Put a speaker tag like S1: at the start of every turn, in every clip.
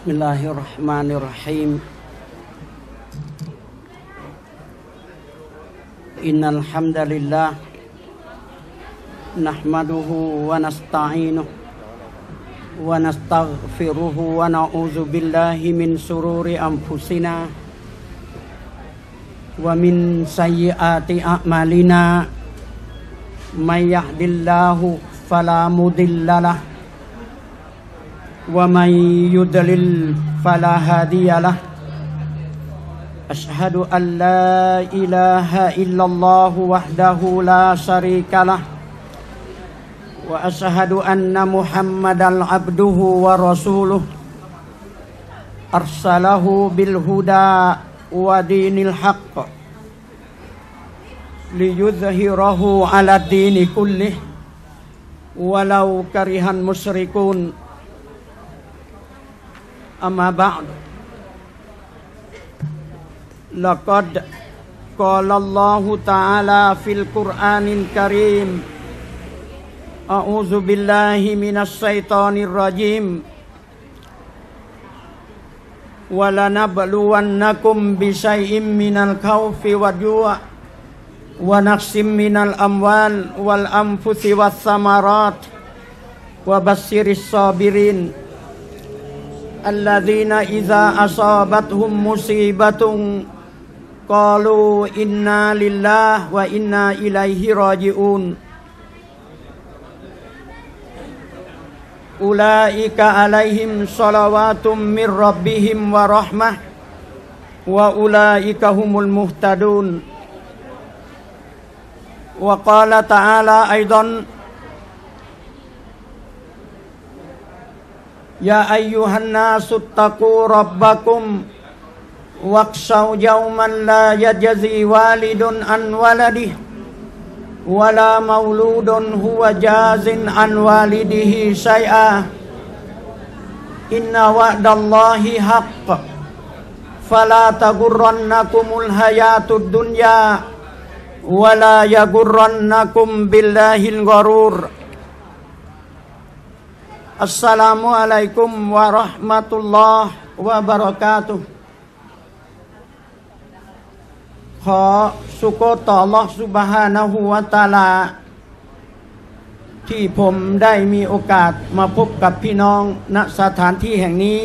S1: Bismillahirrahmanirrahim. Innal hamdalillah nahmaduhu wa nasta'inuhu wa nastaghfiruhu wa na'udzu billahi min sururi anfusina wa min sayyiati a'malina may yahdihillahu fala mudhillalah wa may yudlil fala hadiyalah. Asyhadu an la ilaha illallah wahdahu la syarikalah wa asyhadu anna Muhammadan abduhu wa rasuluh arsalahu bil huda wa dinil haqq liyudhhirahu ala dini kullih walau karihan musyrikun. Amma ba'd. Laqad qala Allahu ta'ala fil Qur'anil Karim. A'udzu billahi minasy syaithanir rajim. Wa lanabluwannakum bisyai'im minal khaufi wad-ju'i wa naqsim minal amwal wal anfusi was samarat wa bassiris sabirin alladzina idza asabathum musibatun qalu inna lillahi wa inna ilaihi raji'un. Ulaika alaihim shalawatum mir rabbihim wa rahmah wa ulaika humul muhtadun. Wa qala ta'ala aidan ya ayyuhan nasu taqu rabbakum waqshaw yawman la yajzi walidun an waladih wala mauludun huwa jazin an walidihi syai'a inna wa'dallahi haqq fala tagurrannakumul hayatud dunya wala yagurrannakum billahil gharur. Assalamualaikum warahmatullahi wabarakatuh.ขอสุโกต่ออัลเลาะห์ซุบฮานะฮูวะตะอาลาที่ผมได้มีโอกาสมาพบกับพี่น้องณสถานที่แห่งนี้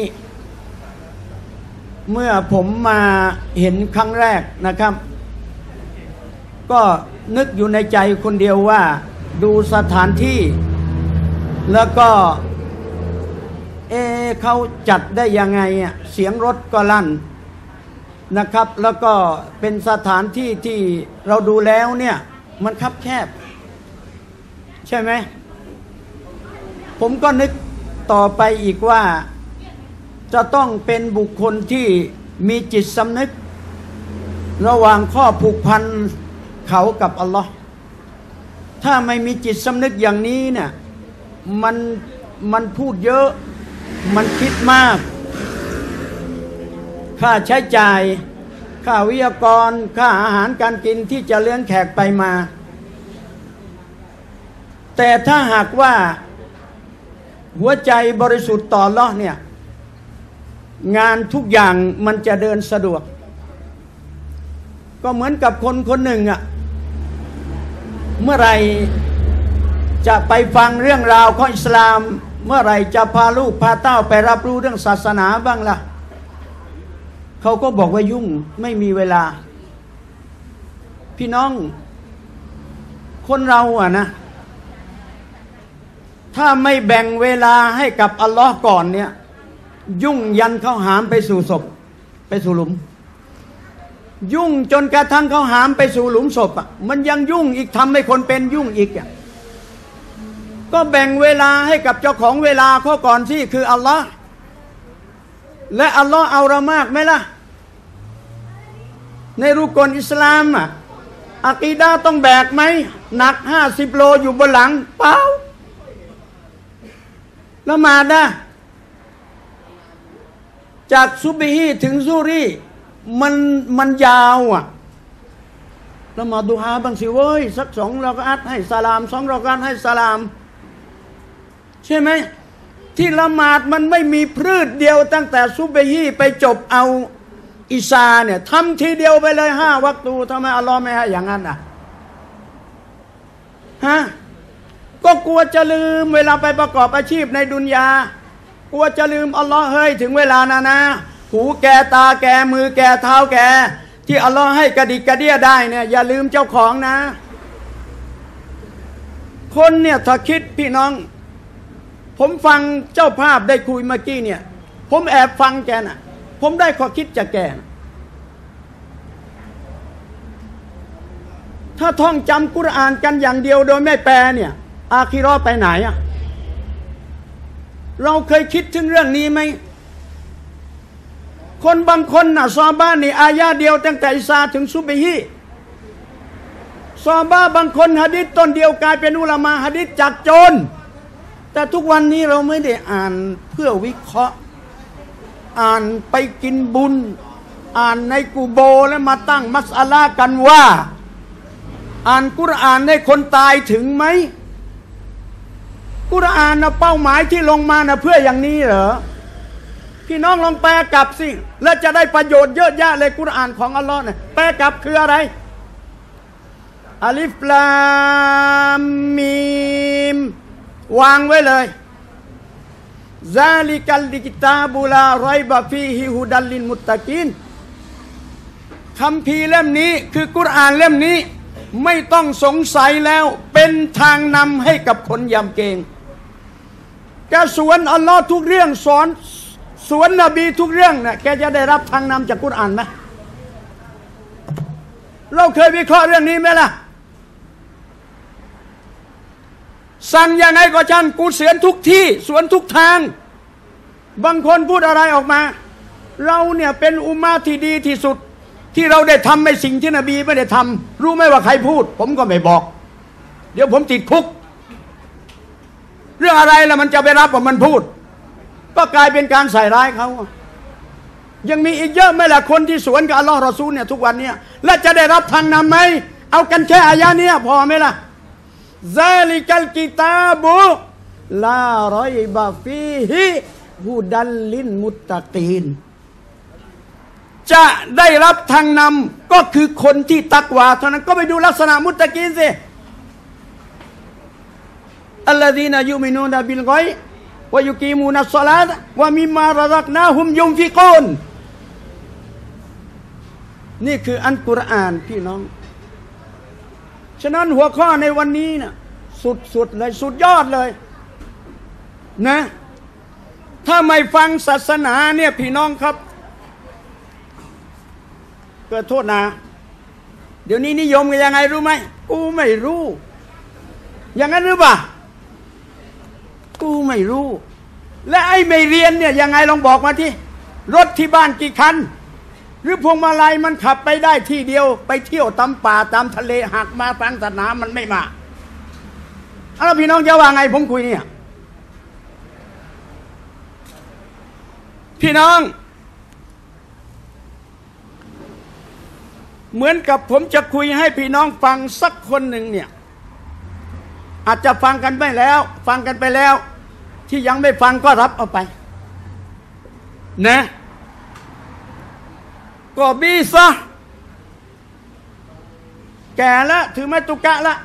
S1: เมื่อผมมาเห็นครั้งแรกนะครับก็นึกอยู่ในใจคนเดียวว่าดูสถานที่แล้วก็เขาจัดได้ยังไงอ่ะเสียงรถก็ลั่นนะครับแล้วก็เป็นสถานที่ที่เราดูแล้วเนี่ยมันคับแคบใช่ไหมผมก็นึกต่อไปอีกว่าจะต้องเป็นบุคคลที่มีจิตสำนึกระหว่างข้อผูกพันเขากับอัลลอฮ์ถ้าไม่มีจิตสำนึกอย่างนี้เนี่ยมันพูดเยอะมันคิดมากค่าใช้จ่ายค่าวิทยากรค่าอาหารการกินที่จะเลี้ยงแขกไปมาแต่ถ้าหากว่าหัวใจบริสุทธิ์ต่ออัลเลาะห์เนี่ยงานทุกอย่างมันจะเดินสะดวกก็เหมือนกับคนคนหนึ่งอ่ะเมื่อไรจะไปฟังเรื่องราวของอิสลามเมื่อไรจะพาลูกพาเต้าไปรับรู้เรื่องศาสนาบ้างล่ะเขาก็บอกว่ายุ่งไม่มีเวลาพี่น้องคนเราอ่ะนะถ้าไม่แบ่งเวลาให้กับอัลลอฮ์ก่อนเนี่ยยุ่งยันเขาหามไปสู่ศพไปสู่หลุมยุ่งจนกระทั่งเขาหามไปสู่หลุมศพอ่ะมันยังยุ่งอีกทำให้คนเป็นยุ่งอีกอ่ะก็แบ่งเวลาให้กับเจ้าของเวลาเขาก่อนที่คืออัลลอฮ์และอัลลอฮ์เอาเรามากไหมล่ะในรุกนอิสลามอ่ะอะกีดะห์ต้องแบกไหมหนัก50 โลอยู่บนหลังเปล่าละหมาดนะจากซุบฮีถึงซูรีมันยาวอ่ะละหมาดดุฮาบางสิเว้ยสัก2 รอกอะอัตให้สลาม2 รอกอะอัตให้สลามใช่ไหมที่ละหมาดมันไม่มีพืชเดียวตั้งแต่ซุบฮีไปจบเอาอิชาเนี่ยทำทีเดียวไปเลย5 วักตูทำไมอัลลอฮ์ไม่ให้อย่างนั้นอ่ะฮะก็กลัวจะลืมเวลาไปประกอบอาชีพในดุนยากลัวจะลืมอัลลอฮ์เฮ้ยถึงเวลานะหูแกตาแกมือแกเท้าแกที่อัลลอฮ์ให้กระดิกกระเดี้ยได้เนี่ยอย่าลืมเจ้าของนะคนเนี่ยถ้าคิดพี่น้องผมฟังเจ้าภาพได้คุยเมื่อกี้เนี่ยผมแอบฟังแกน่ะผมได้ข้อคิดจากแกถ้าท่องจำกุรอานกันอย่างเดียวโดยไม่แปลเนี่ยอาคิเราะห์ไปไหนอ่ะเราเคยคิดถึงเรื่องนี้ไหมคนบางคนน่ะซอฮาบะห์นี่อายะเดียวตั้งแต่อิสาถึงซุบฮีซอฮาบะห์บางคนหะดีษต้นเดียวกลายเป็นอุลามะหะดีษจากโจรแต่ทุกวันนี้เราไม่ได้อ่านเพื่อวิเคราะห์อ่านไปกินบุญอ่านในกุโบแล้วมาตั้งมัสอะลากันว่าอ่านกุรอานให้คนตายถึงไหมกุรอานนะเป้าหมายที่ลงมานะเพื่ออย่างนี้เหรอพี่น้องลองแปลกลับสิแล้วจะได้ประโยชน์เยอะแยะเลยกุรอานของอัลลอฮ์เนี่ยแปลกลับคืออะไรอัลิฟลามมีมวางไว้เลยซาลิกัลกิตาบุลารอยบะฟีฮิฮุดัลลินมุตตะกีนคัมภีร์เล่มนี้คือกุรอานเล่มนี้ไม่ต้องสงสัยแล้วเป็นทางนำให้กับคนยำเกรงแกสวนอัลลอฮ์ทุกเรื่องสวนนบีทุกเรื่องเนี่ยแกจะได้รับทางนำจากกุรอานไหมเราเคยวิเคราะห์เรื่องนี้ไหมล่ะสั่งยังไงก็ช่างกูเสือนทุกที่สวนทุกทางบางคนพูดอะไรออกมาเราเนี่ยเป็นอุมมะที่ดีที่สุดที่เราได้ทำในสิ่งที่นบีไม่ได้ทำรู้ไหมว่าใครพูดผมก็ไม่บอกเดี๋ยวผมติดคุกเรื่องอะไรล่ะมันจะไปรับว่ามันพูดก็กลายเป็นการใส่ร้ายเขายังมีอีกเยอะไหมล่ะคนที่สวนกับอัลลอฮ์รอซูลเนี่ยทุกวันเนี่ยและจะได้รับทางนำไหมเอากันแค่อายะนี้พอไหมล่ะซาลิกัลกิตาบุลารอยบะฟีฮิฮุดัลลินมุตตะกีนจะได้รับทางนำก็คือคนที่ตักวาเท่านั้นก็ไปดูลักษณะมุตตะกีนสิอัลลซีนายุมินูนบิลกอยวะยุกีมูนัสศอลาตวะมิมมาระซักนาฮุมยุนฟิกูนนี่คืออัลกุรอานพี่น้องฉะนั้นหัวข้อในวันนี้นะสุดเลยสุดยอดเลยนะถ้าไม่ฟังศาสนาเนี่ยพี่น้องครับเกิดโทษนะเดี๋ยวนี้นิยมกันยังไงรู้ไหมกูไม่รู้อย่างนั้นหรือเปล่ากูไม่รู้และไอ้ไม่เรียนเนี่ยยังไงลองบอกมาที่รถที่บ้านกี่คันหรือพวงมาลัยมันขับไปได้ที่เดียวไปเที่ยวตามป่าตามทะเลหักมาฟังศาสนามันไม่มาแล้วพี่น้องจะว่าไงผมคุยเนี่ยพี่น้องเหมือนกับผมจะคุยให้พี่น้องฟังสักคนหนึ่งเนี่ยอาจจะฟังกันไปแล้วที่ยังไม่ฟังก็รับเอาไปนะก็บีซะแก่ละถือไม้ตุกะละ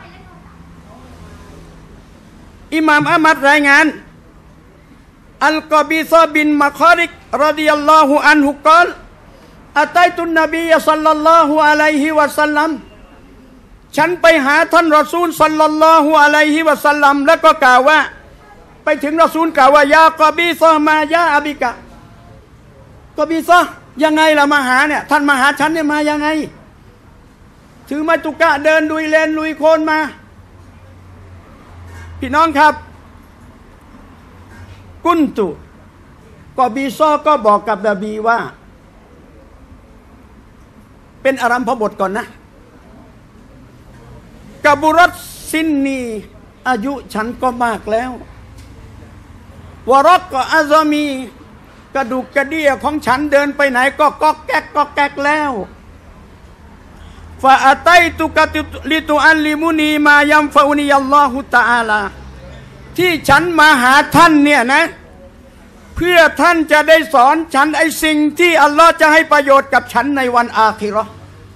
S1: อิหม่ามอะมัดรายงานอัลกอบีซะบินมะคอริกรอฎิยัลลอฮุอันฮุกอลอะตัยตุนนบีศ็อลลัลลอฮุอะลัยฮิวะซัลลัมฉันไปหาท่านรอซูลศ็อลลัลลอฮุอะลัยฮิวะซัลลัมแล้วก็กล่าวว่าไปถึงรอซูลกล่าวว่ายากอบีซะมายาอบิกะกอบีซะยังไงล่ะมาหาเนี่ยท่านมาหาฉันเนี่ยมายังไงถือไม้ตุกะเดินลุยเลนลุยโคลนมาพี่น้องครับกุนตุกอบีซอก็บอกกับนบีว่าเป็นอารัมพบทก่อนนะกะบุรัตซินนีอายุฉันก็มากแล้ววะรักกะอาซามีกระดูกกระเดี่ยของฉันเดินไปไหนก็ก๊อกแก๊กแล้วฟาอัตัยตุกะลิตุอัลลิมุนีมายัมฟะอุนียัลลอฮุตะอาลาที่ฉันมาหาท่านเนี่ยนะเพื่อท่านจะได้สอนฉันไอ้สิ่งที่อัลลอฮ์จะให้ประโยชน์กับฉันในวันอาคิเราะห์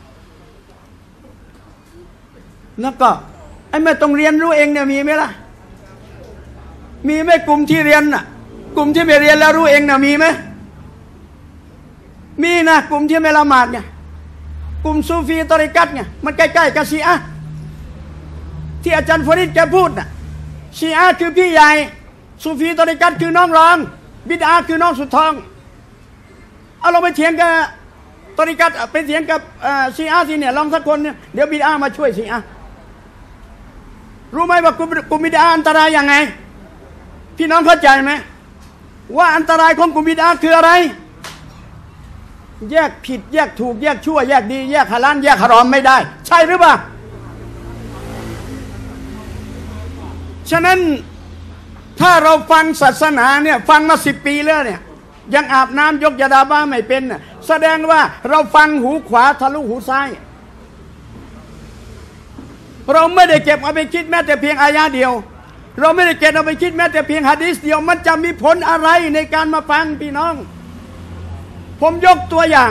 S1: แล้วก็ไอ้ไม่ต้องเรียนรู้เองเนี่ยมีไหมล่ะมีไหมกลุ่มที่เรียนน่ะกลุ่มที่ไม่เรียนแล้วรู้เองน่ะมีไหมมีนะกลุ่มที่ไม่ละหมาดเนี่ยกลุ่มซูฟีตอริกัตเนี่ยมันใกล้ๆกับชีอะห์ที่อาจารย์ฟาริดแกพูดน่ะชีอะห์คือพี่ใหญ่ซูฟีตอริกัตคือน้องรองบิดาคือน้องสุดท้องเอาเราไปเถียงกับตอริกัตไปเถียงกับชีอะห์สิเนี่ยลองสักคนเนี่ยเดี๋ยวบิดามาช่วยชีอะห์รู้ไหมว่ากลุ่มบิดาอันตรายยังไงพี่น้องเข้าใจไหมว่าอันตรายของกลุ่มบิดาคืออะไรแยกผิดแยกถูกแยกชั่วแยกดีแยกฮาลาลแยกฮารอมไม่ได้ใช่หรือเปล่าฉะนั้นถ้าเราฟังศาสนาเนี่ยฟังมา10 ปีแล้วเนี่ยยังอาบน้ำยกยาดาบ้าไม่เป็นน่ะแสดงว่าเราฟังหูขวาทะลุหูซ้ายเราไม่ได้เก็บเอาไปคิดแม้แต่เพียงอายะเดียวเราไม่ได้เก็บเอาไปคิดแม้แต่เพียงหะดีษเดียวมันจะมีผลอะไรในการมาฟังพี่น้องผมยกตัวอย่าง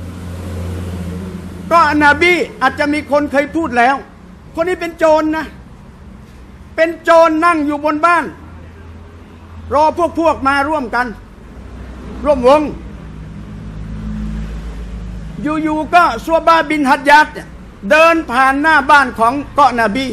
S1: ก็นบีอาจจะมีคนเคยพูดแล้วคนนี้เป็นโจรนะเป็นโจรนั่งอยู่บนบ้านรอพวกมาร่วมกันร่วมวงอยู่ๆก็ซัวบาบินฮัดยัดเดินผ่านหน้าบ้านของเกาะนบี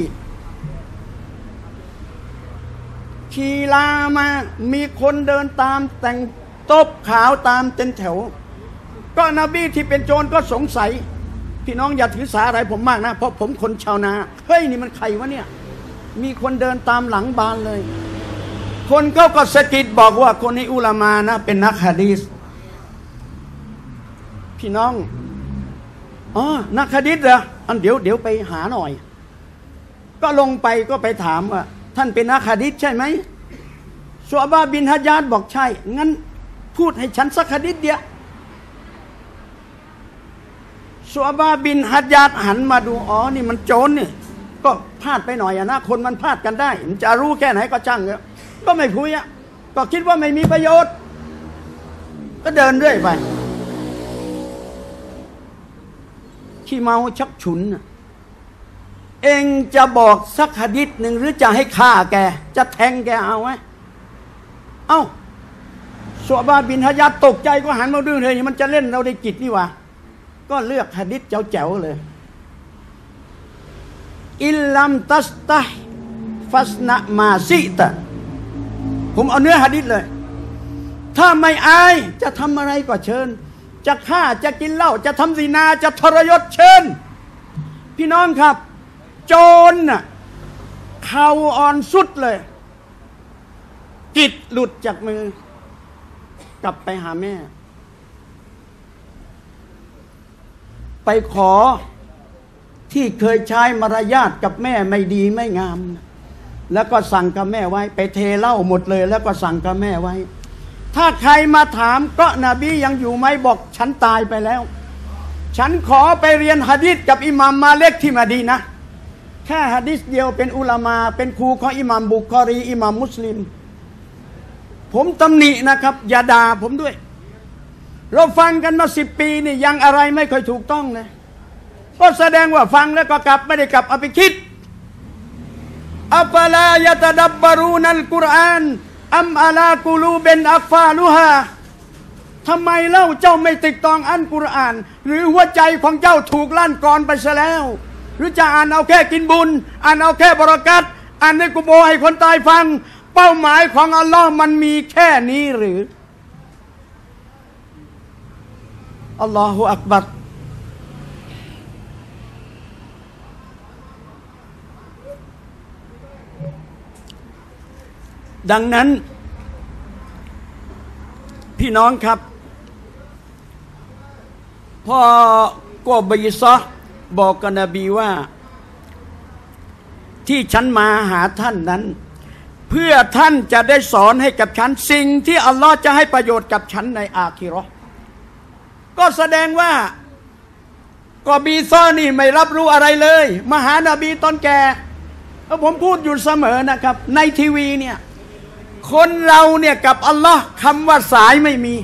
S1: ขี่ลามามีคนเดินตามแต่งตบขาวตามเป็นแถวก็นบีที่เป็นโจรก็สงสัยพี่น้องอย่าถือสาอะไรผมมากนะเพราะผมคนชาวนาเฮ้ยนี่มันใครวะเนี่ยมีคนเดินตามหลังบ้านเลยคนเขาก็สะกิดบอกว่าคนนี้อุลามานะเป็นนักหะดีษพี่น้องอ๋อนักหะดีษเหรออันเดี๋ยวไปหาหน่อยก็ลงไปก็ไปถามว่าท่านเป็นนักหะดีษใช่ไหมซอฮาบะห์บินฮัจญาจบอกใช่งั้นพูดให้ฉันสักหะดีษเดียวซอฮาบะห์บินฮัจญาจหันมาดูอ๋อนี่มันโจรนี่ก็พลาดไปหน่อยนะคนมันพลาดกันได้มันจะรู้แค่ไหนก็ช่างเถอะก็ไม่คุยก็คิดว่าไม่มีประโยชน์ก็เดินเรื่อยไปขี้เมาชักฉุนเองจะบอกสักหะดีษหนึ่งหรือจะให้ฆ่าแกจะแทงแกเอาไหมเอ้าซอฮาบะห์บินฮัจญาจตกใจก็หันมาดูเลยมันจะเล่นเราได้จิตนี่วะก็เลือกหะดีษแจ๋วๆเลยอิลลัมตัสตัฮฟัสนะมาซิตะผมเอาเนื้อหะดีษเลยถ้าไม่อายจะทำอะไรก็เชิญจะฆ่าจะกินเหล้าจะทำซินาจะทรยศเชิญพี่น้องครับโจรน่ะเข่าอ่อนสุดเลยจิตหลุดจากมือกลับไปหาแม่ไปขอที่เคยใช้มารยาทกับแม่ไม่ดีไม่งามแล้วก็สั่งกับแม่ไว้ไปเทเหล้าหมดเลยแล้วก็สั่งกับแม่ไว้ถ้าใครมาถามก็นบียังอยู่ไหมบอกฉันตายไปแล้วฉันขอไปเรียนหะดีษกับอิหม่ามมาลิกที่มะดีนะห์แค่หะดีษเดียวเป็นอุลามาเป็นครูของอิหม่ามบุคอรีอิหม่ามมุสลิมผมตำหนินะครับอย่าด่าผมด้วยเราฟังกันมา10 ปีนี่ยังอะไรไม่ค่อยถูกต้องเลยก็แสดงว่าฟังแล้วก็กลับไม่ได้กลับเอาไปคิดอัฟลายะตะดับบารูนัลกุรอานอัมอะลากุลูบินอัฟฟาลุฮาทำไมเล่าเจ้าไม่ติดตองอันกุรอานหรือหัวใจของเจ้าถูกลั่นกรอนไปซะแล้วหรือจะอ่านเอาแค่กินบุญอ่านเอาแค่บารอกัตอ่านในกุโบร์ให้คนตายฟังเป้าหมายของอัลลอฮ์มันมีแค่นี้หรืออัลลอฮฺอักบัรดังนั้นพี่น้องครับพ่อกบยิซะบอกกับนบีว่าที่ฉันมาหาท่านนั้นเพื่อท่านจะได้สอนให้กับฉันสิ่งที่อัลลอฮ์จะให้ประโยชน์กับฉันในอาคิเราะห์ก็แสดงว่ากบีซอนี่ไม่รับรู้อะไรเลยมาหานบีตอนแก่ผมพูดอยู่เสมอนะครับในทีวีเนี่ยคนเราเนี่ยกับอัลลอฮ์คำว่าสายไม่มี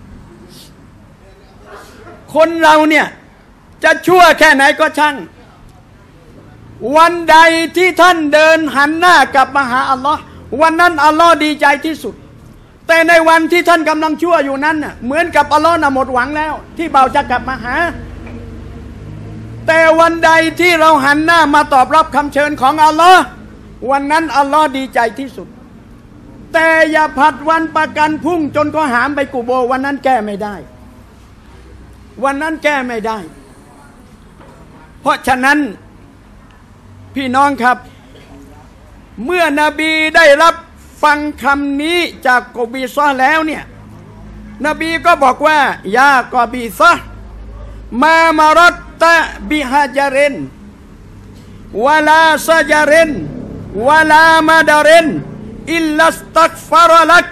S1: คนเราเนี่ยจะชั่วแค่ไหนก็ช่างวันใดที่ท่านเดินหันหน้ากลับมาหาอัลลอฮ์วันนั้นอัลลอฮ์ดีใจที่สุดแต่ในวันที่ท่านกำลังชั่วอยู่นั้นน่ะเหมือนกับอัลลอฮ์น่ะหมดหวังแล้วที่เบาจะกลับมาหาแต่วันใดที่เราหันหน้ามาตอบรับคำเชิญของอัลลอฮ์วันนั้นอัลลอฮ์ดีใจที่สุดแต่อย่าผัดวันประกันพรุ่งจนก็หามไปกูโบวันนั้นแก้ไม่ได้วันนั้นแก้ไม่ได้เพราะฉะนั้นพี่น้องครับเมื่อนบีได้รับฟังคำนี้จากกบีซะแล้วเนี่ยนบีก็บอกว่ายากบีซะมามารตตะบิฮะจารินวะลาซะจารินวะลามาดารินอิลลัสตักฟารลัก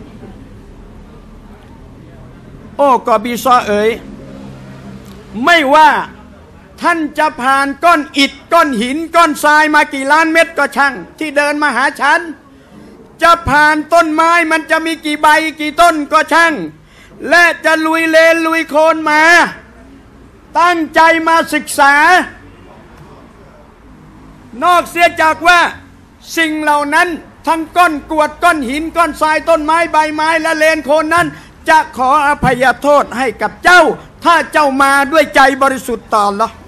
S1: โอ้กบีซะเอ๋ยไม่ว่าท่านจะผ่านก้อนอิฐก้อนหินก้อนทรายมากี่ล้านเม็ดก็ช่างที่เดินมาหาฉันจะผ่านต้นไม้มันจะมีกี่ใบกี่ต้นก็ช่างและจะลุยเลนลุยโคลนมาตั้งใจมาศึกษานอกเสียจากว่าสิ่งเหล่านั้นทั้งก้อนกรวดก้อนหินก้อนทรายต้นไม้ใบไม้และเลนโคลนนั้นจะขออภัยโทษให้กับเจ้าถ้าเจ้ามาด้วยใจบริสุทธิ์ต่ออัลเลาะห์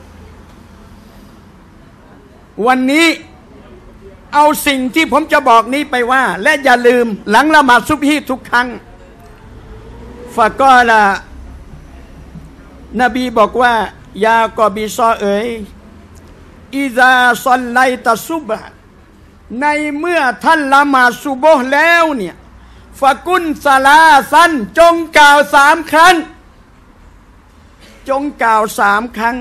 S1: วันนี้เอาสิ่งที่ผมจะบอกนี้ไปว่าและอย่าลืมหลังละหมาดซุบฮีทุกครั้งฟะกอลานบีบอกว่ายากอบิซอเอ๋ยอิซาซอลไลตะซุบฮ์ในเมื่อท่านละหมาดซุบฮ์แล้วเนี่ยฟะกุนซาลาซันจงกล่าว3 ครั้งจงกล่าว3 ครั้ง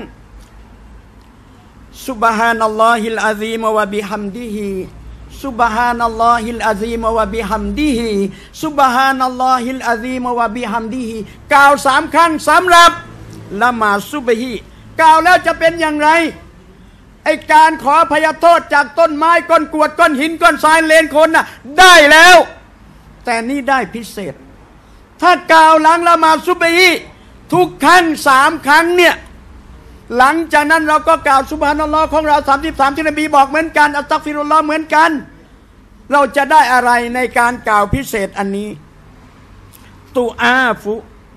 S1: ซุบฮานัลลอฮิลอะซีมวะบิฮัมดิฮิซุบฮานัลลอฮิลอะซีมวะบิฮัมดิฮิซุบฮานัลลอฮิลอะซีมวะบิฮัมดิฮิกล่าว3 ครั้งสำหรับละหมาดซุบฮีกล่าวแล้วจะเป็นอย่างไรไอการขออภัยโทษจากต้นไม้ก้อนกรวดก้อนหินก้อนทรายเลนโคลนน่ะได้แล้วแต่นี่ได้พิเศษถ้ากล่าวหลังละหมาดซุบฮีทุกครั้ง3 ครั้งเนี่ยหลังจากนั้นเราก็กล่าวซุบฮานัลลอฮ์ของเรา33ที่นบีบอกเหมือนกันอัสตัฆฟิรุลลอฮ์เหมือนกันเราจะได้อะไรในการกล่าวพิเศษอันนี้ตุอาฟุ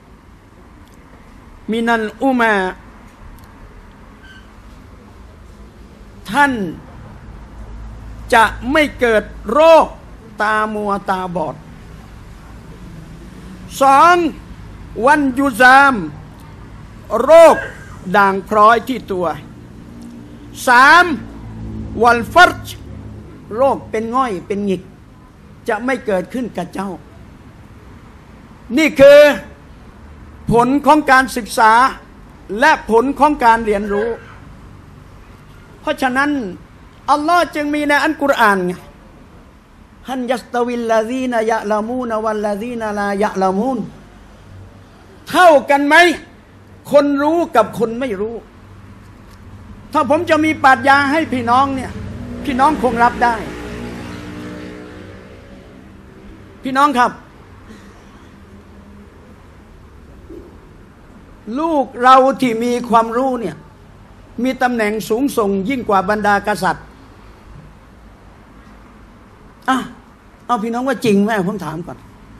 S1: มินัลอุมาท่านจะไม่เกิดโรคตามัวตาบอด2วันยุซามโรคด่างพร้อยที่ตัว3วัลฟัรจโรคเป็นง่อยเป็นหงิกจะไม่เกิดขึ้นกับเจ้านี่คือผลของการศึกษาและผลของการเรียนรู้เพราะฉะนั้นอัลลอฮ์จึงมีในอัลกุรอานไงฮันยัสตวิลลาซีนยะลามูนวัลลาซีนลายะลามูนเท่ากันไหมคนรู้กับคนไม่รู้ถ้าผมจะมีปรัชญาให้พี่น้องเนี่ยพี่น้องคงรับได้พี่น้องครับลูกเราที่มีความรู้เนี่ยมีตำแหน่งสูงส่งยิ่งกว่าบรรดากษัตริย์เอาพี่น้องว่าจริงไหมผมถามก่อน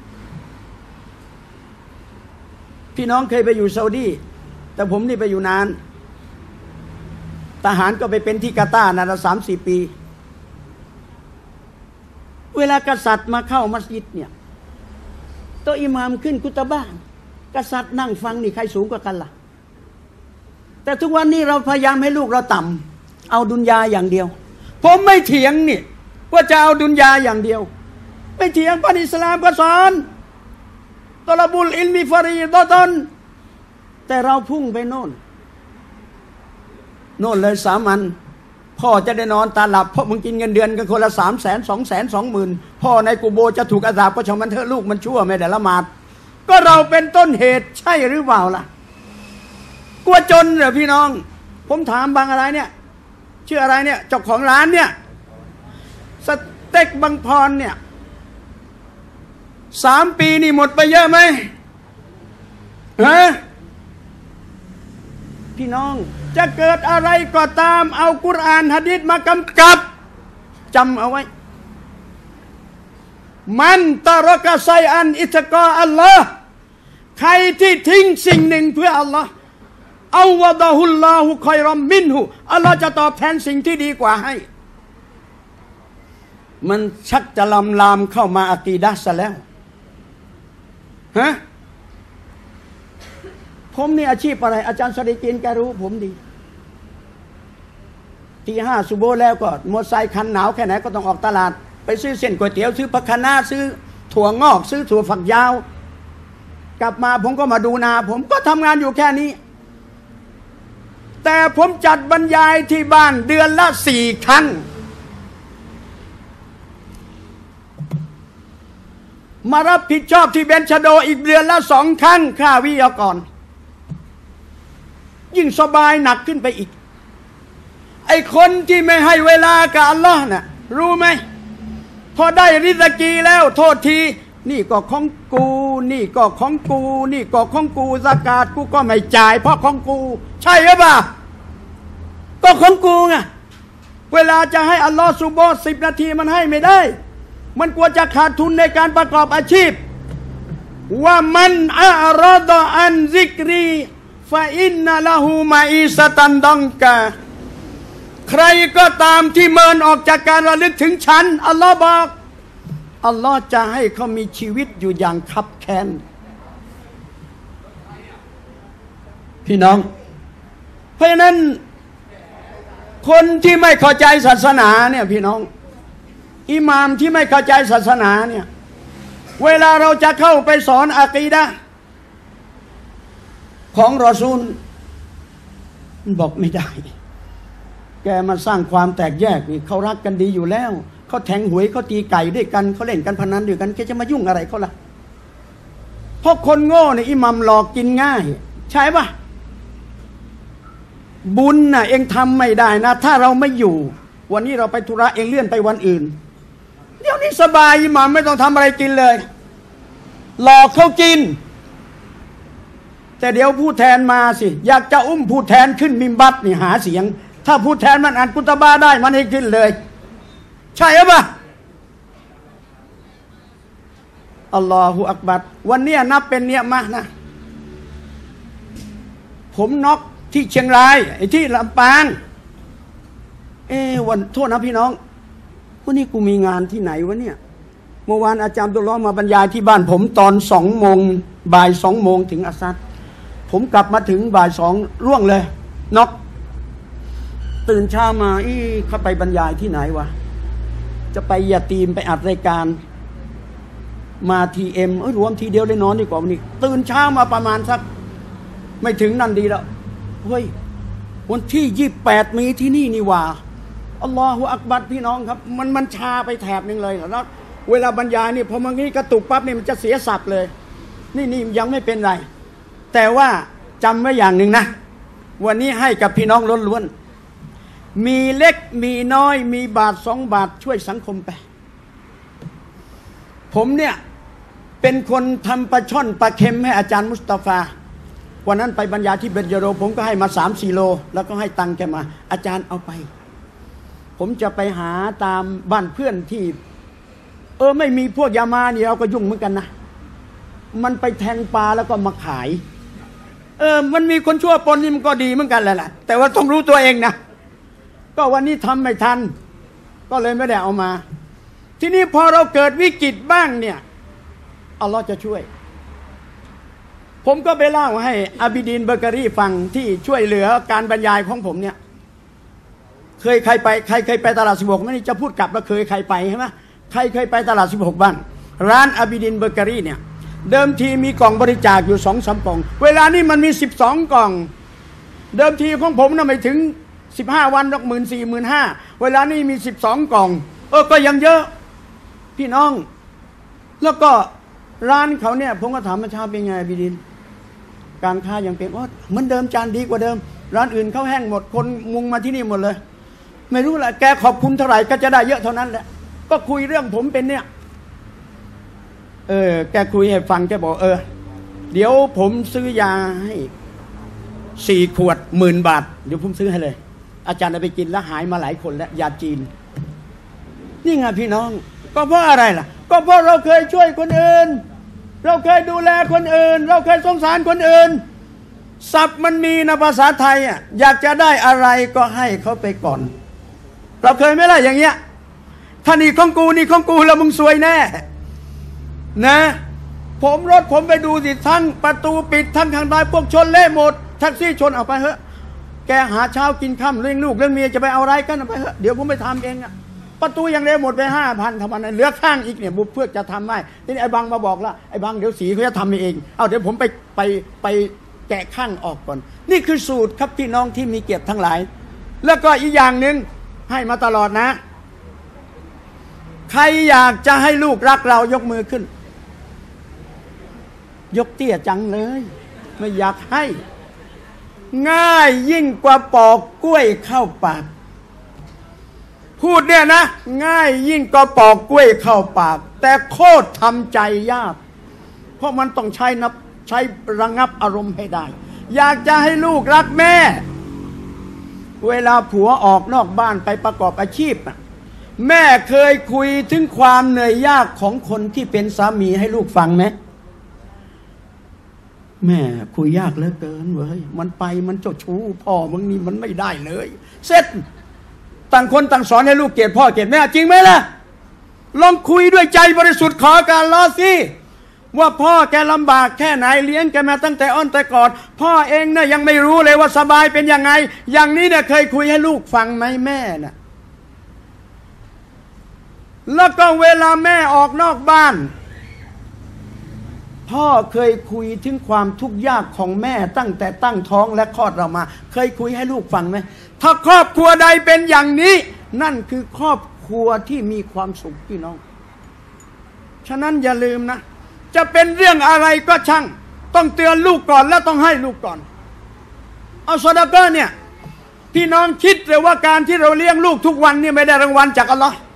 S1: พี่น้องเคยไปอยู่ซาอุดีแต่ผมนี่ไปอยู่นานทหารก็ไปเป็นที่กาตาร์นาน3-4 ปีเวลากษัตริย์มาเข้ามัสยิดเนี่ยโต๊ะอิหม่ามขึ้นกุตบะห์กษัตริย์นั่งฟังนี่ใครสูงกว่ากันล่ะแต่ทุกวันนี้เราพยายามให้ลูกเราต่ำเอาดุนยาอย่างเดียวผมไม่เถียงนี่ว่าจะเอาดุนยาอย่างเดียวไม่เถียงเพราะอิสลามก็สอนตอลบุลอิลมีฟารีดะตันแต่เราพุ่งไปโน่นเลย3 วันพ่อจะได้นอนตาหลับเพราะมึงกินเงินเดือนกันคนละ300,000 220,000พ่อในกูโบจะถูกอาสาบก็ช่างมันเถอะลูกมันชั่วไม่ได้ละหมาดก็เราเป็นต้นเหตุใช่หรือเปล่าล่ะกลัวจนเหรอพี่น้องผมถามบางอะไรเนี่ยชื่ออะไรเนี่ยเจ้าของร้านเนี่ยสเต็กบางพรเนี่ย 3 ปีนี่หมดไปเยอะไหมฮะพี่น้องจะเกิดอะไรก็ตามเอากุรอานหะดีษมากำกับจำเอาไว้มันตะรกะไซอันอิตกาอัลลอฮ์ใครที่ทิ้งสิ่งหนึ่งเพื่ออัลลอฮ์เอาวะดะฮุลลาฮุคอยรอมมินหุอัลลอฮ์จะตอบแทนสิ่งที่ดีกว่าให้มันชักจะลามเข้ามาอะกีดะห์ซะแล้วฮะผมนี่อาชีพอะไรอาจารย์สริกินแกรู้ผมดีตี 5ซุโบห์แล้วก็มอเตอร์ไซค์คันหนาวแค่ไหนก็ต้องออกตลาดไปซื้อเส้นก๋วยเตี๋ยวซื้อผักคะน้าซื้อถั่วงอกซื้อถั่วฝักยาวกลับมาผมก็มาดูนาผมก็ทำงานอยู่แค่นี้แต่ผมจัดบรรยายที่บ้านเดือนละ4 ครั้งมารับผิดชอบที่เบนชโดอีกเดือนละ2 ครั้งค่าวิทยากรยิ่งสบายหนักขึ้นไปอีกไอ้คนที่ไม่ให้เวลากับอัลลอฮ์น่ะรู้ไหมพอได้ริซกีแล้วโทษทีนี่ก็ของกูนี่ก็ของกูนี่ก็ของกูซะกาตกูก็ไม่จ่ายเพราะของกูใช่หรือเปล่าก็ของกูไงเวลาจะให้อัลลอฮ์ซุบฮ์10 นาทีมันให้ไม่ได้มันกลัวจะขาดทุนในการประกอบอาชีพว่ามันอะรอดอันซิกรีฟะอินนะละหูมาอีสตันดังกะใครก็ตามที่เมินออกจากการระลึกถึงฉันอัลลอฮ์บอกอัลลอฮ์จะให้เขามีชีวิตอยู่อย่างคับแค้นพี่น้องเพราะฉะนั้นคนที่ไม่เข้าใจศาสนาเนี่ยพี่น้องอิหม่ามที่ไม่เข้าใจศาสนาเนี่ยเวลาเราจะเข้าไปสอนอะกีดะห์ของรอซูลบอกไม่ได้แกมาสร้างความแตกแยกนี่เขารักกันดีอยู่แล้วเขาแทงหวยเขาตีไก่ด้วยกันเขาเล่นกันพนันด้วยกันแกจะมายุ่งอะไรเขาล่ะเพราะคนโง่เนี่ยอิหมัมหลอกกินง่ายใช่ปะบุญน่ะเองทำไม่ได้นะถ้าเราไม่อยู่วันนี้เราไปธุระเองเลื่อนไปวันอื่นเดี๋ยวนี้สบายอิหมัมไม่ต้องทำอะไรกินเลยหลอกเขากินแต่เดี๋ยวผู้แทนมาสิอยากจะอุ้มผู้แทนขึ้นมิมบัตนี่หาเสียงถ้าผู้แทนมันอ่านกุตบะได้มันให้ขึ้นเลยใช่หรือเปล่าอัลลอฮฺอักบัรวันนี้นับเป็นเนียมะห์นะผมน็อกที่เชียงรายไอ้ที่ลำปางวันโทษนะพี่น้องวันนี้กูมีงานที่ไหนวะเนี่ยเมื่อวานอาจารย์ตุลอมาบรรยายที่บ้านผมตอน2 โมงบ่าย2 โมงถึงอัสซัดผมกลับมาถึงบ่าย2ร่วงเลยน็อกตื่นเช้ามาเขาไปบรรยายที่ไหนวะจะไปยาตีมไปอัดรายการมาTMรวมทีเดียวเลยนอนดีกว่าวันนี้ตื่นเช้ามาประมาณสักไม่ถึงนั่นดีแล้วเฮ้ยวันที่28มีที่นี่นี่ว่าอัลลอฮฺอักบัรพี่น้องครับมันชาไปแถบนึงเลยแล้วเวลาบรรยายนี่พอมันนี้กระตุกปั๊บนี่มันจะเสียสับเลยนี่ยังไม่เป็นไรแต่ว่าจำไว้อย่างหนึ่งนะวันนี้ให้กับพี่น้องล้วนๆมีเล็กมีน้อยมีบาท2 บาทช่วยสังคมไปผมเนี่ยเป็นคนทำปลาช่อนปลาเค็มให้อาจารย์มุสตาฟาวันนั้นไปบรรยายที่เบญจโรผมก็ให้มา3-4 โลแล้วก็ให้ตังค์แกมาอาจารย์เอาไปผมจะไปหาตามบ้านเพื่อนที่ไม่มีพวกยามานี่เราก็ยุ่งเหมือนกันนะมันไปแทงปลาแล้วก็มาขายมันมีคนชั่วปนนี่มันก็ดีเหมือนกันแหละแต่ว่าต้องรู้ตัวเองนะก็วันนี้ทำไม่ทันก็เลยไม่ได้เอามาทีนี้พอเราเกิดวิกฤตบ้างเนี่ยอัลลอฮ์จะช่วยผมก็ไปเล่าให้อาบิดีนเบเกอรี่ฟังที่ช่วยเหลือการบรรยายของผมเนี่ยเคยไปตลาด16ไม่นี่จะพูดกลับแล้วเคยไปใช่ไหมใครเคยไปตลาด16บ้างร้านอาบิดีนเบเกอรี่เนี่ยเดิมทีมีกล่องบริจาคอยู่2-3 กล่องเวลานี้มันมี12 กล่องเดิมทีของผมน่ะไม่ถึง15 วันหรอก14,000-15,000เวลานี้มี12 กล่องก็ยังเยอะพี่น้องแล้วก็ร้านเขาเนี่ยผมก็ถามเช้าเป็นไงบิดินการค้ายังเป็นเหมือนเดิมจานดีกว่าเดิมร้านอื่นเขาแห้งหมดคนมุงมาที่นี่หมดเลยไม่รู้แหละแกขอบคุณเท่าไหร่ก็จะได้เยอะเท่านั้นแหละก็คุยเรื่องผมเป็นเนี่ยแกคุยให้ฟังแกบอกเดี๋ยวผมซื้อยาให้4 ขวด10,000 บาทเดี๋ยวผมซื้อให้เลยอาจารย์เอาไปกินแล้วหายมาหลายคนแล้วยาจีนนี่ไงพี่น้องก็เพราะอะไรล่ะก็เพราะเราเคยช่วยคนอื่นเราเคยดูแลคนอื่นเราเคยสงสารคนอื่นศัพท์มันมีนะภาษาไทยอ่ะอยากจะได้อะไรก็ให้เขาไปก่อนเราเคยไหมล่ะอย่างเงี้ยถ้านี่ของกูนี่ของกูแล้วมึงซวยแน่นะผมไปดูสิทั้งประตูปิดทั้งทางใต้พวกชนเละหมดแท็กซี่ชนเอาไปเถอะแกหาเช้ากินค่ำเลี้ยงลูกเลี้ยงเมียจะไปเอาอะไรกันเอาไปเถอะเดี๋ยวผมไปทำเองอ่ะประตูยังเละหมดไป5,000ทำอะไรเหลือข้างอีกเนี่ยบุเพื่อจะทำได้ทีนี้ไอ้บังมาบอกละไอ้บังเดี๋ยวสีเขาจะทำเองเอาเดี๋ยวผมไปแกะข้างออกก่อนนี่คือสูตรครับพี่น้องที่มีเกียรติทั้งหลายแล้วก็อีกอย่างหนึ่งให้มาตลอดนะใครอยากจะให้ลูกรักเรายกมือขึ้นยกเตี้ยจังเลยไม่อยากให้ง่ายยิ่งกว่าปอกกล้วยเข้าปากพูดเนี่ยนะง่ายยิ่งกว่าปอกกล้วยเข้าปากแต่โคตรทำใจยากเพราะมันต้องใช้ระงับอารมณ์ให้ได้อยากจะให้ลูกรักแม่เวลาผัวออกนอกบ้านไปประกอบอาชีพแม่เคยคุยถึงความเหนื่อยยากของคนที่เป็นสามีให้ลูกฟังไหมแม่คุยยากเหลือเกินเว้ยมันไปมันเจ้าชู้พ่อมึงนี่มันไม่ได้เลยเสร็จต่างคนต่างสอนให้ลูกเกลียดพ่อเกลียดแม่จริงไหมล่ะลองคุยด้วยใจบริสุทธิ์ขอการล้อสิว่าพ่อแกลำบากแค่ไหนเลี้ยงแกมาตั้งแต่อ้อนแต่กอดพ่อเองเนี่ยยังไม่รู้เลยว่าสบายเป็นยังไงอย่างนี้เนี่ยเคยคุยให้ลูกฟังไหมแม่น่ะแล้วก็เวลาแม่ออกนอกบ้านพ่อเคยคุยถึงความทุกข์ยากของแม่ตั้งแต่ตั้งท้องและคลอดเรามาเคยคุยให้ลูกฟังไหมถ้าครอบครัวใดเป็นอย่างนี้นั่นคือครอบครัวที่มีความสุขพี่น้องฉะนั้นอย่าลืมนะจะเป็นเรื่องอะไรก็ช่างต้องเตือนลูกก่อนและต้องให้ลูกก่อนเอาซอดาเกอร์เนี่ยพี่น้องคิดเลยว่าการที่เราเลี้ยงลูกทุกวันนี่ไม่ได้รางวัลจากอัลลอฮ์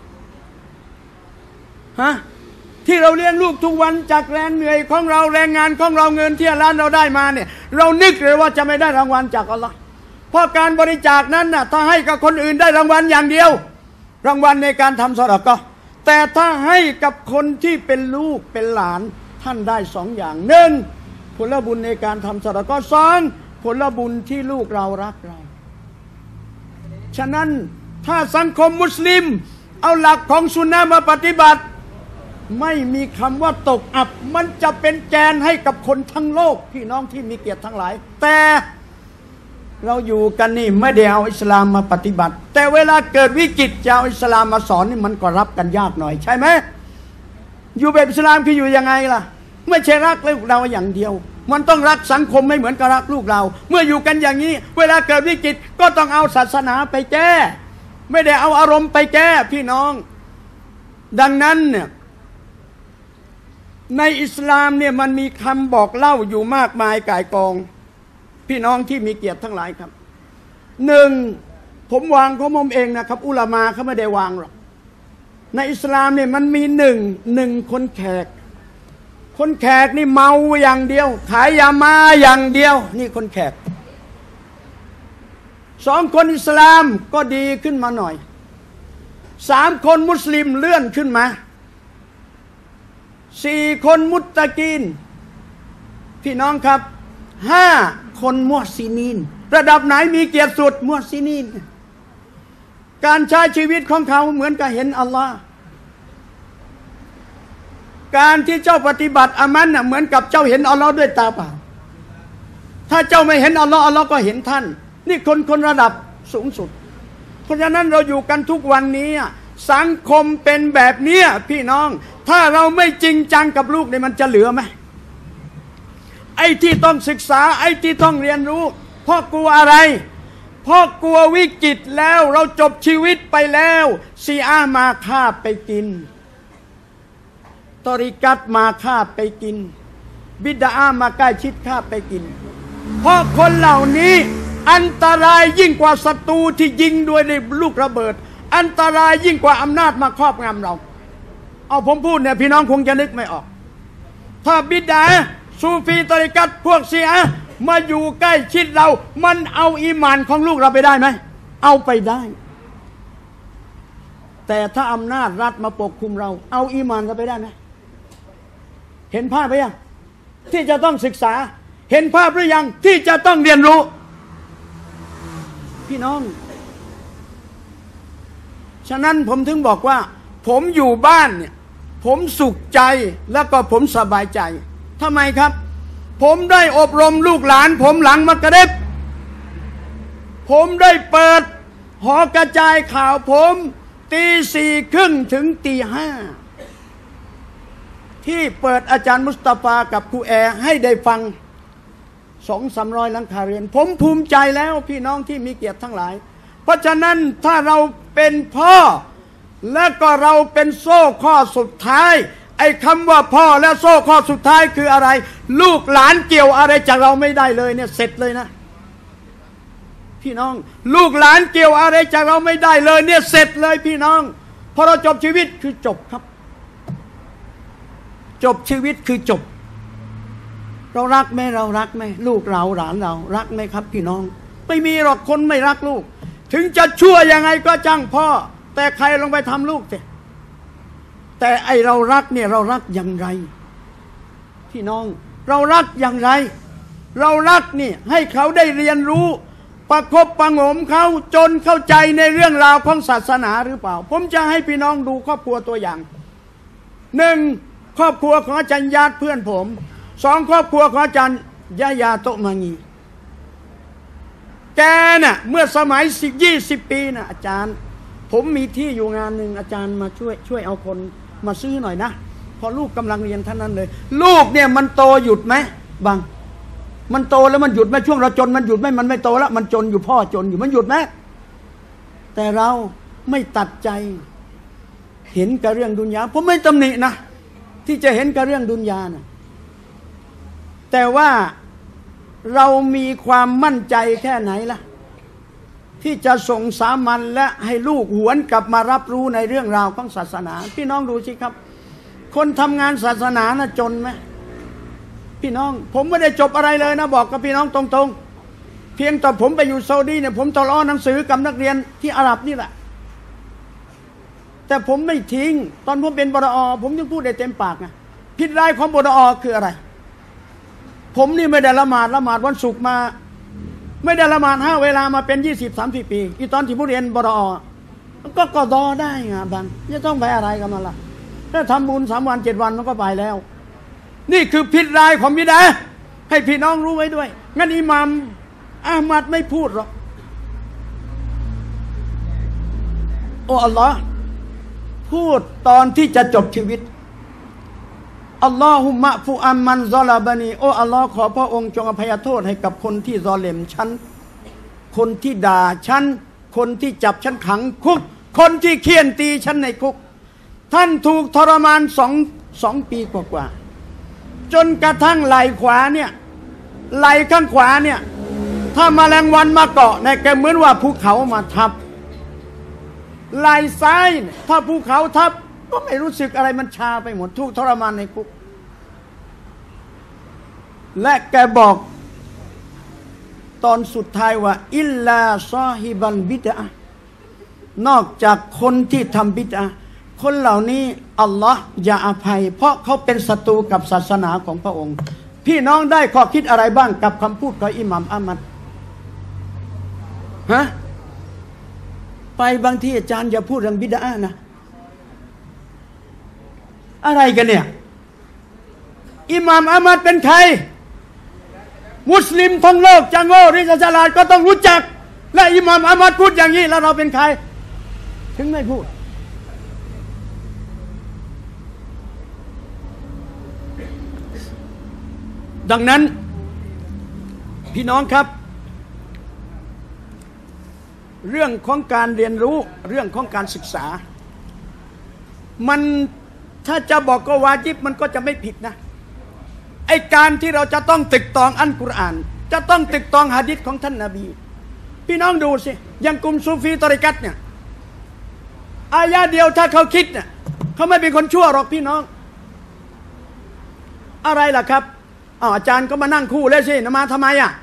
S1: ฮะที่เราเลี้ยงลูกทุกวันจากแรงเหนื่อยของเราแรงงานของเราเงินที่ร้านเราได้มาเนี่ยเรานึกเลยว่าจะไม่ได้รางวัลจากอัลลอฮ์เพราะการบริจาคนั้นน่ะถ้าให้กับคนอื่นได้รางวัลอย่างเดียวรางวัลในการทำซอดาเกอร์แต่ถ้าให้กับคนที่เป็นลูกเป็นหลานท่านได้2 อย่าง1ผลบุญในการทำซอดาเกอร์2ผลบุญที่ลูกเรารักเราฉะนั้นถ้าสังคมมุสลิมเอาหลักของซุนนะห์มาปฏิบัติไม่มีคำว่าตกอับมันจะเป็นแกนให้กับคนทั้งโลกพี่น้องที่มีเกียรติทั้งหลายแต่เราอยู่กันนี่ไม่ได้เอาอิสลามมาปฏิบัติแต่เวลาเกิดวิกฤตจะเอาอิสลามมาสอนนี่มันก็รับกันยากหน่อยใช่ไหมอยู่แบบอิสลามคืออยู่ยังไงล่ะไม่ใช่รักลูกเราอย่างเดียวมันต้องรักสังคมไม่เหมือนกับรักลูกเราเมื่ออยู่กันอย่างนี้เวลาเกิดวิกฤตก็ต้องเอาศาสนาไปแก้ไม่ได้เอาอารมณ์ไปแก้พี่น้องดังนั้นเนี่ยในอิสลามเนี่ยมันมีคำบอกเล่าอยู่มากมายก่ายกองพี่น้องที่มีเกียรติทั้งหลายครับ1ผมวางของผมเองนะครับอุลามาเขาไม่ได้วางหรอกในอิสลามเนี่ยมันมีหนึ่งคนแขกนี่เมาอย่างเดียวขายยามาอย่างเดียวนี่คนแขก2คนอิสลามก็ดีขึ้นมาหน่อย3คนมุสลิมเลื่อนขึ้นมา4คนมุตตะกีนพี่น้องครับ5คนมุฮซินีนระดับไหนมีเกียรติสุดมุฮซินีนการใช้ชีวิตของเขาเหมือนกับเห็นอัลลอฮ์การที่เจ้าปฏิบัติอามันน่ะเหมือนกับเจ้าเห็นอัลลอฮ์ด้วยตาเปล่าถ้าเจ้าไม่เห็นอัลลอฮ์อัลลอฮ์ก็เห็นท่านนี่คนระดับสูงสุดเพราะฉะนั้นเราอยู่กันทุกวันนี้สังคมเป็นแบบนี้พี่น้องถ้าเราไม่จริงจังกับลูกเนี่ยมันจะเหลือไหมไอ้ที่ต้องศึกษาไอ้ที่ต้องเรียนรู้เพราะกลัวอะไรเพราะกลัววิกฤตแล้วเราจบชีวิตไปแล้วซีอามาฆ่าไปกินตอริกัตมาฆ่าไปกินบิดามาใกล้ชิดฆ่าไปกินเพราะคนเหล่านี้อันตรายยิ่งกว่าศัตรูที่ยิงด้วยลูกระเบิดอันตรายยิ่งกว่าอำนาจมาครอบงำเราเอาผมพูดเนี่ยพี่น้องคงจะนึกไม่ออกถ้าบิดาซูฟีตริกัตพวกเสียมาอยู่ใกล้ชิดเรามันเอาอีหม่านของลูกเราไปได้ไหมเอาไปได้แต่ถ้าอำนาจรัฐมาปกคุมเราเอาอีหม่านเราไปได้ไหมเห็นภาพไหมยังที่จะต้องศึกษาเห็นภาพหรือยังที่จะต้องเรียนรู้พี่น้องฉะนั้นผมถึงบอกว่าผมอยู่บ้านเนี่ยผมสุขใจแล้วก็ผมสบายใจทำไมครับผมได้อบรมลูกหลานผมหลังมักริบผมได้เปิดหอกระจายข่าวผมตี4:30ถึงตี 5ที่เปิดอาจารย์มุสตาฟากับครูแอร์ให้ได้ฟัง200-300หลังคาเรือนผมภูมิใจแล้วพี่น้องที่มีเกียรติทั้งหลายเพราะฉะนั้นถ้าเราเป็นพ่อและก็เราเป็นโซ่ข้อสุดท้ายไอ้คำว่าพ่อและโซ่ข้อสุดท้ายคืออะไรลูกหลานเกี่ยวอะไรจากเราไม่ได้เลยเนี่ยเสร็จเลยนะพี่น้องลูกหลานเกี่ยวอะไรจากเราไม่ได้เลยเนี่ยเสร็จเลยพี่น้องพอเราจบชีวิตคือจบครับจบชีวิตคือจบเรารักไหมเรารักไหมลูกเราหลานเรารักไหมครับพี่น้องไม่มีหรอกคนไม่รักลูกถึงจะชั่วยังไงก็จ้างพ่อแต่ใครลงไปทำลูกแต่ไอเรารักเนี่ยเรารักอย่างไรพี่น้องเรารักอย่างไรเรารักนี่ให้เขาได้เรียนรู้ประคบประหงมเขาจนเข้าใจในเรื่องราวของศาสนาหรือเปล่าผมจะให้พี่น้องดูครอบครัวตัวอย่าง1ครอบครัวของอาจารย์ญาติเพื่อนผม2ครอบครัวของอาจารย์ยะยาโตมางีแกน่ะเมื่อสมัย10-20 ปีน่ะอาจารย์ผมมีที่อยู่งานหนึ่งอาจารย์มาช่วยเอาคนมาซื้อหน่อยนะพอลูกกำลังเรียนท่านนั้นเลยลูกเนี่ยมันโตหยุดไหมบังมันโตแล้วมันหยุดไหมช่วงเราจนมันหยุดไหมมันไม่โตแล้วมันจนอยู่พ่อจนอยู่มันหยุดไหมแต่เราไม่ตัดใจเห็นกับเรื่องดุนยาผมไม่ตำหนินะที่จะเห็นกับเรื่องดุนยานะแต่ว่าเรามีความมั่นใจแค่ไหนล่ะที่จะส่งสามัญและให้ลูกหวนกลับมารับรู้ในเรื่องราวของศาสนาพี่น้องดูสิครับคนทำงานศาสนาน่ะจนไหมพี่น้องผมไม่ได้จบอะไรเลยนะบอกกับพี่น้องตรงๆเพียงแต่ผมไปอยู่ซาอุดีเนี่ยผมทะเลาะหนังสือกับนักเรียนที่อาหรับนี่แหละแต่ผมไม่ทิ้งตอนผมเป็นบดอ.ผมยังพูดได้เต็มปากนะพิษร้ายของบดอ.คืออะไรผมนี่ไม่ได้ละหมาดวันศุกร์มาไม่ได้ละหมาด5 เวลามาเป็น20-30 ปีอีตอนที่ผู้เรียนบดอ.ก็กดอได้ไงบังจะต้องไปอะไรกันมาล่ะถ้าทำบุญ3 วัน 7 วันมันก็ไปแล้วนี่คือพิษร้ายของบิดาให้พี่น้องรู้ไว้ด้วยงั้นอิหม่ามอามัดไม่พูดหรอกโอ้อัลลอฮ์พูดตอนที่จะจบชีวิตอัลลอฮุมะฟูอัมมันซอลาบานีโอ้อัลลอฮ์ขอพระองค์จงอภัยโทษให้กับคนที่ซอเลมฉันคนที่ด่าฉันคนที่จับฉันขังคุกคนที่เคี่ยนตีฉันในคุกท่านถูกทรมาน2 ปีกว่าจนกระทั่งไหล่ขวาเนี่ยไหล่ข้างขวาเนี่ยถ้าแมลงวันมาเกาะเนี่ยแกเหมือนว่าภูเขามาทับไหล่ซ้ายถ้าภูเขาทับก็ไม่รู้สึกอะไรมันชาไปหมดทุกทรมานในคุกและแกบอกตอนสุดท้ายว่าอิลลาซอฮิบันบิดอะนอกจากคนที่ทำบิดอะคนเหล่านี้อัลลอฮ์อย่าอภัยเพราะเขาเป็นศัตรูกับศาสนาของพระองค์พี่น้องได้ข้อคิดอะไรบ้างกับคำพูดของอิหม่ามอามัดฮะไปบางทีอาจารย์อย่าพูดเรื่องบิดอะนะอะไรกันเนี่ยอิหม่ามอามัดเป็นใครมุสลิมทั้งโลกจะโง่หรือจะฉลาดก็ต้องรู้จักและอิหม่ามอามัดพูดอย่างนี้แล้วเราเป็นใครถึงไม่พูดดังนั้นพี่น้องครับเรื่องของการเรียนรู้เรื่องของการศึกษามันถ้าจะบอกก็วาญิบมันก็จะไม่ผิดนะไอการที่เราจะต้องตึกตองอัลกุรอานจะต้องตึกตองหะดีษของท่านนบีพี่น้องดูสิอย่างกลุ่มซูฟีตอริกัตเนี่ยอายะเดียวถ้าเขาคิดเนี่ยเขาไม่เป็นคนชั่วหรอกพี่น้องอะไรล่ะครับอาจารย์ก็มานั่งคู่แล้วสิมาทำไม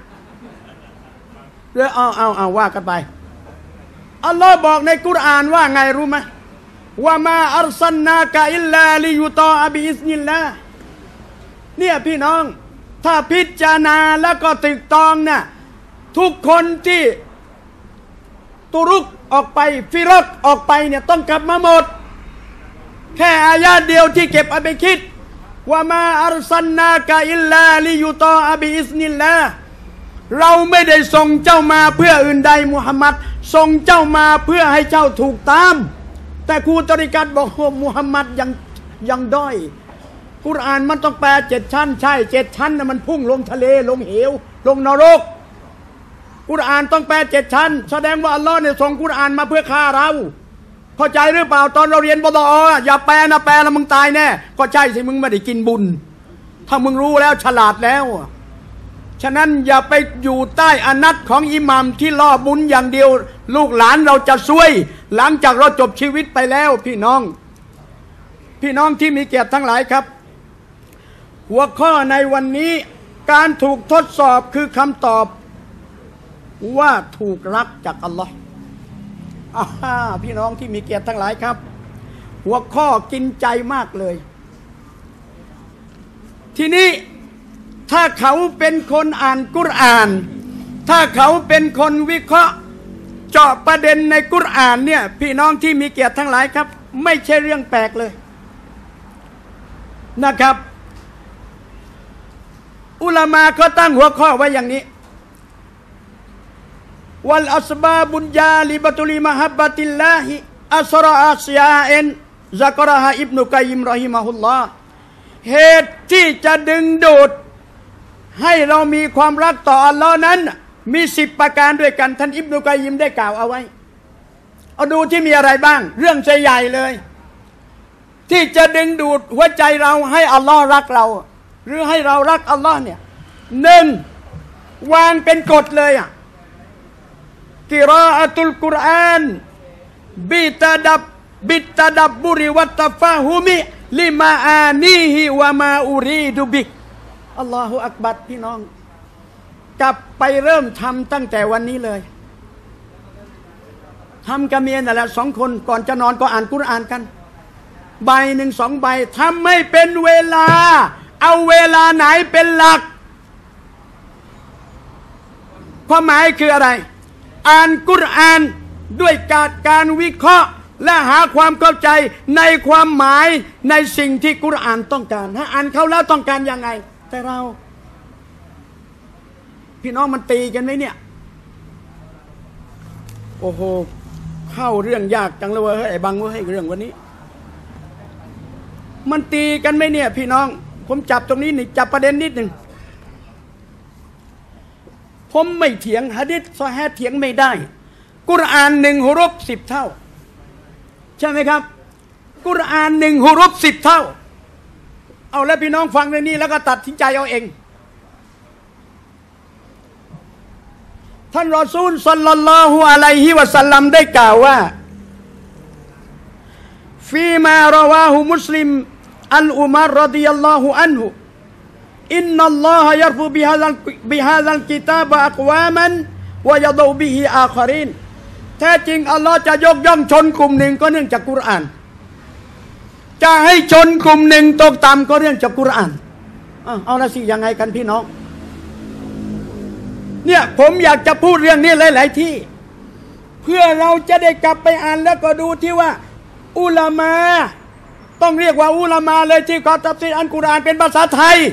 S1: เรื่องเอาว่ากันไปอัลลอฮ์บอกในกุรอานว่าไงรู้ไหมว่ามาอัรซัลนากะอิลลาลิยุตอบิอิซนิลลาห์เนี่ยพี่น้องถ้าพิจารณาแล้วก็ตึกตองเนี่ยทุกคนที่ตุรุกออกไปฟิรักออกไปเนี่ยต้องกลับมาหมดแค่อายะเดียวที่เก็บเอาไปคิดว่ามาอัรซัลนากะอิลลาลิยุตอบิอิซนิลลาห์เราไม่ได้ส่งเจ้ามาเพื่ออื่นใดมุฮัมมัดส่งเจ้ามาเพื่อให้เจ้าถูกตามแต่ครูตริกัตบอกว่ามุฮัมมัดยังด้อยกุรอานมันต้องแปล7 ชั้นใช่7 ชั้นนะมันพุ่งลงทะเลลงเหวลงนรกกุรอานต้องแปล7 ชั้นแสดงว่าอัลลอฮ์เนี่ยส่งกุรอานมาเพื่อฆ่าเราเข้าใจหรือเปล่าตอนเราเรียนบดอย่าแปลนะแปลแล้วมึงตายแน่ก็ใช่สิมึงไม่ได้กินบุญถ้ามึงรู้แล้วฉลาดแล้วฉะนั้นอย่าไปอยู่ใต้อนัตของอิหมัมที่ล่อบุญอย่างเดียวลูกหลานเราจะซวยหลังจากเราจบชีวิตไปแล้วพี่น้องที่มีเกียรติทั้งหลายครับหัวข้อในวันนี้การถูกทดสอบคือคำตอบว่าถูกรักจากอัลลอฮ์พี่น้องที่มีเกียรติทั้งหลายครับหัวข้อกินใจมากเลยทีนี้ถ้าเขาเป็นคนอ่านกุรอานถ้าเขาเป็นคนวิเคราะห์เจาะประเด็นในกุรอานเนี่ยพี่น้องที่มีเกียรติทั้งหลายครับไม่ใช่เรื่องแปลกเลยนะครับอุลามะก็ตั้งหัวข้อไว้อย่างนี้วัลอัสบาบุญญาลิบตุลิมะฮับบะติลลาฮิอัสรออาสยาเอ็นซักรฮะอิบนุกัยยิมรอฮิมะฮุลลอฮ์เหตุที่จะดึงดูดให้เรามีความรักต่ออัลลอฮ์นั้นมี10 ประการด้วยกันท่านอิบนุกัยยิมได้กล่าวเอาไว้เอาดูที่มีอะไรบ้างเรื่องใหญ่เลยที่จะดึงดูดหัวใจเราให้อัลลอฮ์รักเราหรือให้เรารักอัลลอฮ์เนี่ย1วางเป็นกฎเลยกิรออะตุลกุรอานบิตะดับบุริวัตตะฟะฮุมิลิมาอานีฮิวะมาอูรีดุบิอัลลอฮฺอักบัรพี่น้องกลับไปเริ่มทำตั้งแต่วันนี้เลยทำกับเมียนั่นแหละ2 คนก่อนจะนอนก็อ่านกุรอานกันใบ1 2 ใบทำไม่เป็นเวลาเอาเวลาไหนเป็นหลักความหมายคืออะไรอ่านกุรอานด้วยการวิเคราะห์และหาความเข้าใจในความหมายในสิ่งที่กุรอานต้องการถ้าอ่านเขาแล้วต้องการยังไงแต่เราพี่น้องมันตีกันไหมเนี่ยโอ้โหเข้าเรื่องยากจังเลยเว้ยไอ้บังเว้ยเรื่องวันนี้มันตีกันไหมเนี่ยพี่น้องผมจับตรงนี้นี่จับประเด็นนิดหนึ่งผมไม่เถียงหะดีษซอฮีฮ์เถียงไม่ได้กุรอาน1 ฮุรุฟ 10 เท่าใช่ไหมครับกุรอาน1 ฮุรุฟ 10 เท่าเอาแล้วพี่น้องฟังเรื่องนี้แล้วก็ตัดสินใจเอาเองท่านรอซูลศ็อลลัลลอฮุอะลัยฮิวะซัลลัมได้กล่าวว่าฟีมารอวาฮุมุสลิมอันอุมัรรอฎิยัลลอฮุอันฮุอินนัลลอฮะยัรฟุบิฮาซัลกิตาบะอักวามันวะยะฎอบิฮิอาคารินแท้จริงอัลลอฮ์จะยกย่องชนกลุ่มหนึ่งก็เนื่องจากกุรอานจะให้ชนกลุ่มหนึ่งตกต่ำก็เรื่องจากกุรอานเอาละสิยังไงกันพี่น้องเนี่ยผมอยากจะพูดเรื่องนี้หลายๆที่เพื่อเราจะได้กลับไปอ่านแล้วก็ดูที่ว่าอุลามะต้องเรียกว่าอุลามะเลยที่เขาตัฟซีรอัลกุรอานเป็นภาษาไทย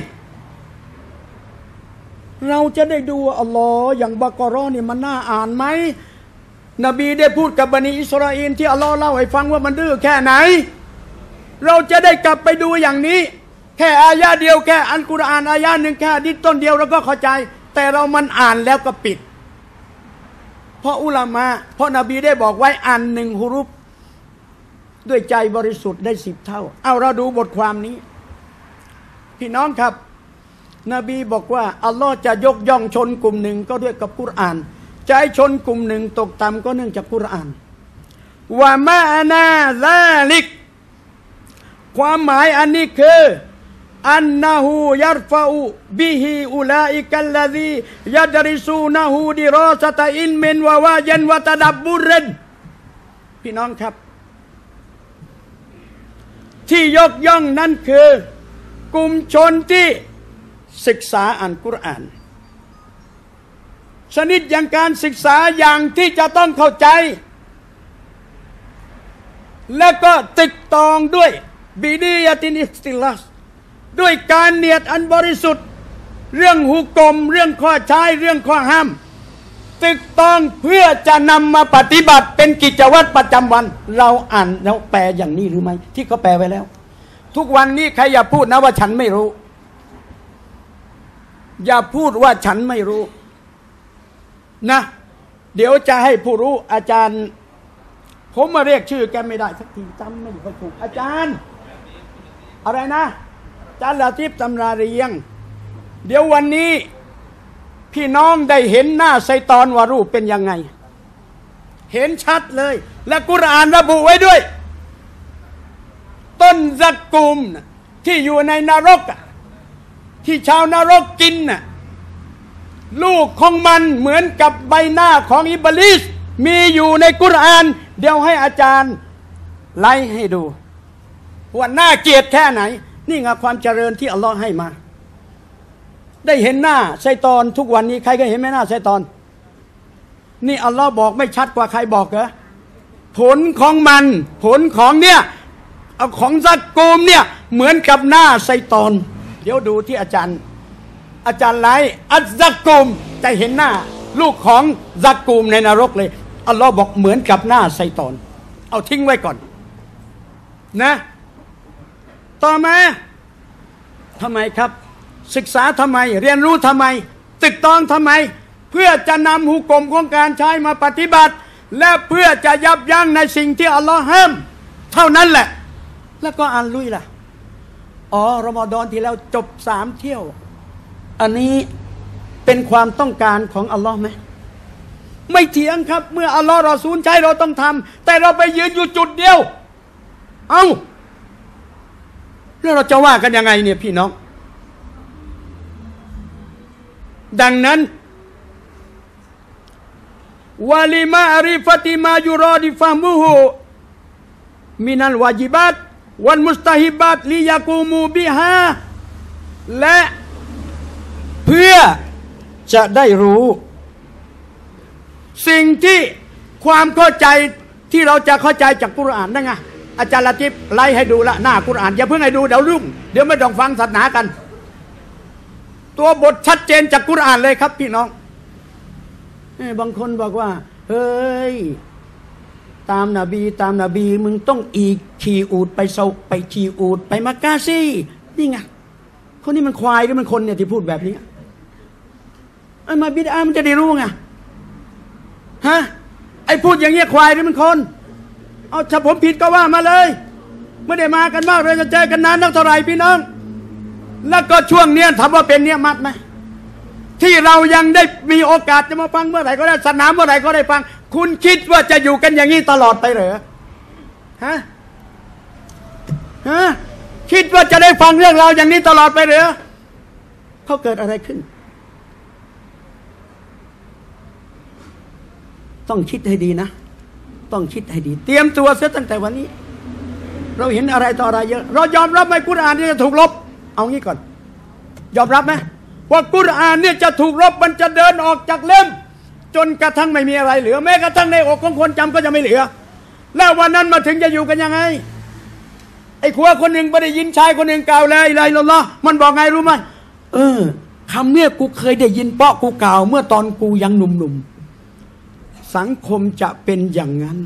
S1: เราจะได้ดูว่าอัลลอฮ์อย่างบะเกาะเราะห์นี่มันน่าอ่านไหมนบีได้พูดกับบันิอิสราเอลที่อัลลอฮ์เล่าให้ฟังว่ามันดื้อแค่ไหนเราจะได้กลับไปดูอย่างนี้แค่อายะเดียวแค่อัลกุรอานอายะหนึ่งแค่หะดีษต้นเดียวเราก็เข้าใจแต่เรามันอ่านแล้วก็ปิดเพราะอุลามะเพราะนบีได้บอกไว้อ่าน1 ฮุรุฟด้วยใจบริสุทธิ์ได้10 เท่าเอาเราดูบทความนี้พี่น้องครับนบีบอกว่าอัลลอฮ์จะยกย่องชนกลุ่มหนึ่งก็ด้วยกับกุรอานจะให้ชนกลุ่มหนึ่งตกต่ำก็เนื่องจากกุรอานว่ามาอานาซาลิกความหมายอันนี้คืออันนะฮูยัรฟะอูบิฮิอุลาอิกัลลซียัดริซูนะฮูดิรอซะตะอิลมินวะวายันวะตะดับบุรินพี่น้องครับที่ยกย่องนั้นคือกลุ่มชนที่ศึกษาอัลกุรอานชนิดอย่างการศึกษาอย่างที่จะต้องเข้าใจและก็ติดตองด้วยบิดียะตินอิสติลัสด้วยการเนียดอันบริสุทธิ์เรื่องหุกมเรื่องข้อใช้เรื่องข้อห้ามติดตองเพื่อจะนำมาปฏิบัติเป็นกิจวัตรประจำวันเราอ่านแล้วแปลอย่างนี้หรือไม่ที่เขาแปลไว้แล้วทุกวันนี้ใครอย่าพูดนะว่าฉันไม่รู้อย่าพูดว่าฉันไม่รู้นะเดี๋ยวจะให้ผู้รู้อาจารย์ผมมาเรียกชื่อแกไม่ได้สักทีจำไม่ค่อยถูกอาจารย์อะไรนะอาจารย์ลาติฟตำราเรียงเดี๋ยววันนี้พี่น้องได้เห็นหน้าไซตอนว่ารูปเป็นยังไงเห็นชัดเลยและกุรอานระบุไว้ด้วยต้นซักกุมที่อยู่ในนรกที่ชาวนรกกินน่ะลูกของมันเหมือนกับใบหน้าของอิบลิสมีอยู่ในกุรอานเดี๋ยวให้อาจารย์ไล่ให้ดูว่าน่าเกลียดแค่ไหนนี่ไงความเจริญที่อัลลอฮ์ให้มาได้เห็นหน้าไซตอนทุกวันนี้ใครก็เห็นไหมหน้าไซตอนนี่อัลลอฮ์บอกไม่ชัดกว่าใครบอกเหรอผลของมันผลของเนี่ยของซักกูมเนี่ยเหมือนกับหน้าไซตอนเดี๋ยวดูที่อาจารย์ไลอัซซักกูมจะเห็นหน้าลูกของซักกูมในนรกเลยอัลลอฮ์บอกเหมือนกับหน้าไซตอนเอาทิ้งไว้ก่อนนะต่อมาทำไมครับศึกษาทำไมเรียนรู้ทำไมตึกตองทำไมเพื่อจะนำหุกมของการใช้มาปฏิบัติและเพื่อจะยับยั้งในสิ่งที่อัลลอฮ์ห้ามเท่านั้นแหละแล้วก็อ่านลุยล่ะรอมฎอนที่แล้วจบ3 เที่ยวอันนี้เป็นความต้องการของอัลลอฮ์ไหมไม่เถียงครับเมื่ออัลลอฮ์รอซูลใช้เราต้องทำแต่เราไปยืนอยู่จุดเดียวแล้วเราจะว่ากันยังไงเนี่ยพี่น้องดังนั้นวะลิมาอาริฟะติมายุรอดิฟะมุฮูมินัลวาญิบัตวัลมุสตะฮิบัตลิยะกูมูบิฮาและเพื่อจะได้รู้สิ่งที่ความเข้าใจที่เราจะเข้าใจจากกุรอานนั่นไงอาจารย์ละติฟไล่ให้ดูละหน้ากุรอานอย่าเพิ่งให้ดูเดี๋ยวรุ่งเดี๋ยวไม่ต้องฟังศาสนากันตัวบทชัดเจนจากกุรอานเลยครับพี่น้องบางคนบอกว่าเฮ้ยตามนบีมึงต้องอีกขี่อูฐไปขี่อูฐไปมักกะสินี่ไงคนนี้มันควายหรือมันคนเนี่ยที่พูดแบบนี้มาบิดามันจะได้รู้ไงฮะไอ้พูดอย่างเงี้ยควายหรือมันคนถ้าผมผิดก็ว่ามาเลยไม่ได้มากันมากเลยจะเจอกันนานนักเท่าไหร่พี่น้องแล้วก็ช่วงเนี้ยถามว่าเป็นเนี้ยมัดไหมที่เรายังได้มีโอกาสจะมาฟังเมื่อไหร่ก็ได้สนามเมื่อไหร่ก็ได้ฟังคุณคิดว่าจะอยู่กันอย่างนี้ตลอดไปเหรอฮะคิดว่าจะได้ฟังเรื่องราวอย่างนี้ตลอดไปเหรอเขาเกิดอะไรขึ้นต้องคิดให้ดีนะต้องคิดให้ดีเตรียมตัวเสียตั้งแต่วันนี้เราเห็นอะไรต่ออะไรเยอะเรายอมรับไหมกุรอานนี่จะถูกลบเอางี้ก่อนยอมรับไหมว่ากุรอานเนี่ยจะถูกลบมันจะเดินออกจากเล่มจนกระทั่งไม่มีอะไรเหลือแม้กระทั่งในอกของคนจำก็จะไม่เหลือแล้ววันนั้นมาถึงจะอยู่กันยังไงไอ้ขัวคนหนึ่งไม่ได้ยินชายคนหนึ่งกล่าวเลยละอิลลัลลอฮ์มันบอกไงรู้ไหมคำเนี่ยกูเคยได้ยินเพราะกูกล่าวเมื่อตอนกูยังหนุ่มๆสังคมจะเป็นอย่างนั้น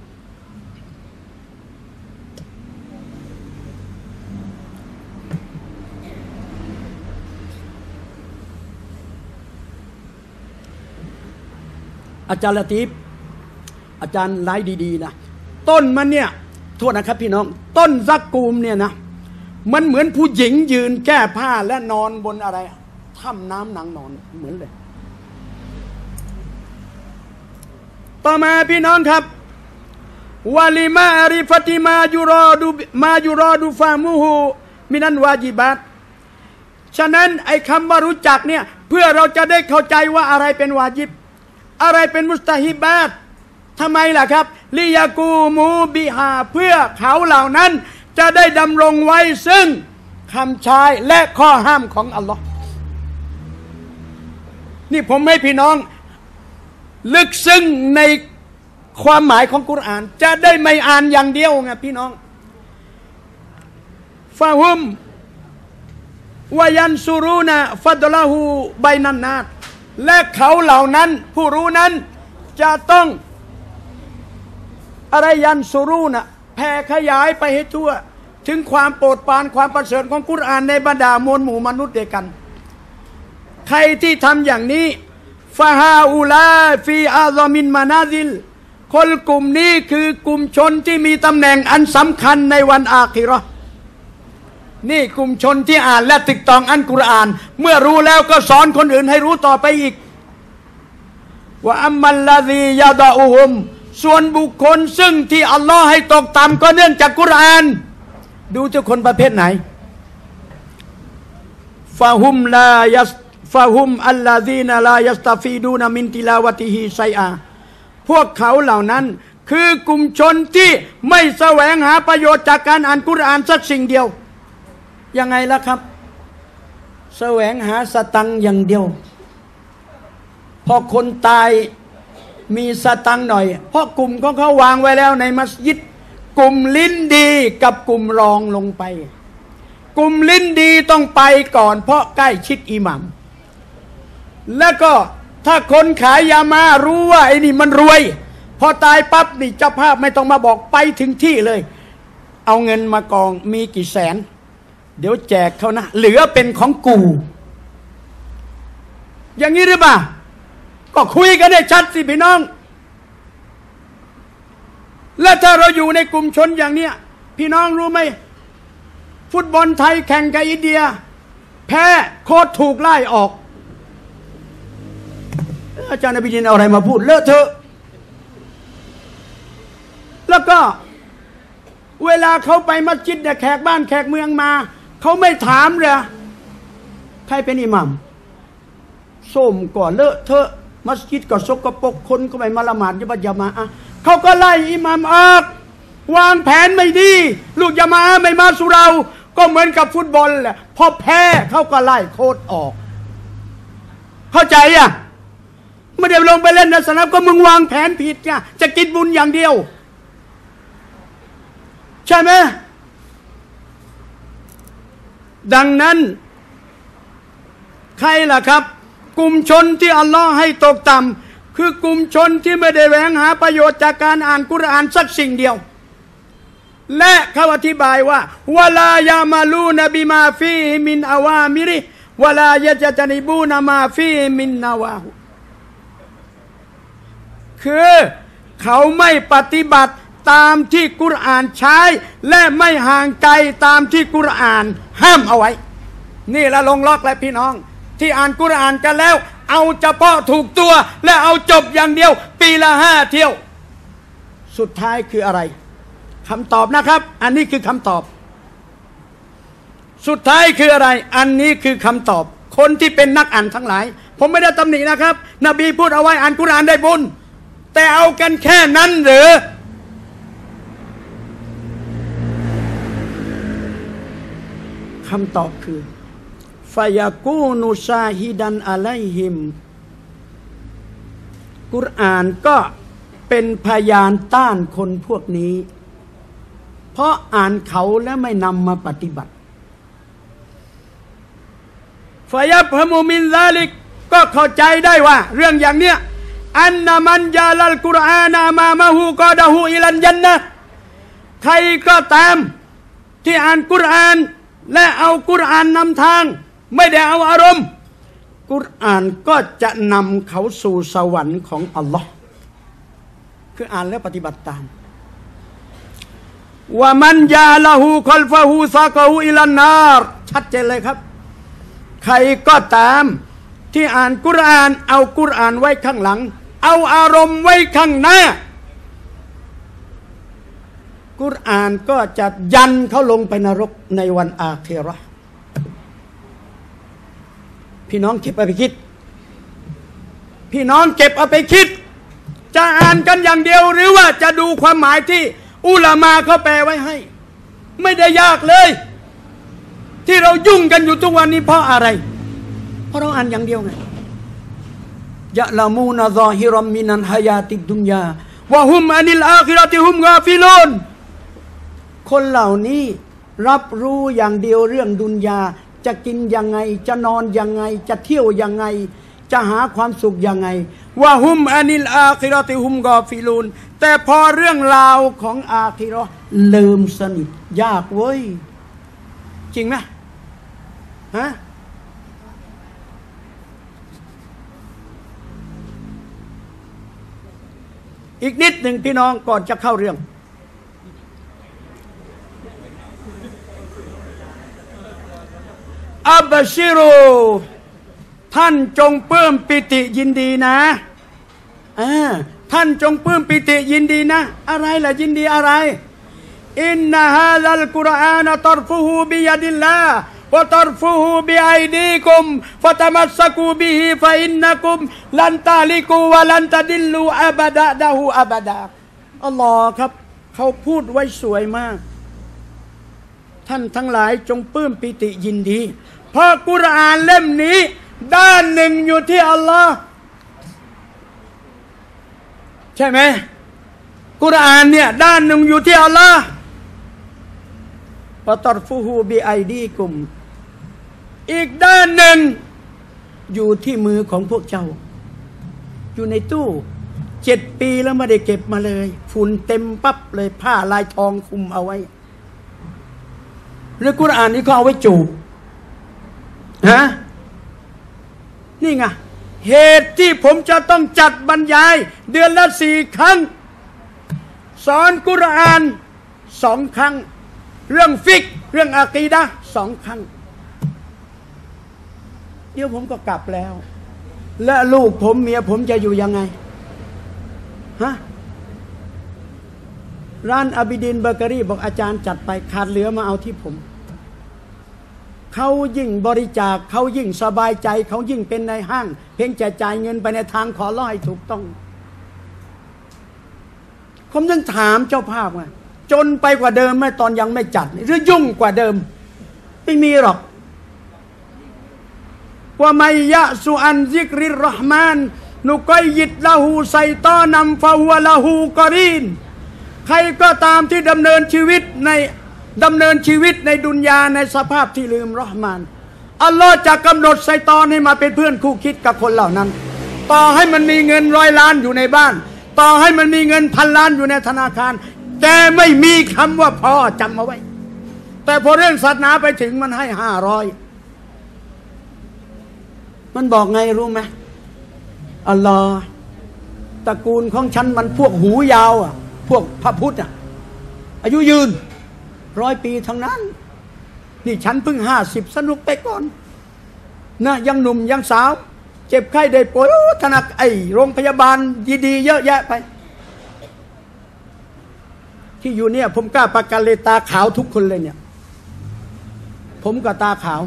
S1: อาจารย์ละติฟอาจารย์ไล่ดีๆนะต้นมันเนี่ยโทษนะครับพี่น้องต้นซักกูมเนี่ยนะมันเหมือนผู้หญิงยืนแก้ผ้าและนอนบนอะไรถ้ำน้ำนางนอนเหมือนเลยต่อมาพี่น้องครับวะลิมาอาริฟติมายุรอดูฟามุฮูมินันวาจิบัตฉะนั้นไอ้คำว่ารู้จักเนี่ยเพื่อเราจะได้เข้าใจว่าอะไรเป็นวาญิบอะไรเป็นมุสตาฮิบาตทำไมล่ะครับลิยากูมูบิฮาเพื่อเขาเหล่านั้นจะได้ดำรงไว้ซึ่งคำใช้และข้อห้ามของอัลลอฮ์นี่ผมให้พี่น้องลึกซึ้งในความหมายของกุรอานจะได้ไม่อ่านอย่างเดียวไงพี่น้องฟาฮุมวายันซูรูนะฟัดลาหูไบนันนาตและเขาเหล่านั้นผู้รู้นั้นจะต้องอะไรยันซูรูนะแผ่ขยายไปให้ทั่วถึงความโปรดปรานความประเสริฐของกุรอานในบรรดามวลหมู่มนุษย์เดียวกันใครที่ทำอย่างนี้ฟาฮาอูลาฟีอาซามินมานาซิลคนกลุ่มนี้คือกลุ่มชนที่มีตำแหน่งอันสำคัญในวันอาคิเราะห์นี่กลุ่มชนที่อ่านและติดตองอันกุรอานเมื่อรู้แล้วก็สอนคนอื่นให้รู้ต่อไปอีกว่าอัมมัลลาซียาดะอูฮุมส่วนบุคคลซึ่งที่อัลลอฮ์ให้ตกต่ำก็เนื่องจากกุรอานดูเจ้าคนประเภทไหนฟาฮุมอัลลาซีนาลายัสตาฟีดูนามินติลาวะติฮิไซอาพวกเขาเหล่านั้นคือกลุ่มชนที่ไม่แสวงหาประโยชน์จากการอ่านกุรอานสักสิ่งเดียวยังไงล่ะครับแสวงหาสตังค์อย่างเดียวพอคนตายมีสตังค์หน่อยเพราะกลุ่มของเขาวางไว้แล้วในมัสยิดกลุ่มลิ้นดีกับกลุ่มรองลงไปกลุ่มลิ้นดีต้องไปก่อนเพราะใกล้ชิดอิหมัมแล้วก็ถ้าคนขายยามารู้ว่าไอ้นี่มันรวยพอตายปั๊บนี่เจ้าภาพไม่ต้องมาบอกไปถึงที่เลยเอาเงินมากองมีกี่แสนเดี๋ยวแจกเขานะเหลือเป็นของกูอย่างนี้หรือเปล่าก็คุยกันได้ชัดสิพี่น้องและถ้าเราอยู่ในกลุ่มชนอย่างเนี้ยพี่น้องรู้ไหมฟุตบอลไทยแข่งกับอินเดียแพ้โค้ชถูกไล่ออกอาจารย์นบีดินเอาอะไรมาพูดเลอะเทอะแล้วก็เวลาเขาไปมัสยิดเนี่ยแขกบ้านแขกเมืองมาเขาไม่ถามเลยใครเป็นอิหมัมส้มก่อนเลอะเทอะมัสยิดก็สกปรกคนก็ไม่มาละหมาดยามาอะเขาก็ไล่อิหมัมออกวางแผนไม่ดีลูกยามาไม่มาสุเราก็เหมือนกับฟุตบอลแหละพอแพ้เขาก็ไล่โค้ชออกเข้าใจอ่ะไม่ได้ลงไปเล่นในสนามก็มึงวางแผนผิดไงจะกินบุญอย่างเดียวใช่ไหมดังนั้นใครล่ะครับกลุ่มชนที่อัลลอฮ์ให้ตกต่ำคือกลุ่มชนที่ไม่ได้แสวงหาประโยชน์จากการอ่านกุรอานสักสิ่งเดียวและเขาอธิบายว่าวะลายามาลูนบิมาฟีมินอาวามิริวะลายะจตนิบูนามาฟีมินนาวาหุคือเขาไม่ปฏิบัติตามที่กุรอานใช้และไม่ห่างไกลตามที่กุรอานห้ามเอาไว้นี่ละลงล็อกและพี่น้องที่อ่านกุรอานกันแล้วเอาเฉพาะถูกตัวและเอาจบอย่างเดียวปีละ5 เที่ยวสุดท้ายคืออะไรคำตอบนะครับอันนี้คือคำตอบสุดท้ายคืออะไรอันนี้คือคำตอบคนที่เป็นนักอ่านทั้งหลายผมไม่ได้ตำหนินะครับนบีพูดเอาไว้อ่านกุรอานได้บุญแต่เอากันแค่นั้นหรือคำตอบคือฟายากูนุชาฮิดันอะลัยฮิมกุรอานก็เป็นพยานต้านคนพวกนี้เพราะอ่านเขาและไม่นำมาปฏิบัติฟายับฮะมูมินซาลิกก็เข้าใจได้ว่าเรื่องอย่างเนี้ยอันนามันยาลัลกุรอานามามะฮูกอดะฮูอิลันญันนะห์ใครก็ตามที่อ่านกุรอานและเอากุรอานนำทางไม่ได้เอาอารมณ์กุรอานก็จะนำเขาสู่สวรรค์ของอัลลอฮ์คืออ่านแล้วปฏิบัติตามว่ามันยาละหูคอลฟะหูซากะหูอิลันนารชัดเจนเลยครับใครก็ตามที่อ่านกุรอานเอากุรอานไว้ข้างหลังเอาอารมณ์ไว้ข้างหน้ากุรอานก็จะยันเขาลงไปนรกในวันอาคิเราะห์พี่น้องเก็บเอาไปคิดพี่น้องเก็บเอาไปคิดจะอ่านกันอย่างเดียวหรือว่าจะดูความหมายที่อุลามาเขาแปลไว้ให้ไม่ได้ยากเลยที่เรายุ่งกันอยู่ทุกวันนี้เพราะอะไรเพราะเราอ่านอย่างเดียวไงยะลามูนะซอฮิรัมมินัลฮายาติดดุนยาวะฮุมอานิลอาคิเราะติฮุมกาฟิลูนคนเหล่านี้รับรู้อย่างเดียวเรื่องดุนยาจะกินยังไงจะนอนยังไงจะเที่ยวยังไงจะหาความสุขยังไงวะฮุมอานิลอาคิเราะติฮุมกาฟิลูนแต่พอเรื่องราวของอาคิเราะห์ลืมสนิทยากเว้ยจริงไหมฮะอีกนิดหนึ่งพี่น้องก่อนจะเข้าเรื่องอับชิรูท่านจงปลื้มปิติยินดีนะท่านจงปลื้มปิติยินดีนะอะไรล่ะยินดีอะไรอินนะฮาซัลกุรอานตัรฟุฮูบิยะดิลลาห์วะตัรฟุฮูบิอัยดีกุมฟะตะมัสซะกูบิฮิฟะอินนะกุมลันตะลิกูวะลันตะดิลลูอะบะดะดะฮูอะบะดาอัลลอฮ์ครับเขาพูดไว้สวยมากท่านทั้งหลายจงปลื้มปิติยินดีเพราะกุรอานเล่มนี้ด้านหนึ่งอยู่ที่อัลลอฮ์ใช่ไหมกุรอานเนี่ยด้านหนึ่งอยู่ที่อัลลอฮ์วะตัรฟุฮูบิอัยดีกุมอีกด้านหนึ่งอยู่ที่มือของพวกเจ้าอยู่ในตู้7 ปีแล้วไม่ได้เก็บมาเลยฝุ่นเต็มปั๊บเลยผ้าลายทองคลุมเอาไว้หรือกุรอานนี้เขาเอาไว้จูบฮะนี่ไงเหตุที่ผมจะต้องจัดบรรยายเดือนละ4 ครั้งสอนกุรอาน2 ครั้งเรื่องฟิกเรื่องอะกีดะห์2 ครั้งเดี๋ยวผมก็กลับแล้วและลูกผมเมียผมจะอยู่ยังไงฮะร้านอาบิดินเบเกอรี่บอกอาจารย์จัดไปขาดเหลือมาเอาที่ผมเขายิ่งบริจาคเขายิ่งสบายใจเขายิ่งเป็นในห้างเพียงจะจ่ายเงินไปในทางขอร้อยถูกต้องผมยังถามเจ้าภาพว่าจนไปกว่าเดิมไหมตอนยังไม่จัดหรือยุ่งกว่าเดิมไม่มีหรอกว่าไมยะสุอันซิกริรเราะห์มานนุกัยยิดละหูไซตอนัมฟะฮุวะละหูกอรีนใครก็ตามที่ดำเนินชีวิตในดุนยาในสภาพที่ลืมเราะห์มานอัลลอฮ์จะกำหนดไซตอนให้มาเป็นเพื่อนคู่คิดกับคนเหล่านั้นต่อให้มันมีเงิน100 ล้านอยู่ในบ้านต่อให้มันมีเงิน1,000 ล้านอยู่ในธนาคารแต่ไม่มีคำว่าพอจำเอาไว้แต่พอเรื่องศาสนาไปถึงมันให้500มันบอกไงรู้ไหมอัลลอฮ์ตระกูลของฉันมันพวกหูยาวอ่ะพวกพระพุทธอ่ะอายุยืน100 ปีทั้งนั้นนี่ฉันเพิ่ง50สนุกไปก่อนนะยังหนุ่มยังสาวเจ็บไข้ได้ป่วยธนาคารโรงพยาบาลดีๆเยอะแยะไปที่อยู่เนี่ยผมกล้าประกันเลยตาขาวทุกคนเลยเนี่ยผมก็ตาขาว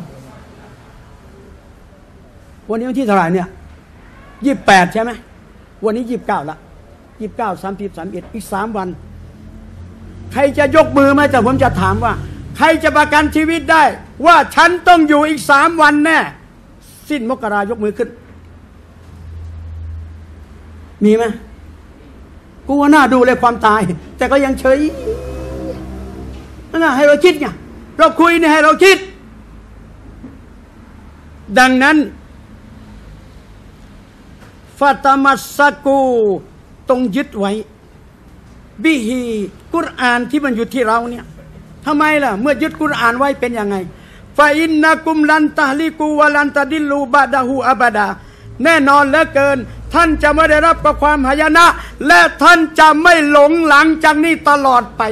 S1: วันนี้วันที่เท่าไหร่เนี่ย28ใช่ไหมวันนี้29ละ29 30 31อีก3 วันใครจะยกมือมาแต่ผมจะถามว่าใครจะประกันชีวิตได้ว่าฉันต้องอยู่อีก3 วันแน่สิ้นมกรายกมือขึ้นมีไหมกูว่าน่าดูเลยความตายแต่ก็ยังเฉยนั่นน่ะให้เราคิดไงเราคุยเนี่ยให้เราคิดดังนั้นฟาตามัสซะกูต้องยึดไว้บิฮีกุรอานที่มันอยู่ที่เราเนี่ยทำไมล่ะเมื่อยึดกุรอานไว้เป็นยังไงฟาอินนะกุมลันตะลิกูวะลันตะดิลลูบะดะฮูอะบะดาแน่นอนเหลือเกินท่านจะไม่ได้รับกับความหายนะและท่านจะไม่หลงหลังจากนี้ตลอดไป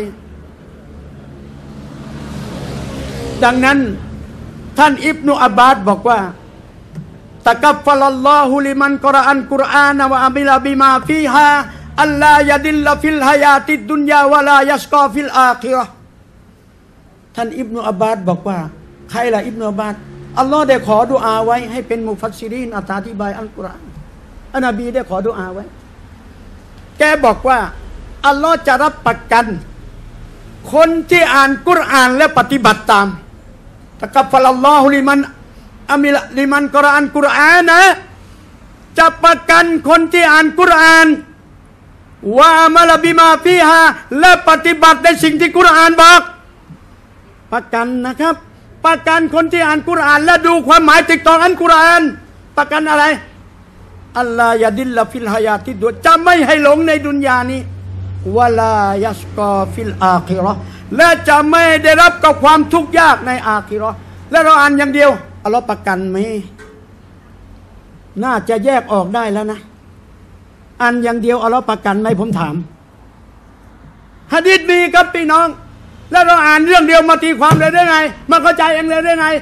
S1: ดังนั้นท่านอิบนุอับบาสบอกว่าตะกัฟฟัลลอฮุลิมันกอรออันกุรอานวะอามิลบิมาฟีฮาอัลลายดิลลฟิลฮายาติดดุนยาวะลายัสกอฟิลอาคิเราะห์ท่านอิบนุอับบาสบอกว่าใครล่ะอิบนุอับบาสอัลลอฮ์ได้ขอดุอาไว้ให้เป็นมุฟัสซิรีนอธิบายอัลกุรอานอันนบีได้ขอดุอาไว้แกบอกว่าอัลลอฮ์จะรับประกันคนที่อ่านกุรอานและปฏิบัติตามตะกัฟฟัลลอฮุลิมันกรอานกุรอานนะจะประกันคนที่อ่านกุรอานว่าอามัลบิมาฟีฮาและปฏิบัติในสิ่งที่กุรอานบอกประกันนะครับประกันคนที่อ่านกุรอานและดูความหมายติดต่ออันกุรอานประกันอะไรอัลลายดิลลฟิลฮายาติดุจะไม่ให้หลงในดุนยานี้วะลายัสกอฟิลอาคิเราะห์และจะไม่ได้รับกับความทุกข์ยากในอาคิเราะห์และเราอ่านอย่างเดียวอัลลอฮ์ประกันไหมน่าจะแยกออกได้แล้วนะอ่านอย่างเดียวอัลลอฮ์ประกันไหมผมถามหะดีษมีครับพี่น้องแล้วเราอ่านเรื่องเดียวมาตีความเลยได้ไงมาเข้าใจเองเลยได้ไง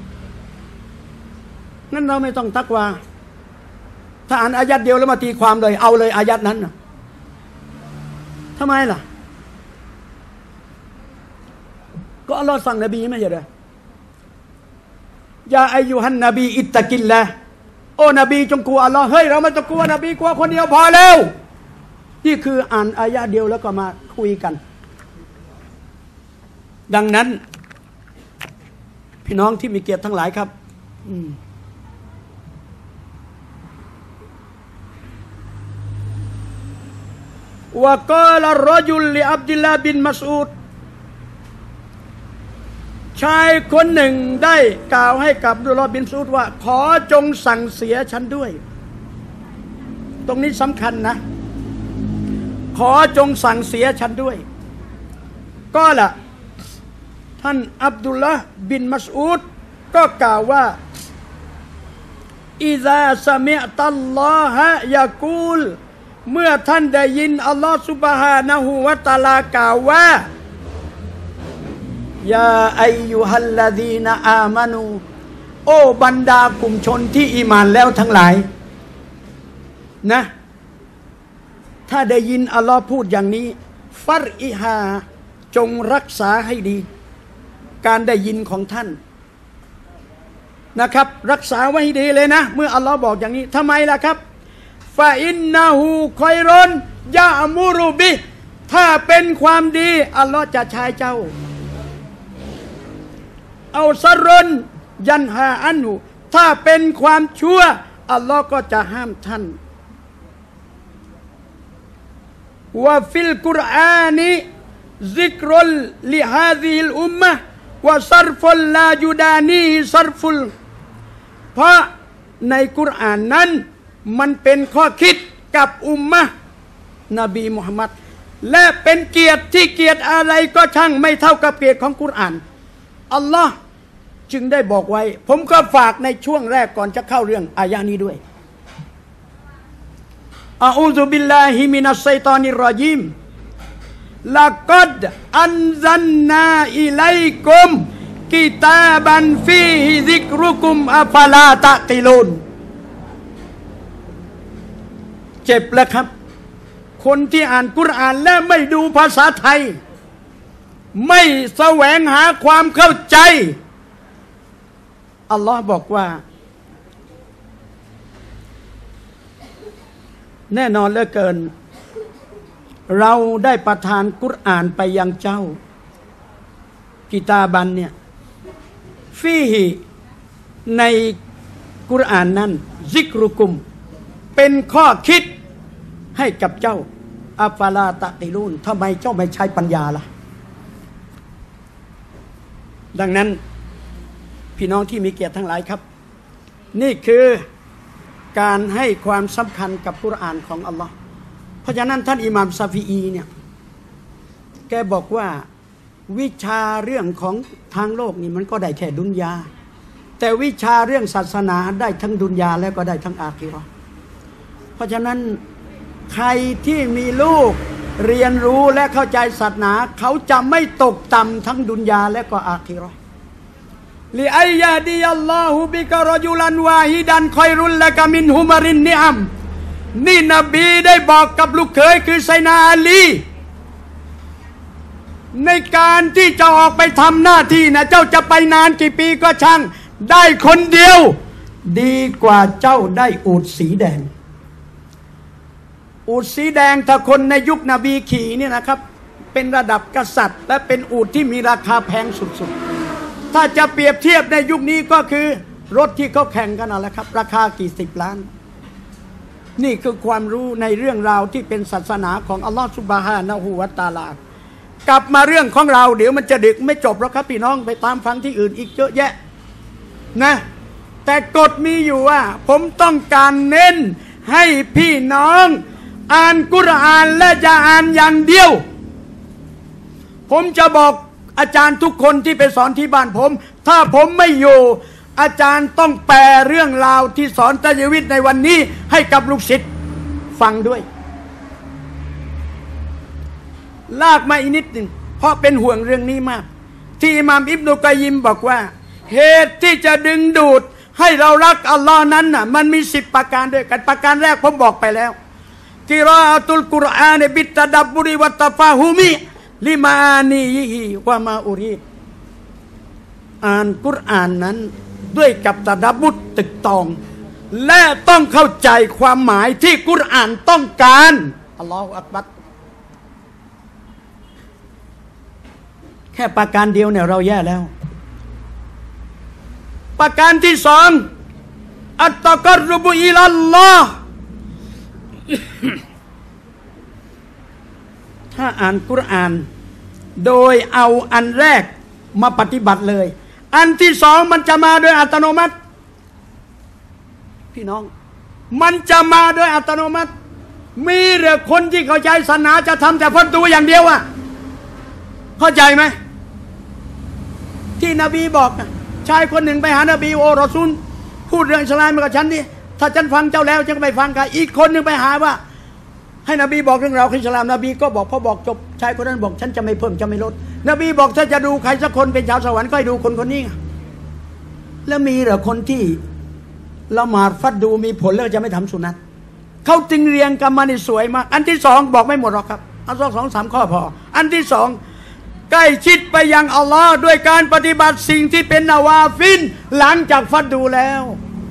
S1: งั้นเราไม่ต้องตักว่าถ้าอ่านอายัดเดียวแล้วมาตีความเลยเอาเลยอายัดนั้นทำไมล่ะก็อัลลอฮ์สั่งนบีไม่ใช่เหรอยาอายุฮันนบีอิตตะกิลละโอ้นบีจงกลัวอัลลอฮ์เฮ้ยเราไม่ต้องกลัวนบีกลัวคนเดียวพอแล้วนี่คืออ่านอายะเดียวแล้วก็มาคุยกันดังนั้นพี่น้องที่มีเกียรติทั้งหลายครับวะกาลารจุลลิอับดุลลาห์บินมัสอูดชายคนหนึ่งได้กล่าวให้กับอับดุลลาห์บินมัสอูดว่าขอจงสั่งเสียฉันด้วยตรงนี้สำคัญนะขอจงสั่งเสียฉันด้วยก็ล่ะท่านอับดุลลาห์บินมัสอูดก็กล่าวว่าอิซาซะมิอตัลลอฮะยะกูลเมื่อท่านได้ยินอัลลอฮฺซุบฮานะฮูวะตะอาลากล่าวว่ายาอัยยูฮัลลาดีนะอามานูโอ้บรรดากลุ่มชนที่อีหม่านแล้วทั้งหลายนะถ้าได้ยินอัลลอฮ์พูดอย่างนี้ฟัรอิฮาจงรักษาให้ดีการได้ยินของท่านนะครับรักษาไว้ให้ดีเลยนะเมื่ออัลลอฮ์บอกอย่างนี้ทำไมล่ะครับฟาอินนาหูคอยรอนยามูรุบิถ้าเป็นความดีอัลลอฮ์จะใช้เจ้าเอาซะรอนยันฮาอันหูถ้าเป็นความชั่วอัลลอฮ์ก็จะห้ามท่านว่าฟิลกุรอานีซิกรุลลิฮาซิลอุมมะว่าซัรฟุลลายูดานีซัรฟุลเพราะในกุรอานนั้นมันเป็นข้อคิดกับอุมมะนบีมุฮัมมัดและเป็นเกียรติที่เกียรติอะไรก็ช่างไม่เท่ากับเกียรติของกุรอานอัลลอฮ์จึงได้บอกไว้ผมก็ฝากในช่วงแรกก่อนจะเข้าเรื่องอายะนี้ด้วยอะอูซุบิลลาฮิมินัชชัยฏอนิรรอญีมละกัดอันซันนาอิลัยกุมกิตาบันฟีฮิซิกรุกุมอัฟลาตะกิลูนเจ็บแล้วครับคนที่อ่านกุรอานและไม่ดูภาษาไทยไม่แสวงหาความเข้าใจอัลลอฮ์บอกว่าแน่นอนเหลือเกินเราได้ประทานกุรอานไปยังเจ้ากิตาบันเนี่ยฟีฮิในกุรอานนั้นซิกรุกุมเป็นข้อคิดให้กับเจ้าอัฟลาตะกิลูนทำไมเจ้าไม่ใช้ปัญญาล่ะดังนั้นพี่น้องที่มีเกียรติทั้งหลายครับนี่คือการให้ความสำคัญกับกุรอานของอัลลอฮ์เพราะฉะนั้นท่านอิหม่ามซาฟีอีเนี่ยแกบอกว่าวิชาเรื่องของทางโลกนี่มันก็ได้แค่ดุนยาแต่วิชาเรื่องศาสนาได้ทั้งดุนยาแล้วก็ได้ทั้งอาคิเราะห์เพราะฉะนั้นใครที่มีลูกเรียนรู้และเข้าใจศาสนาเขาจะไม่ตกต่ำทั้งดุนยาและก็อาคิเราะห์ลิอัยยาดิยัลลอฮุบิกะรอจุลันวาฮิดันคอยรุลละกะมินฮุมารินนิอัมนี่นบีได้บอกกับลูกเขยคือไซนาอาลีในการที่จะออกไปทำหน้าที่นะเจ้าจะไปนานกี่ปีก็ช่างได้คนเดียวดีกว่าเจ้าได้อูฐสีแดงอูฐสีแดงถ้าคนในยุคนบีขี่นี่นะครับเป็นระดับกษัตริย์และเป็นอูฐที่มีราคาแพงสุดๆถ้าจะเปรียบเทียบในยุคนี้ก็คือรถที่เขาแข่งกันนั่นแหละครับราคากี่สิบล้านนี่คือความรู้ในเรื่องราวที่เป็นศาสนาของอัลลอฮฺซุบฮานะฮูวะตะอาลากลับมาเรื่องของเราเดี๋ยวมันจะดึกไม่จบแล้วครับพี่น้องไปตามฟังที่อื่นอีกเยอะแยะนะแต่กฎมีอยู่ว่าผมต้องการเน้นให้พี่น้องอ่านกุรอานและจะอ่านอย่างเดียวผมจะบอกอาจารย์ทุกคนที่ไปสอนที่บ้านผมถ้าผมไม่อยู่อาจารย์ต้องแปลเรื่องราวที่สอนตัยวิทย์ในวันนี้ให้กับลูกศิษย์ฟังด้วยลากมาอีกนิดหนึ่งเพราะเป็นห่วงเรื่องนี้มากที่อิหม่ามอิบนุกอยยิมบอกว่าเหตุที่จะดึงดูดให้เรารักอัลลอฮ์นั้นน่ะมันมี10ประการด้วยกันประการแรกผมบอกไปแล้วกิรออะตุลกุรอานบิตตะดับบุริวัตตะฟาฮุมิลิมานีฮิวะมาอุรีดอ่านกุรอานนั้นด้วยกับตะดับบุตตึกตองและต้องเข้าใจความหมายที่กุรอานต้องการอัลลอฮฺอักบัรแค่ประการเดียวเนี่ยเราแย่แล้วประการที่สองอัตตะกัรรุบุอิลัลลอฮ์ถ้าอ่านกุรอานโดยเอาอันแรกมาปฏิบัติเลยอันที่สองมันจะมาโดยอัตโนมัติพี่น้องมันจะมาโดยอัตโนมัติมีหรือคนที่เข้าใจศาสนาจะทำแต่ฟัดดูอย่างเดียวอะเข้าใจไหมที่นบีบอกนะชายคนหนึ่งไปหานบีโอรอซูลพูดเรื่องอิสลามมากับฉันนี่ถ้าฉันฟังเจ้าแล้วฉันก็ไปฟังกันอีกคนหนึ่งไปหาว่าให้นบีบอกเรื่องราวอิสลามนบีก็บอกพอบอกจบชายคนนั้นบอกฉันจะไม่เพิ่มจะไม่ลดนบีบอกถ้าจะดูใครสักคนเป็นชาวสวรรค์ก็ให้ดูคนคนนี้แล้วมีเหรอคนที่ละหมาดฟัดดูมีผลแล้วจะไม่ทำสุนัตเขาจึงเรียงกันมาในสวยมากอันที่สองบอกไม่หมดหรอกครับเอาสัก2-3 ข้อพออันที่สองใกล้ชิดไปยังอัลลอฮ์ด้วยการปฏิบัติสิ่งที่เป็นนาวาฟิลหลังจากฟัดดูแล้ว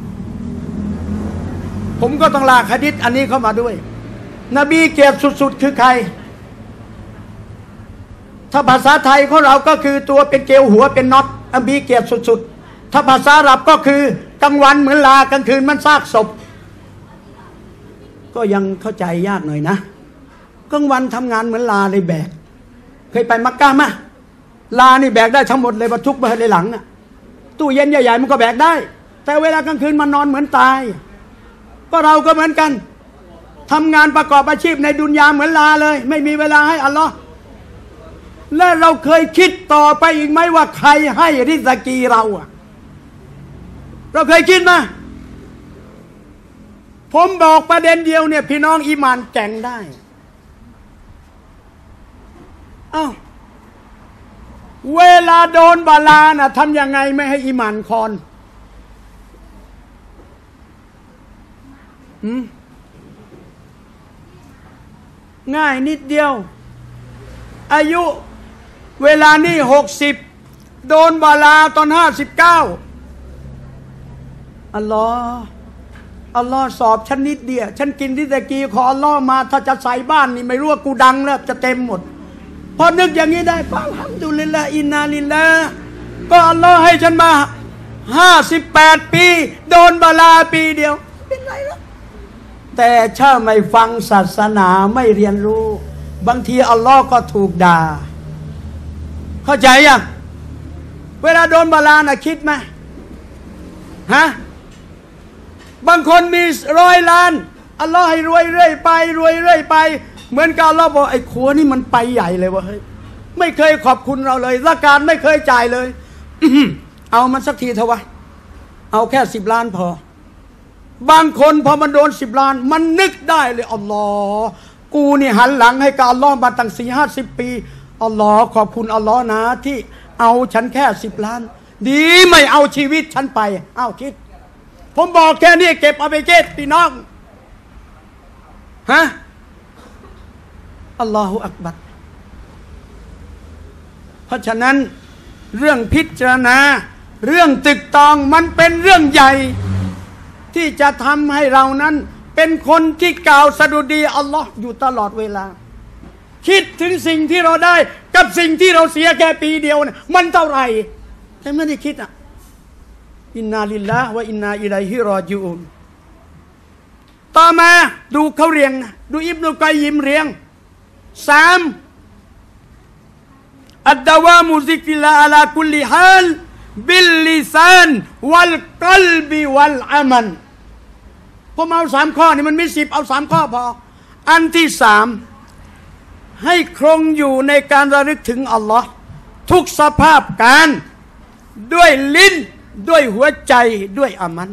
S1: ผมก็ต้องลากหะดีษอันนี้เข้ามาด้วยนบีเกียรติสุดๆคือใครถ้าภาษาไทยของเราก็คือตัวเป็นเกลียวหัวเป็นน็อตนบีเกียรติสุดๆถ้าภาษาอาหรับก็คือกลางวันเหมือนลากลางคืนมันซากศพก็ยังเข้าใจยากหน่อยนะกลางวันทำงานเหมือนลาเลยแบกเคยไปมักกะห์มั้ยลานี่แบกได้ทั้งหมดเลยบรรทุกมาในหลังน่ะตู้เย็นใหญ่ๆมันก็แบกได้แต่เวลากลางคืนมันนอนเหมือนตายก็เราก็เหมือนกันทำงานประกอบอาชีพในดุนยาเหมือนลาเลยไม่มีเวลาให้อัลลอฮ์และเราเคยคิดต่อไปอีกไหมว่าใครให้ริซกีเราเคยคิดไหมผมบอกประเด็นเดียวเนี่ยพี่น้องอีหม่านแก่งได้เวลาโดนบาลาน่ะทำยังไงไม่ให้อีหม่านคอนง่ายนิดเดียวอายุเวลานี่60โดนบาลาตอน59อัลลอฮ์สอบฉันนิดเดียวฉันกินริซกีขออัลลอฮ์มาถ้าจะใส่บ้านนี่ไม่รู้ว่ากูดังแล้วจะเต็มหมดพอนึกอย่างนี้ได้อัลฮัมดุลิลลาห์อินนาลิลลาห์ก็อัลลอฮ์ให้ฉันมา58ปีโดนบาลาปีเดียวเป็นไรล่ะแต่ถ้าไม่ฟังศาสนาไม่เรียนรู้บางทีอัลลอฮ์ก็ถูกด่าเข้าใจยังเวลาโดนบาลาน่ะคิดไหมบางคนมี100 ล้านอัลลอฮ์ให้รวยเรื่อยไปรวยเรื่อยไปเหมือนกับอัลลอฮ์บอกไอ้ครัวนี่มันไปใหญ่เลยวะเฮ้ยไม่เคยขอบคุณเราเลยซะกาตไม่เคยจ่ายเลย เอามันสักทีเถอะวะเอาแค่10 ล้านพอบางคนพอมันโดน10 ล้านมันนึกได้เลยอัลลอฮ์กูนี่หันหลังให้กับอัลลอฮ์มาตั้ง40-50 ปีอัลลอฮ์ขอบคุณอัลลอฮ์นะที่เอาฉันแค่10 ล้านดีไม่เอาชีวิตฉันไปคิดผมบอกแค่นี้เก็บเอาไปเก็บพี่น้องฮะอัลลอฮฺอักบัรเพราะฉะนั้นเรื่องพิจารณาเรื่องตึกตองมันเป็นเรื่องใหญ่ที่จะทำให้เรานั้นเป็นคนที่กล่าวสดุดีอัลลอฮ์อยู่ตลอดเวลาคิดถึงสิ่งที่เราได้กับสิ่งที่เราเสียแค่ปีเดียวเนี่ยมันเท่าไหร่แต่ไม่ได้คิดอ่ะอินนาลิลลาห์วะอินนาอิลัยฮิรอญิอูนต่อมาดูเขาเรียงนะดูอิบนุกัยยิมเรียง3อัดดาวามุซิกิลาอะลาคุลลิฮาลบิลลิซานวัลกัลบิวัลอามัลผมเอา3ข้อนี่มันมี10เอา3ข้อพออันที่3ให้คงอยู่ในการระลึกถึงอัลลอฮ์ทุกสภาพการด้วยลิ้นด้วยหัวใจด้วยอามัน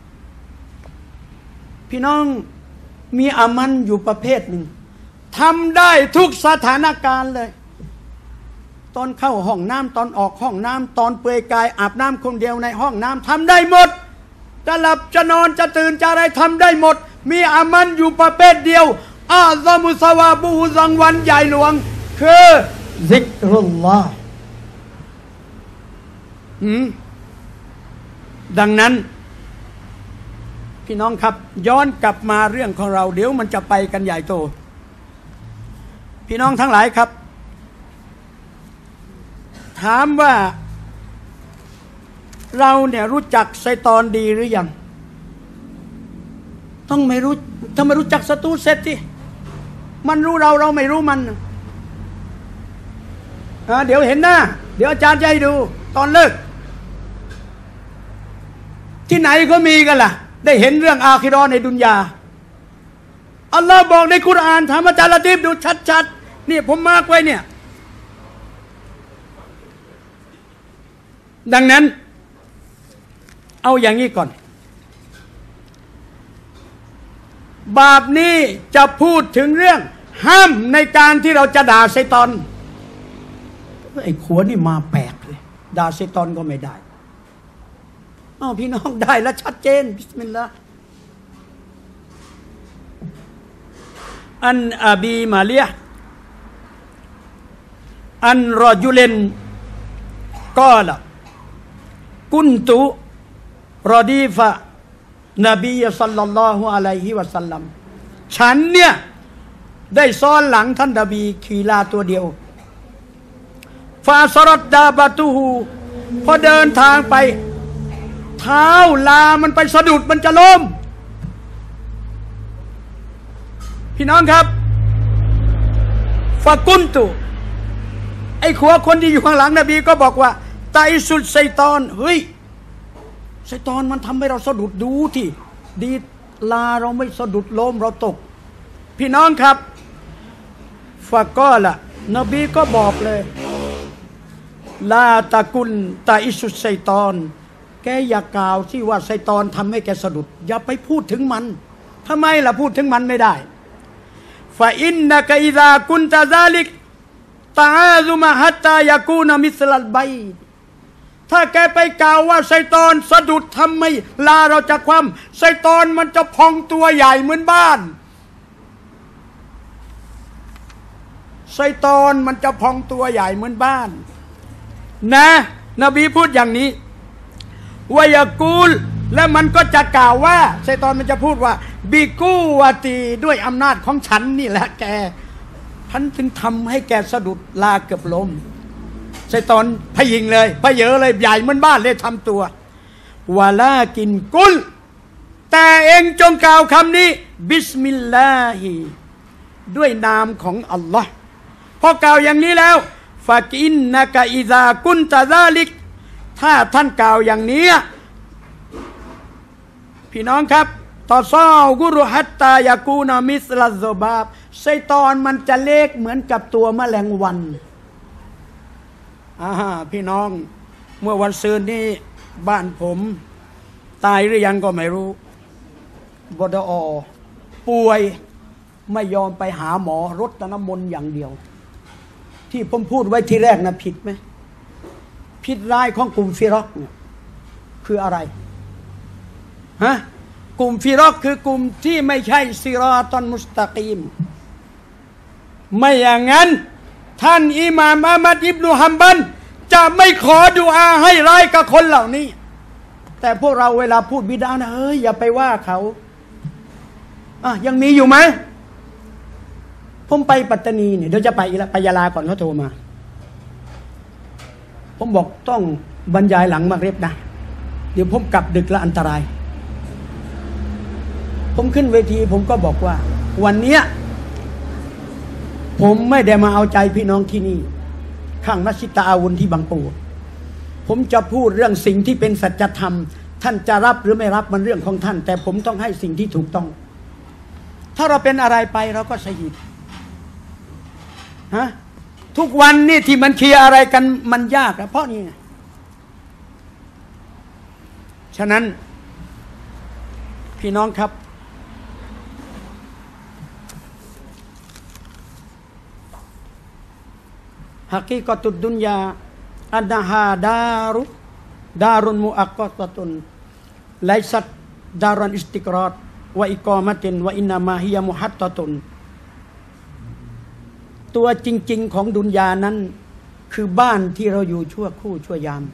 S1: พี่น้องมีอามันอยู่ประเภทหนึ่งทำได้ทุกสถานการณ์เลยตอนเข้าห้องน้ำตอนออกห้องน้ำตอนเปลือยกายอาบน้ำคนเดียวในห้องน้ำทำได้หมดจะหลับจะนอนจะตื่นจะอะไรทำได้หมดมีอามันอยู่ประเภทเดียวอาซามุสวาบูรางวัลใหญ่หลวงคือซิกรุลลอฮ์ดังนั้นพี่น้องครับย้อนกลับมาเรื่องของเราเดี๋ยวมันจะไปกันใหญ่โตพี่น้องทั้งหลายครับถามว่าเราเนี่ยรู้จักชัยฏอนดีหรือยังต้องไม่รู้ถ้าไม่รู้จักศัตรูเสร็จที่มันรู้เราเราไม่รู้มันเดี๋ยวเห็นหน้าเดี๋ยวอาจารย์จะให้ดูตอนเลิกที่ไหนก็มีกันล่ะได้เห็นเรื่องอาคิเราะห์ในดุนยาอัลลอฮ์บอกในกุรอานถามอาจารย์ละตีฟดูชัดๆนี่ผมมาร์กไว้เนี่ยดังนั้นเอาอย่างนี้ก่อนบาปนี้จะพูดถึงเรื่องห้ามในการที่เราจะด่าชัยฏอนไอ้ขัวนี่มาแปลกเลยด่าชัยฏอนก็ไม่ได้พี่น้องได้แล้วชัดเจนบิสมิลลาห์อันอบีมาเลียอันรอจุเลนกอละกุนตุรอดีฟะนบีศ็อลลัลลอฮุอะลัยฮิวะซัลลัมฉันเนี่ยได้ซ้อนหลังท่านนบีขี่ลาตัวเดียวฟาซรัดดาบะตุฮูพอเดินทางไปเท้าลามันไปสะดุดมันจะล้มพี่น้องครับฟะกุนตุไอ้ขัวคนที่อยู่ข้างหลังนบีก็บอกว่าไตสุดชัยฏอนเฮ้ยชัยฏอนมันทำให้เราสะดุดดูที่ดีลาเราไม่สะดุดล้มเราตกพี่น้องครับฟะกอละนบีก็บอกเลยลาตะกุนไตสุดชัยฏอนแกอย่ากล่าวที่ว่าชัยฏอนทำให้แกสะดุดอย่าไปพูดถึงมันทำไมล่ะพูดถึงมันไม่ได้ฟะอินนะกะอิซากุนตะซาลิกตะอาซุมะฮัตตายะกูนะมิสลัลบัยถ้าแกไปกล่าวว่าชัยฏอนสะดุดทำให้ลาเราจะคว่ำชัยฏอนมันจะพองตัวใหญ่เหมือนบ้านชัยฏอนมันจะพองตัวใหญ่เหมือนบ้านนะนบีพูดอย่างนี้วะยะกูลและมันก็จะกล่าวว่าชัยฏอนมันจะพูดว่าบิกูวะตีด้วยอำนาจของฉันนี่แหละแกฉันถึงทำให้แกสะดุดลาเกือบล้มชัยฏอนพยิงเลยพเยอเลยใหญ่เหมือนบ้านเลยทำตัววะลากินกุลแต่เองจงกล่าวคำนี้บิสมิลลาฮิด้วยนามของอัลลอฮ์พอกล่าวอย่างนี้แล้วฟะกินนะกะอิซากุนตะซาลิกถ้าท่านกล่าวอย่างนี้พี่น้องครับต่อซ้อกุรุฮัตตายากูนามิสลาโซบาบชัยฏอนมันจะเล็กเหมือนกับตัวแมลงวันพี่น้องเมื่อวันซืนนี้บ้านผมตายหรือยังก็ไม่รู้บดอป่วยไม่ยอมไปหาหมอรดน้ำมนต์อย่างเดียวที่ผมพูดไว้ทีแรกนะผิดไหมพิษร้ายของกลุ่มฟิรอกเนี่ยคืออะไรฮะกลุ่มฟิรอกคือกลุ่มที่ไม่ใช่ซิรอตอนมุสตะกีมไม่อย่างนั้นท่านอิหม่ามอะห์มัดอิบนุฮัมบัลจะไม่ขอดุอาให้ร้ายกับคนเหล่านี้แต่พวกเราเวลาพูดบิดานะอย่าไปว่าเขายังมีอยู่ไหมผมไปปัตตานีเนี่ยเดี๋ยวจะไปอีกแล้วไปยะลาก่อนเขาโทรมาผมบอกต้องบรรยายหลังมักริบนะเดี๋ยวผมกลับดึกและอันตรายผมขึ้นเวทีผมก็บอกว่าวันเนี้ยผมไม่ได้มาเอาใจพี่น้องที่นี่ข้างมัสยิดตะอาวุนที่บางปูผมจะพูดเรื่องสิ่งที่เป็นสัจธรรมท่านจะรับหรือไม่รับมันเรื่องของท่านแต่ผมต้องให้สิ่งที่ถูกต้องถ้าเราเป็นอะไรไปเราก็สยิดทุกวันนี่ที่มันเคลียร์อะไรกันมันยากเพราะนี่ฉะนั้นพี่น้องครับฮักีกอตุดดุนยาอันนะฮาดารุนมุอักกอตุนไลซัตดารันอิสติกรอตวะอิกอมะตินวะอินนามาฮิยะมุฮัตตะตุนตัวจริงๆของดุนยานั้นคือบ้านที่เราอยู่ชั่วครู่ชั่วยาม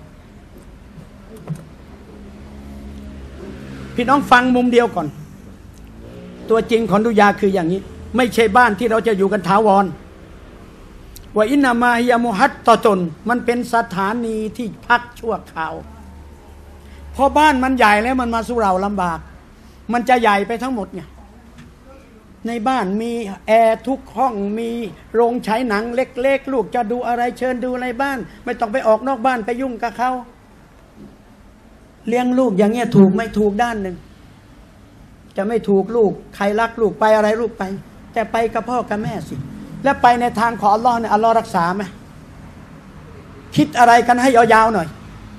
S1: พี่น้องฟังมุมเดียวก่อนตัวจริงของดุนยาคืออย่างนี้ไม่ใช่บ้านที่เราจะอยู่กันถาวรว่าอินนามาฮิยะมุฮัตตะตุนมันเป็นสถานีที่พักชั่วคราวพอบ้านมันใหญ่แล้วมันมาสู่เราลำบากมันจะใหญ่ไปทั้งหมดไงในบ้านมีแอร์ทุกห้องมีโรงฉายหนังเล็กๆลูกจะดูอะไรเชิญดูในบ้านไม่ต้องไปออกนอกบ้านไปยุ่งกับเขาเลี้ยงลูกอย่างเงี้ยถูกไม่ถูกด้านหนึ่งจะไม่ถูกลูกใครรักลูกไปอะไรลูกไปแต่ไปกับพ่อกับแม่สิแล้วไปในทางของอัลลอฮ์เนี่ยอัลลอฮ์รักษาไหมคิดอะไรกันให้ยาวๆหน่อย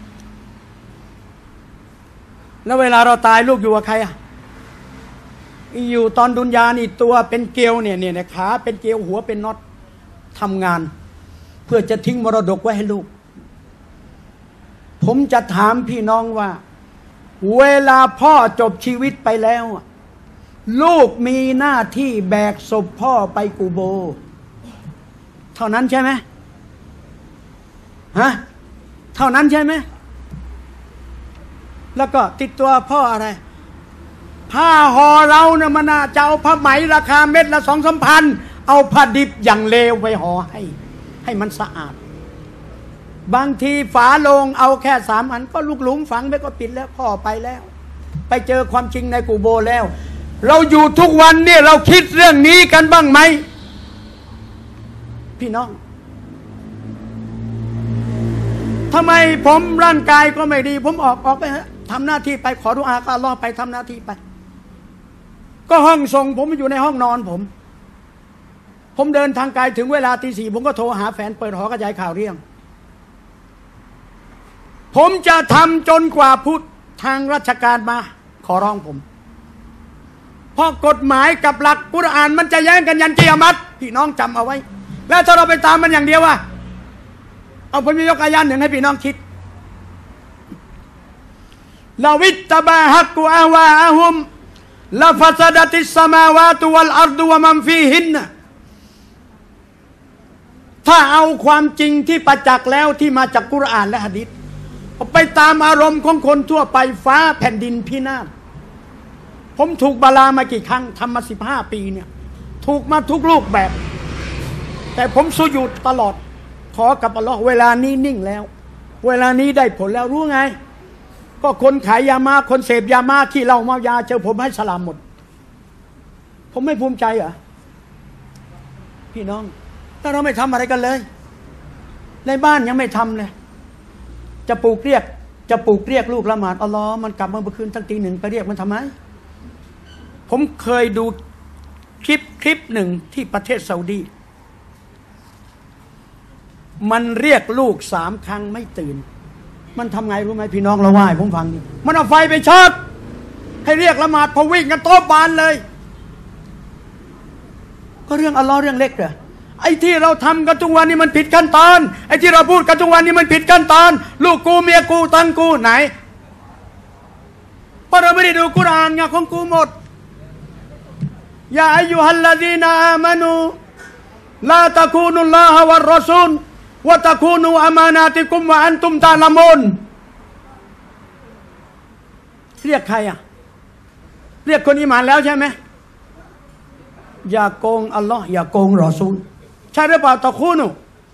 S1: แล้วเวลาเราตายลูกอยู่กับใครอยู่ตอนดุนยานี่ตัวเป็นเกลียวเนี่ยขาเป็นเกลียวหัวเป็นน็อตทำงานเพื่อจะทิ้งมรดกไว้ให้ลูกผมจะถามพี่น้องว่าเวลาพ่อจบชีวิตไปแล้วลูกมีหน้าที่แบกศพพ่อไปกูโบเท่านั้นใช่ไหมเท่านั้นใช่ไหมแล้วก็ติดตัวพ่ออะไรผ้าห่อเราเนี่ยมันจะเอาผ้าไหมราคาเม็ดละ2-3 พันเอาผ้าดิบอย่างเลวไปห่อให้มันสะอาดบางทีฝาโลงเอาแค่3 อันก็ลูกหลุมฝังไปก็ปิดแล้วพ่อไปแล้วไปเจอความจริงในกูโบแล้วเราอยู่ทุกวันเนี่ยเราคิดเรื่องนี้กันบ้างไหมพี่น้องทำไมผมร่างกายก็ไม่ดีผมออกไปทำหน้าที่ไปขอดุอากับอัลเลาะห์ไปทำหน้าที่ไปก็ห้องส่งผมอยู่ในห้องนอนผมเดินทางไกลถึงเวลาตี 4ผมก็โทรหาแฟนเปิดหอกระจายข่าวเรื่องผมจะทำจนกว่าพุทธทางราชการมาขอร้องผมเพราะกฎหมายกับหลักกุรอานมันจะแย้งกันยันกิยามัตพี่น้องจำเอาไว้แล้วถ้าเราไปตามมันอย่างเดียวเอาผมยกอายะหนึ่งให้พี่น้องคิดลาวิตตบาฮักกุอาวาอะฮุมลาฟัซดัติสสมาวาตุวัลอัรฎุวะมันฟีฮินถ้าเอาความจริงที่ประจักษ์แล้วที่มาจากกุรอานและหะดีษไปตามอารมณ์ของคนทั่วไปฟ้าแผ่นดินพินาศผมถูกบาลามากี่ครั้งทำมา15 ปีเนี่ยถูกมาทุกรูปแบบแต่ผมสุญูดตลอดขอกับอัลลอฮ์เวลานี้นิ่งแล้วเวลานี้ได้ผลแล้วรู้ไงก็คนขายยามาคนเสพยามาขี้เหล้าเมายาเจอผมให้สลามหมดผมไม่ภูมิใจเหรอพี่น้องถ้าเราไม่ทำอะไรกันเลยในบ้านยังไม่ทำเลยจะปลูกเรียกลูกละหมาดอัลลอฮ์มันกลับมาเมื่อคืนตั้งตี 1ไปเรียกมันทำไมผมเคยดูคลิปหนึ่งที่ประเทศซาอุดีมันเรียกลูก3 ครั้งไม่ตื่นมันทำไงรู้ไหมพี่น้องเราว่าให้ผมฟังดิมันเอาไฟไปช็อตให้เรียกละหมาดพอวิ่งกันโต๊ะบานเลยก็เรื่องอัลลอฮ์เรื่องเล็กเหรอไอ้ที่เราทำกันทุกวันนี้มันผิดขั้นตอนไอ้ที่เราพูดกันทุกวันนี้มันผิดขั้นตอนลูกกูเมียกูตังกูไหนเพราะเราไม่ได้ดูกุรอานไงของกูหมดยาอายุฮัลลาดีนาอามานูลาตะคูนุลลาฮะวัรรอซูลวะตะคูนูอามานาติกุมวะอันตุมตาละมุนเรียกใครอ่ะเรียกคนอิหม่านแล้วใช่ไหมอย่าโกงอัลลอฮ์อย่าโกงรอซูลใช่หรือเปล่าตะคูนู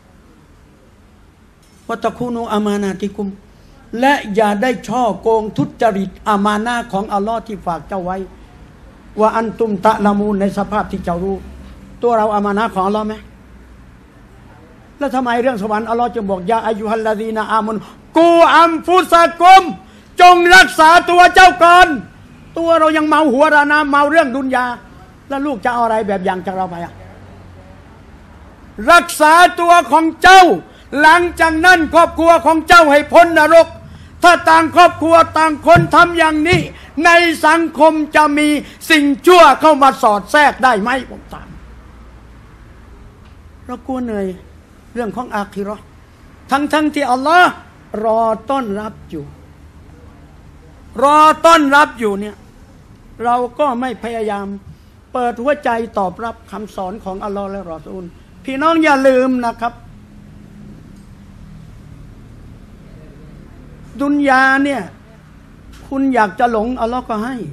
S1: วะตะคูนูอามานาติกุมและอย่าได้ช่อโกงทุจริตอามานะห์ของอัลลอฮ์ที่ฝากเจ้าไว้ว่าอันตุมตะละมูนในสภาพที่เจ้ารู้ตัวเราอามานะห์ของอัลลอฮ์ไหมแล้วทำไมเรื่องสวรรค์อัลลอฮ์จึงบอกยาอายุฮัลลาดีนาอามุนกูอัมฟุสะกุมจงรักษาตัวเจ้าก่อนตัวเรายังเมาหัวรานะเมาเรื่องดุนยาแล้วลูกจะเอาอะไรแบบอย่างจากเราไปอ่ะรักษาตัวของเจ้าหลังจากนั้นครอบครัวของเจ้าให้พ้นนรกถ้าต่างครอบครัวต่างคนทำอย่างนี้ในสังคมจะมีสิ่งชั่วเข้ามาสอดแทรกได้ไหมผมถามเรากลัวเหนื่อยเรื่องของอาคิเราะห์ทั้งที่อัลลอฮ์รอต้อนรับอยู่รอต้อนรับอยู่เนี่ยเราก็ไม่พยายามเปิดหัวใจตอบรับคำสอนของอัลลอฮ์และรอซูลพี่น้องอย่าลืมนะครับดุนยาเนี่ยคุณอยากจะหลงอัลลอฮ์ก็ให้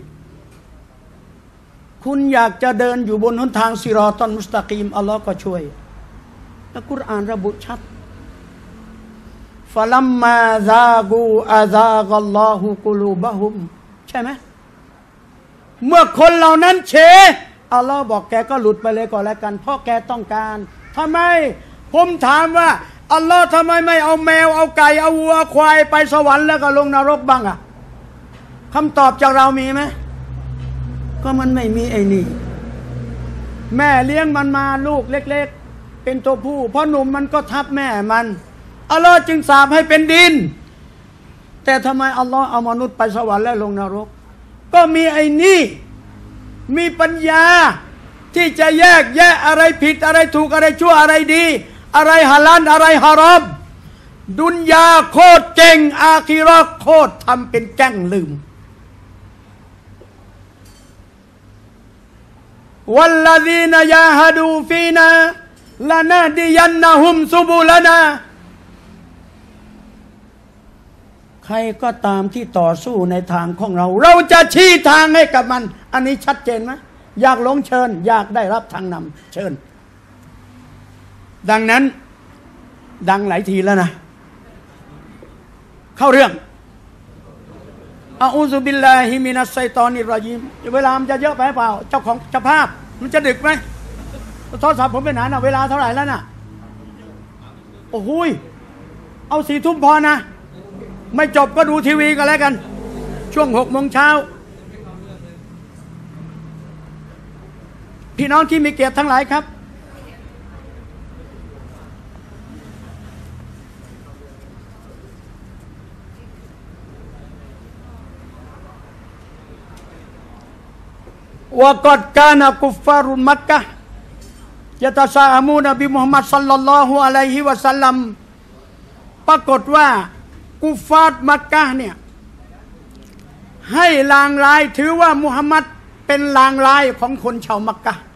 S1: คุณอยากจะเดินอยู่บนหนทางซิรอตัลมุสตะกีมอัลลอฮ์ก็ช่วยและกุรอานระบุชัดฟะลัมมาซากูอาซากัลลอฮุกุลูบะฮุมใช่ไหมเมื่อคนเหล่านั้นเฉอัลลอฮ์บอกแกก็หลุดไปเลยก่อนแล้วกันเพราะแกต้องการทำไมผมถามว่าอัลลอฮ์ทำไมไม่เอาแมวเอาไก่เอาวัวควายไปสวรรค์แล้วก็ลงนรกบ้างอ่ะคำตอบจากเรามีไหมก็มันไม่มีไอ้นี่แม่เลี้ยงมันมาลูกเล็กๆเป็นตัวผู้พอหนุ่มมันก็ทับแม่มันอัลลอฮ์จึงสาปให้เป็นดินแต่ทำไมอัลลอฮ์เอามนุษย์ไปสวรรค์และลงนรกก็มีไอ้นี่มีปัญญาที่จะแยกแยะอะไรผิดอะไรถูกอะไรชั่วอะไรดีอะไรฮาลาลอะไรฮารอมดุนยาโคตรเก่งอาคิเราะห์โคตรทำเป็นแกล้งลืมวัลลซีนยาฮดูฟีนาลานาดิยันนะฮุมซุบุลนาใครก็ตามที่ต่อสู้ในทางของเราเราจะชี้ทางให้กับมันอันนี้ชัดเจนไหมอยากหลงเชิญอยากได้รับทางนำเชิญดังนั้นดังหลายทีแล้วนะเข้าเรื่องอูซุบิลลาฮิมินัสชัยฏอนิรรอญีมเวลามันจะเยอะไปเปล่าเจ้าของเจ้าภาพมันจะดึกไหมโทรศัพท์ผมไปไหนนะเวลาเท่าไหร่แล้วนะโอ้โหเอา4 ทุ่มพอนะไม่จบก็ดูทีวีกันแล้วกันช่วง6 โมงเช้าพี่น้องที่มีเกียรติทั้งหลายครับวะกัดกานะกุฟฟารุมักกะฮ์ยะตะซาอะมูนะบิมุฮัมมัดศ็อลลัลลอฮุอะลัยฮิวะซัลลัมปรากฏว่ากุฟฟาร์มักกะฮ์เนี่ยให้ลางร้ายถือว่ามุฮัมมัดเป็นลางร้ายของคนชาวมักกะฮ์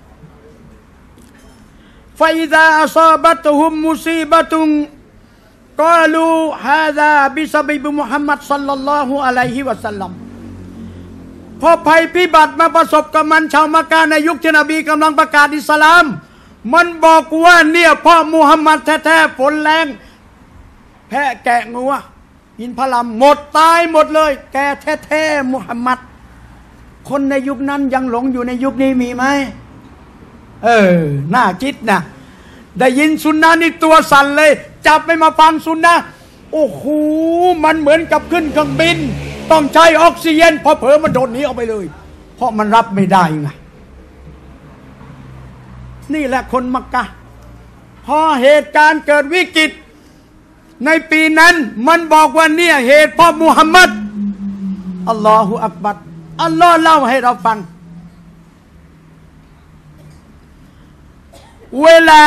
S1: ฟะอิซาอัศอบัตฮุมมุซีบะตุนกาลูฮาซาบิซะบิมุฮัมมัดศ็อลลัลลอฮุอะลัยฮิวะซัลลัมพอภัยพิบัติมาประสบกับมันชาวมักกะฮ์ในยุคที่นบีกำลังประกาศอิสลามมันบอกว่าเนี่ยพ่อมุฮัมมัดแท้ๆฝนแรงแพะแกะงัวอินพลัมหมดตายหมดเลยแกแท้ๆมุฮัมมัดคนในยุคนั้นยังหลงอยู่ในยุคนี้มีไหมน่าคิดนะได้ยินซุนนะนี่ตัวสั่นเลยจับไม่มาฟังซุนนะโอ้โหมันเหมือนกับขึ้นเครื่องบินต้องใช้ออกซิเจนพอเผลอมันโดดหนีออกไปเลยเพราะมันรับไม่ได้ไงนี่แหละคนมักกะฮ์พอเหตุการณ์เกิดวิกฤตในปีนั้นมันบอกว่าเนี่ยเหตุเพราะมุฮัมมัดอัลลอฮฺอักบัรอัลลอฮ์เล่าให้เราฟังเวลา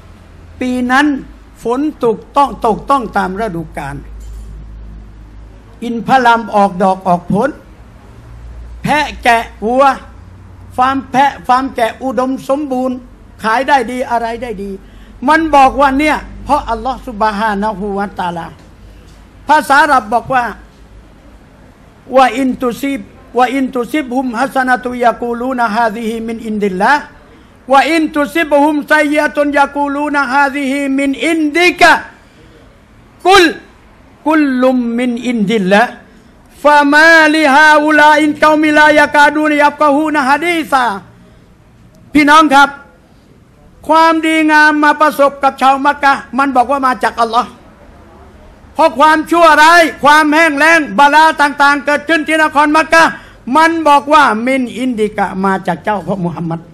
S1: ปีนั้นฝนตกต้องตามฤดูกาลอินทผลัมออกดอกออกผลแพะแกะวัวฟาร์มแพะฟาร์มแกะอุดมสมบูรณ์ขายได้ดีอะไรได้ดีมันบอกว่าเนี่ยเพราะอัลลอฮฺซุบฮานะฮูวะตะอาลาภาษาอาหรับบอกว่าอินตุซิบฮุมฮัสนะตุยะกูลูนะฮาซิฮิมินอินดิลละวะอินตุซิบฮุมไซยะตุนยะกูลูนะฮาซิฮิมินอินดิกะกุลลุมมินอินดิลละฟามาลิฮาอุลาอินกอมิลายะกาดูนยับกะฮูนะฮะดีซาพี่น้องครับความดีงามมาประสบกับชาวมักกะห์มันบอกว่ามาจากอัลลอฮ์เพราะความชั่วร้ายความแห้งแล้งบาลาต่างๆเกิดขึ้นที่นครมักกะห์มันบอกว่ามินอินดิกะมาจากเจ้าพระมุฮัมมัด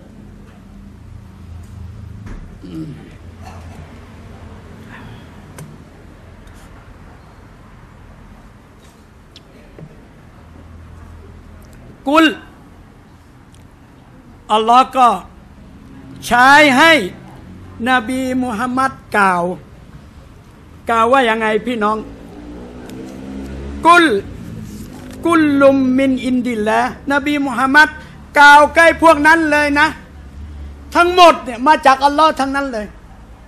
S1: กุลอัลลอฮ์ก็ใช้ให้นบีมุฮัมมัดกล่าวว่ายังไงพี่น้องกุลลุมมินอินดิลละนบีมุฮัมมัดกล่าวใกล้พวกนั้นเลยนะทั้งหมดเนี่ยมาจากอัลลอฮ์ทั้งนั้นเลย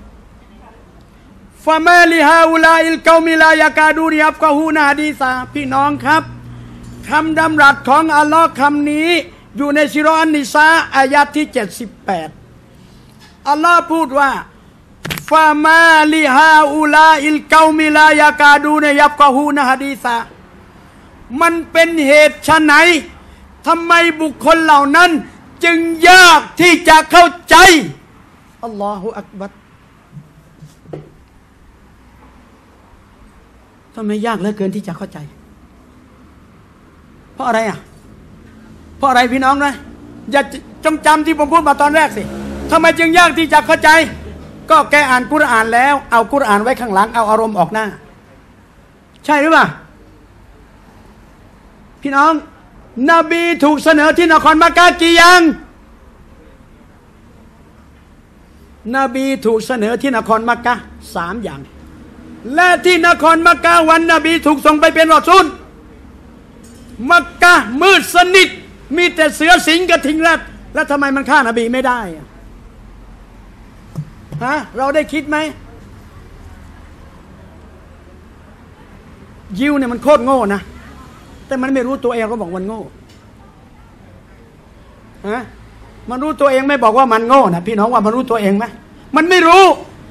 S1: ฟามาลิฮาอุลาอิลกอมิลายะกาดูนยับกะฮูนะฮะดีซาพี่น้องครับคำดำรัสของอัลลอฮ์คำนี้อยู่ในซูเราะห์อันนิสาอายะที่78อัลลอฮ์พูดว่าฟามาลิฮาอุลาอิลกอมิลายะกาดูนยับกะฮูนะฮะดีซามันเป็นเหตุไฉนทำไมบุคคลเหล่านั้นจึงยากที่จะเข้าใจอัลลอฮุอักบัรทำไมยากเหลือเกินที่จะเข้าใจเพราะอะไรอ่ะเพราะอะไรพี่น้องนะอย่าจงจำที่ผมพูดมาตอนแรกสิทำไมจึงยากที่จะเข้าใจก็แกอ่านกุรอานแล้วเอากุรอานไว้ข้างหลังเอาอารมณ์ออกหน้าใช่หรือเปล่าพี่น้องนบีถูกเสนอที่นครมักกะห์กี่อย่างนบีถูกเสนอที่นครมักกะห์3 อย่างและที่นครมักกะห์วันนบีถูกส่งไปเป็นรอซูลมักกะห์มืดสนิทมีแต่เสือสิงกระทิงแล้วทำไมมันฆ่านบีไม่ได้ฮะเราได้คิดไหมยิวเนี่ยมันโคตรโง่นะแต่มันไม่รู้ตัวเองก็บอกมันโง่ฮะมันรู้ตัวเองไม่บอกว่ามันโง่นะพี่น้องว่ามันรู้ตัวเองไหมมันไม่รู้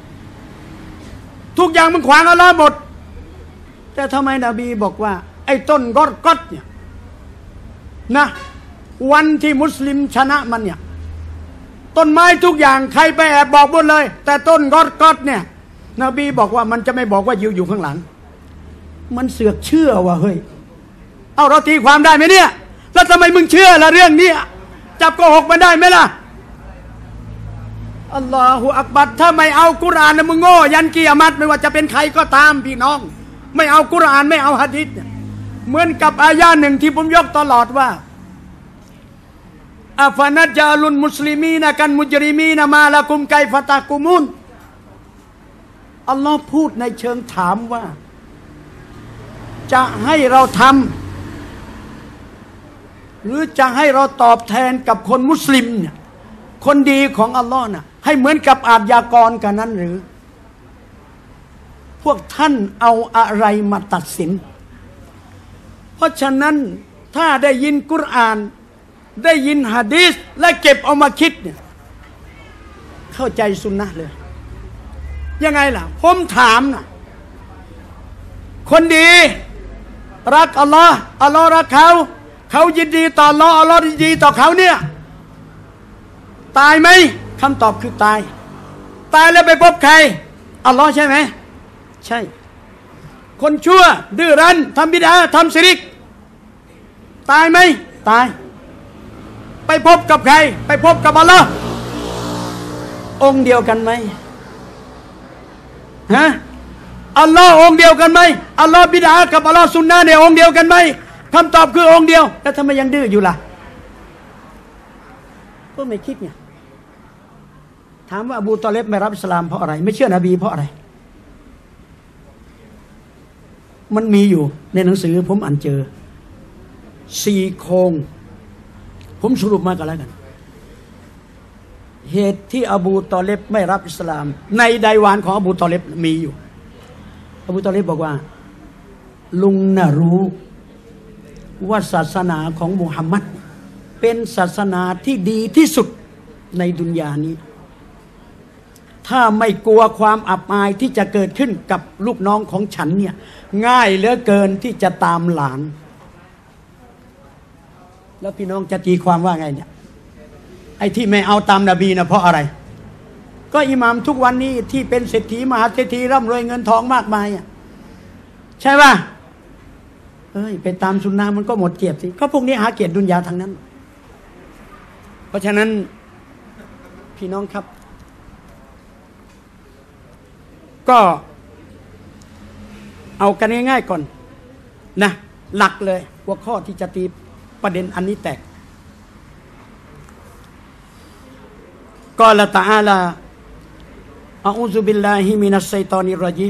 S1: ทุกอย่างมันขวางอัลเลาะห์หมดแต่ทำไมนบีบอกว่าไอ้ต้นกอดเนี่ยนะวันที่มุสลิมชนะมันเนี่ยต้นไม้ทุกอย่างใครไปแอบบอกหมดเลยแต่ต้นกอดเนี่ยนบีบอกว่ามันจะไม่บอกว่ายิวอยู่ข้างหลังมันเสือกเชื่อว่าเฮ้ยเอาเราตีความได้ไหมเนี่ยแล้วทำไมมึงเชื่อละเรื่องนี้จับโกหกมันได้ไหมล่ะอัลลอฮฺอักบัรถ้าไม่เอากุรอานนะมึงโง่ยันกิยามะฮ์ไม่ว่าจะเป็นใครก็ตามพี่น้องไม่เอากุรอานไม่เอาหะดีษเหมือนกับอายะหนึ่งที่ผมยกตลอดว่าอัฟนัจจาลุนมุสลิมีนะกันมุจริมีนะมาละกุมไกฟะตะกุมุนอัลลอฮ์พูดในเชิงถามว่าจะให้เราทำหรือจะให้เราตอบแทนกับคนมุสลิมเนี่ยคนดีของอัลลอฮ์น่ะให้เหมือนกับอาชญากรกันนั้นหรือพวกท่านเอาอะไรมาตัดสินเพราะฉะนั้นถ้าได้ยินกุรอานได้ยินหะดีษและเก็บเอามาคิดเนี่ยเข้าใจสุนนะเลยยังไงล่ะผมถามนะคนดีรักอัลลอฮ์อัลลอฮ์รักเขายินดีต่ออัลลอฮ์อัลลอฮ์ยินดีต่อเขาเนี่ยตายไหมคำตอบคือตายแล้วไปพบใครอัลลอฮ์ใช่ไหมใช่คนชั่วดื้อรั้นทำบิดาทำชิริกตายไหมตายไปพบกับใครไปพบกับอัลลอฮ์องค์เดียวกันไหมฮะอัลลอฮ์องค์เดียวกันไหมอัลลอฮ์บิดากับอัลลอฮ์ซุนนะห์เนี่ยองค์เดียวกันไหมคำตอบคือองค์เดียวแล้วทำไมยังดื้ออยู่ล่ะก็ไม่คิดไงถามว่าอบูตอเลบไม่รับอิสลามเพราะอะไรไม่เชื่อนบีเพราะอะไรมันมีอยู่ในหนังสือผมอ่านเจอ4 โครงผมสรุปมากันแล้วกันเหตุที่อบูตอเลบไม่รับอิสลามในไดวานของอบูตอเลบมีอยู่อบูตอเลบบอกว่าลุงน่ะรู้ว่าศาสนาของมุฮัมมัดเป็นศาสนาที่ดีที่สุดในดุนยานี้ถ้าไม่กลัวความอับอายที่จะเกิดขึ้นกับลูกน้องของฉันเนี่ยง่ายเหลือเกินที่จะตามหลานแล้วพี่น้องจะตีความว่าไงเนี่ยไอ้ที่ไม่เอาตามนบีนะเพราะอะไรก็อิหม่ามทุกวันนี้ที่เป็นเศรษฐีมหาเศรษฐีร่ำรวยเงินทองมากมายอ่ะใช่ป่ะไปตามสุนนะมันก็หมดเกียรติสิก็พวกนี้หาเกียรติดุนยาทั้งนั้นเพราะฉะนั้นพี่น้องครับก็เอากันง่ายๆก่อนนะหลักเลยหัวข้อที่จะตีประเด็นอันนี้แตกกอลตะอาลาอะอูซุบิลลาฮิมินัสชัยฏอนิรเราะญีม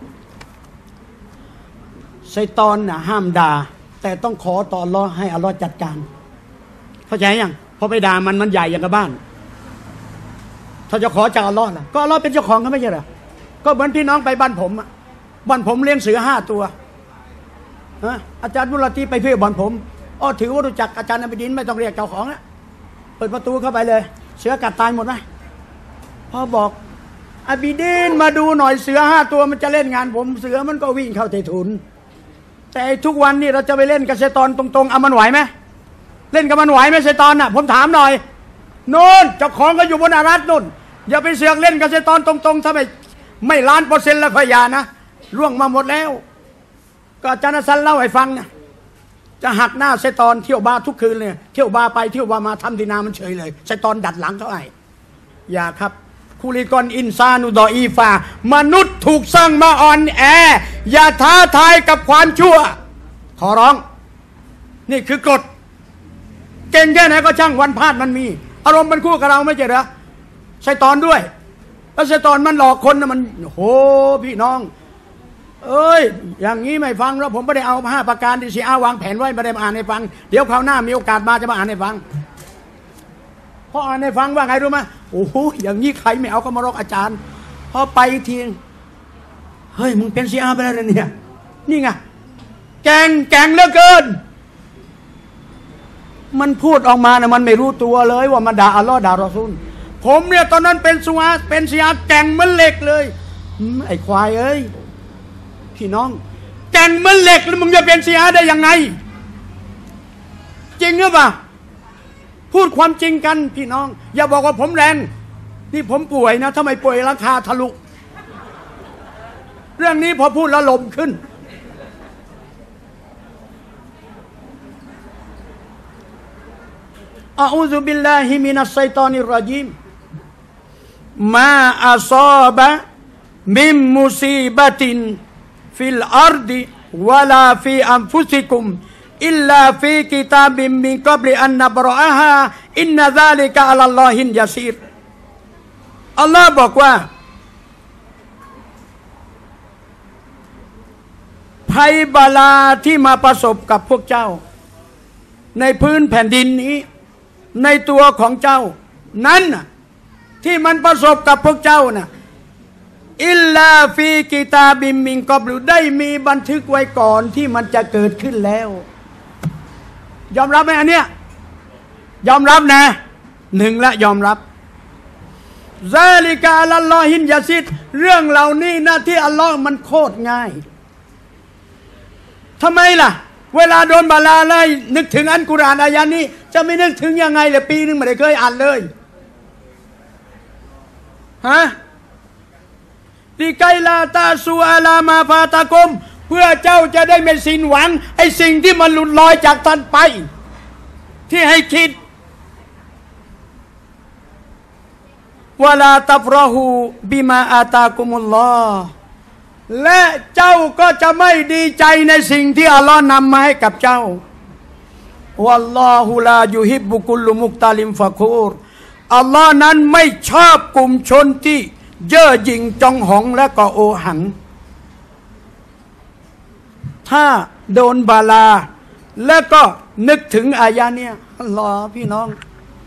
S1: ชัยฏอนน่ะห้ามด่าแต่ต้องขอต่ออัลเลาะห์ให้อัลเลาะห์จัดการเข้าใจยังพอไปด่ามันใหญ่อย่างกับบ้านถ้าจะขอจากอัลเลาะห์ล่ะก็อัลเลาะห์เป็นเจ้าของก็ไม่ใช่เหรอก็เหมือนพี่น้องไปบ้านผมเลี้ยงเสือ5 ตัวอาจารย์มุลตีไปเพื่อบ้านผมถือว่ารู้จักอาจารย์อบิดินไม่ต้องเรียกเจ้าของนะเปิดประตูเข้าไปเลยเสือกัดตายหมดไหมพอบอกอบิดินมาดูหน่อยเสือ5 ตัวมันจะเล่นงานผมเสือมันก็วิ่งเข้าใต้ถุนแต่ทุกวันนี้เราจะไปเล่นกับชัยฏอนตรงๆมันไหวไหมเล่นกับมันไหวไหมชัยฏอนน่ะผมถามหน่อยโน่นเจ้าของก็อยู่บนอารัสนู่นอย่าไปเสือกเล่นกับชัยฏอนตรงๆถ้าไม่1,000,000%แล้วพยานะร่วงมาหมดแล้วก็อาจารย์ฮัสซันเล่าให้ฟังนะจะหักหน้าชัยฏอนเที่ยวบาร์ทุกคืนเลยเที่ยวบาร์ไปเที่ยวบาร์มาทำดีนามันเฉยเลยชัยฏอนดัดหลังเขาไอ้อย่าครับคุลิกอนอินซานุดออีฟามนุษย์ถูกสร้างมาอ่อนแออย่าท้าทายกับความชั่วขอร้องนี่คือกฎเก่งแค่ไหนก็ช่างวันพลาดมันมีอารมณ์มันคู่กับเราไม่ใช่เหรอชัยฏอนด้วยแล้วชัยฏอนมันหลอกคนนะมันโหพี่น้องอย่างนี้ไม่ฟังแล้วผมไม่ได้เอา5 ประการที่ชีอาวางแผนไว้ไม่ได้มาอ่านให้ฟังเดี๋ยวคราวหน้ามีโอกาสมาจะมาอ่านให้ฟังพออ่านให้ฟังว่าไงรู้ไหมโอ้โหอย่างนี้ใครไม่เอาก็มารอกอาจารย์พอไปทีเฮ้ยมึงเป็นชีอาไปแล้วเนี่ยนี่ไงแกงเหลือเกินมันพูดออกมานะมันไม่รู้ตัวเลยว่ามันด่าอัลลอฮ์ด่ารอซูลผมเนี่ยตอนนั้นเป็นชีอาแกงเหมือนเหล็กเลยไอ้ควายเอ้ยพี่น้องแกงเหมือนเหล็กแล้วมึงจะเป็นชีอาได้ยังไงจริงหรือเปล่าพูดความจริงกันพี่น้องอย่าบอกว่าผมแรงนี่ผมป่วยนะถ้าไม่ป่วยราคาทะลุเรื่องนี้พอพูดแล้วลมขึ้นอะอูซุบิลลาฮิมินัสชัยฏอนิรเราะญีมมาอัศอบะมิมมุซีบะตินฟิลอัรฎิวะลาฟีอันฟุซิกุมอิลลาฟีกิตาบิมมินกับลิอันนับรออะฮาอินนะซาลิกะอะลัลลอฮินยาซีรอัลลอฮ์บอกว่าภัยบาลาที่มาประสบกับพวกเจ้าในพื้นแผ่นดินนี้ในตัวของเจ้านั้นที่มันประสบกับพวกเจ้านะอิลลาฟีกิตาบิมมินกับลิได้มีบันทึกไว้ก่อนที่มันจะเกิดขึ้นแล้วยอมรับไหมอันเนี้ยยอมรับนะ1ละยอมรับซาลิกะอัลลอฮินยาซิดเรื่องเหล่านี้นะที่อัลลอฮ์มันโคตรง่ายทำไมล่ะเวลาโดนบาลาไล่นึกถึงอันกุรอานอายะนี้จะไม่นึกถึงยังไงเลยปีนึงไม่ได้เคยอ่านเลยลิไกลาตาซูอาลามาฟาตะกุมเพื่อเจ้าจะได้ไม่สิ้นหวังไอ้สิ่งที่มันหลุดลอยจากท่านไปที่ให้คิดวะลาตัฟรอฮูบิมาอาตากุมุลลอฮ์และเจ้าก็จะไม่ดีใจในสิ่งที่อัลลอฮ์นำมาให้กับเจ้าวัลลอฮุลายุฮิบบุกุลมุกตาลิมฟะคูรอัลลอฮ์นั้นไม่ชอบกลุ่มชนที่เย่อหยิ่งจองหองและก็โอหังถ้าโดนบาลาแล้วก็นึกถึงอายะเนี่ยอัลลอฮ์พี่น้อง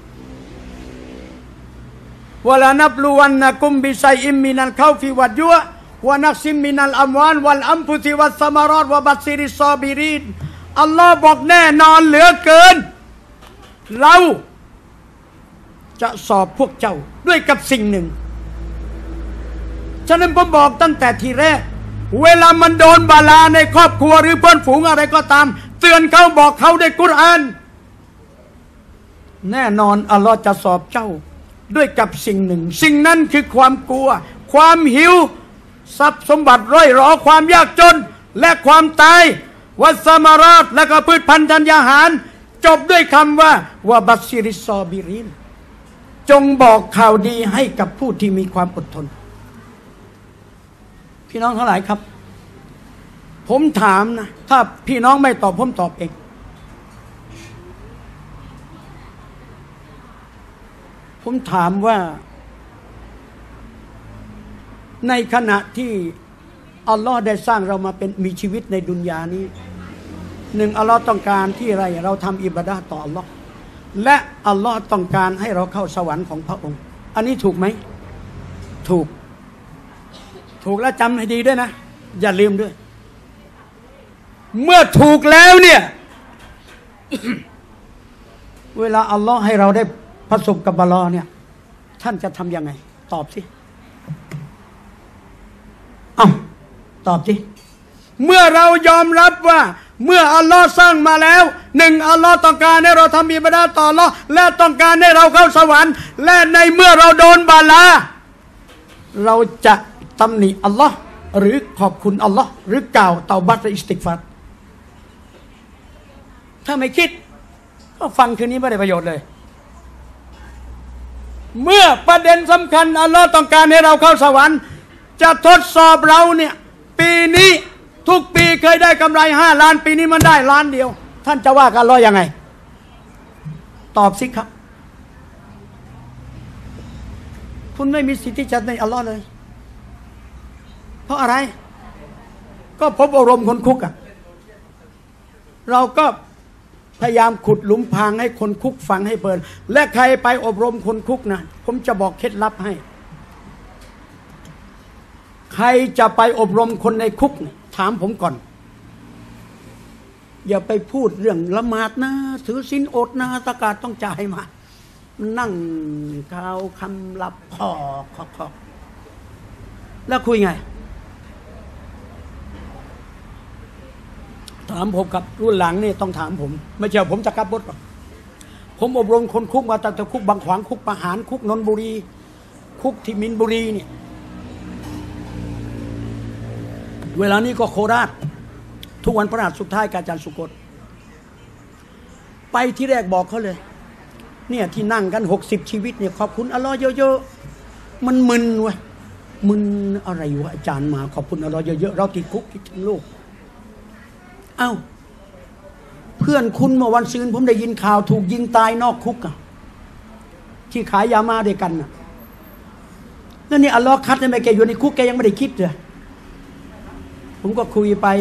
S1: วะลานับลูวันนะกุมบิชัยอิมมินัลคาฟิวัดยุะวะนักซิมมินัลอัมวานวัลอัมฟุซิวัสสมารอตวะบัสซิริซอบิรินอัลลอฮ์บอกแน่นอนเหลือเกินเราจะสอบพวกเจ้าด้วยกับสิ่งหนึ่งฉะนั้นผมบอกตั้งแต่ทีแรกเวลามันโดนบาลาในครอบครัวหรือเพื่อนฝูงอะไรก็ตามเตือนเขาบอกเขาด้วยกุรอานแน่นอนอัลลอฮ์จะสอบเจ้าด้วยกับสิ่งหนึ่งสิ่งนั้นคือความกลัวความหิวทรัพย์สมบัติร่อยหรอความยากจนและความตายวัสมารอดและก็พืชพันธุ์ธัญญาหารจบด้วยคำว่าวะบัสซิริซอบิรินจงบอกข่าวดีให้กับผู้ที่มีความอดทนพี่น้องทั้งหลายครับผมถามนะถ้าพี่น้องไม่ตอบผมตอบเองผมถามว่าในขณะที่อัลลอฮ์ได้สร้างเรามาเป็นมีชีวิตในดุนยานี้หนึ่งอัลลอฮ์ต้องการที่อะไรเราทำอิบาดะห์ต่ออัลลอฮ์และอัลลอฮ์ต้องการให้เราเข้าสวรรค์ของพระองค์อันนี้ถูกไหมถูกแล้วจำให้ดีด้วยนะอย่าลืมด้วยเมื่อถูกแล้วเนี่ย เวลาอัลลอฮ์ให้เราได้ประสบกับบาลอเนี่ยท่านจะทำยังไงตอบสิตอบสิเมื่อเรายอมรับว่าเมื่ออัลลอฮ์สร้างมาแล้วหนึ่งอัลลอฮ์ต้องการให้เราทำอิบาดะห์ต่ออัลลอฮ์และต้องการให้เราเข้าสวรรค์และในเมื่อเราโดนบาลาเราจะตำหนิอัลลอฮ์หรือขอบคุณอัลลอฮ์หรือกล่าวเตาบัตและอิสติกฟาร์ถ้าไม่คิดก็ฟังคืนนี้ไม่ได้ประโยชน์เลยเมื่อประเด็นสำคัญอัลลอฮ์ต้องการให้เราเข้าสวรรค์จะทดสอบเราเนี่ยปีนี้ทุกปีเคยได้กำไร5 ล้านปีนี้มันได้ล้านเดียวท่านจะว่ากันอัลลอฮ์ยังไงตอบสิครับคุณไม่มีสิทธิจะในอัลลอฮ์เลยเพราะอะไรก็ผมอบรมคนคุกเราก็พยายามขุดหลุมพรางให้คนคุกฟังให้เปิดและใครไปอบรมคนคุกนะผมจะบอกเคล็ดลับให้ใครจะไปอบรมคนในคุกถามผมก่อนอย่าไปพูดเรื่องละหมาดนะถือศีลอดนะตะกาดต้องจ่ายมานั่งข่าวคำหลับคอแล้วคุยไงถามผมกับรุ่นหลังนี่ต้องถามผมไม่ใช่ผมจะกลับบทก่อนผมอบรมคนคุกมาตั้งแต่คุกบางขวางคุกประหารคุกนนทบุรีคุกที่มินบุรีเนี่ยเวลานี้ก็โคราชทุกวันพฤหัสสุดท้ายกาจารย์สุกตไปที่แรกบอกเขาเลยเนี่ยที่นั่งกัน60 ชีวิตเนี่ยขอบคุณอัลลอฮ์เยอะๆมันมึนเว้ยมึนอะไรวะอาจารย์มาขอบคุณอัลลอฮ์เยอะๆเราติดคุกคิดถึงลูกเอ้าเพื่อนคุณเมื่อวันซืนผมได้ยินข่าวถูกยิงตายนอกคุกที่ขายยามาด้วยกันแล้วนี่อัลลอฮ์คัดให้แม่แกอยู่ในคุกแกยังไม่ได้คิดเลยผมก็คุยไป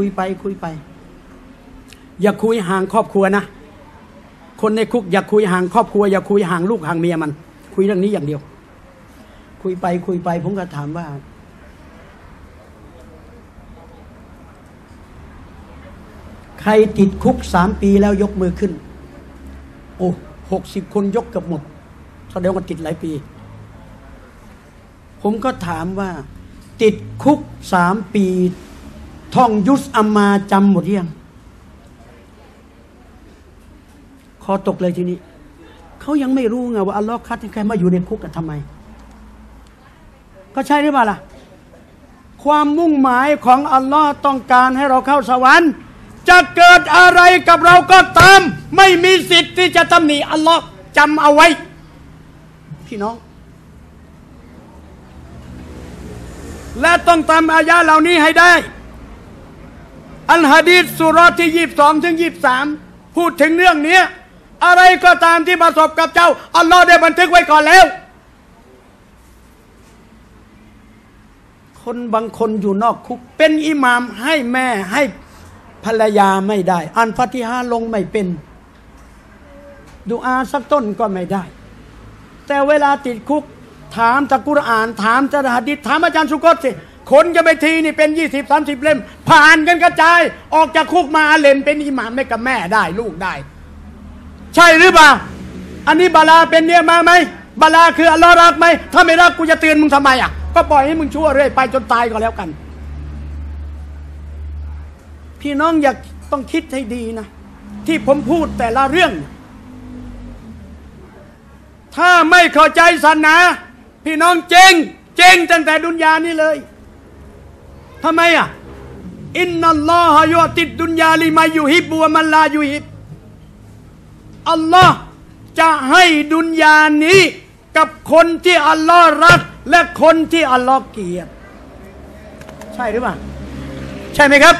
S1: อย่าคุยห่างครอบครัวนะคนในคุกอย่าคุยห่างครอบครัวอย่าคุยห่างลูกห่างเมียมันคุยเรื่องนี้อย่างเดียวคุยไปผมก็ถามว่าใครติดคุก3 ปีแล้วยกมือขึ้นโอ้60 คนยกเกือบหมดแสดงว่าติดหลายปีผมก็ถามว่าติดคุก3 ปีท่องยุสอัมมาจำหมดยังคอตกเลยทีนี้เขายังไม่รู้ไงว่าอัลลอฮ์คัดให้ใครมาอยู่ในคุกกันทำไมก็ใช่หรือเปล่าล่ะความมุ่งหมายของอัลลอฮ์ต้องการให้เราเข้าสวรรค์จะเกิดอะไรกับเราก็ตามไม่มีสิทธิ์ที่จะตำหนิอัลลอฮ์จำเอาไว้พี่น้องและต้องตามอายะเหล่านี้ให้ได้อัลหะดีษสุเราะห์ที่22 ถึง 23พูดถึงเรื่องนี้อะไรก็ตามที่ประสบกับเจ้าอัลลอฮ์ได้บันทึกไว้ก่อนแล้วคนบางคนอยู่นอกคุกเป็นอิหม่ามให้แม่ให้ภรรยาไม่ได้อ่านฟาติฮะห์ลงไม่เป็นดุอาสักต้นก็ไม่ได้แต่เวลาติดคุกถามตะกุรอานถามตะหะดีษถามอาจารย์สุกตสิคนจะไปทีนี่เป็น20-30เล่มผ่านกันกระจายออกจากคุกมาเล่มเป็นอิหม่ามให้กับแม่ได้ลูกได้ใช่หรือเปล่าอันนี้บาลาเป็นเนี่ยมาไหมบาลาคืออัลลอฮ์รักไหมถ้าไม่รักกูจะเตือนมึงทำไมอ่ะก็ปล่อยให้มึงชั่วเรื่อยไปจนตายก็แล้วกันพี่น้องอยากต้องคิดให้ดีนะที่ผมพูดแต่ละเรื่องถ้าไม่เข้าใจศาสนาพี่น้องเจ๊งตั้งแต่ดุนยานี้เลยทำไมอ่ะอินนัลลอฮะยุติดดุนยาลิมายุฮิบวะมันลายุฮิบอัลลอฮ์จะให้ดุนยานี้กับคนที่อัลลอฮ์รักและคนที่อัลลอฮ์เกลียดใช่หรือเปล่าใช่ไหมครับ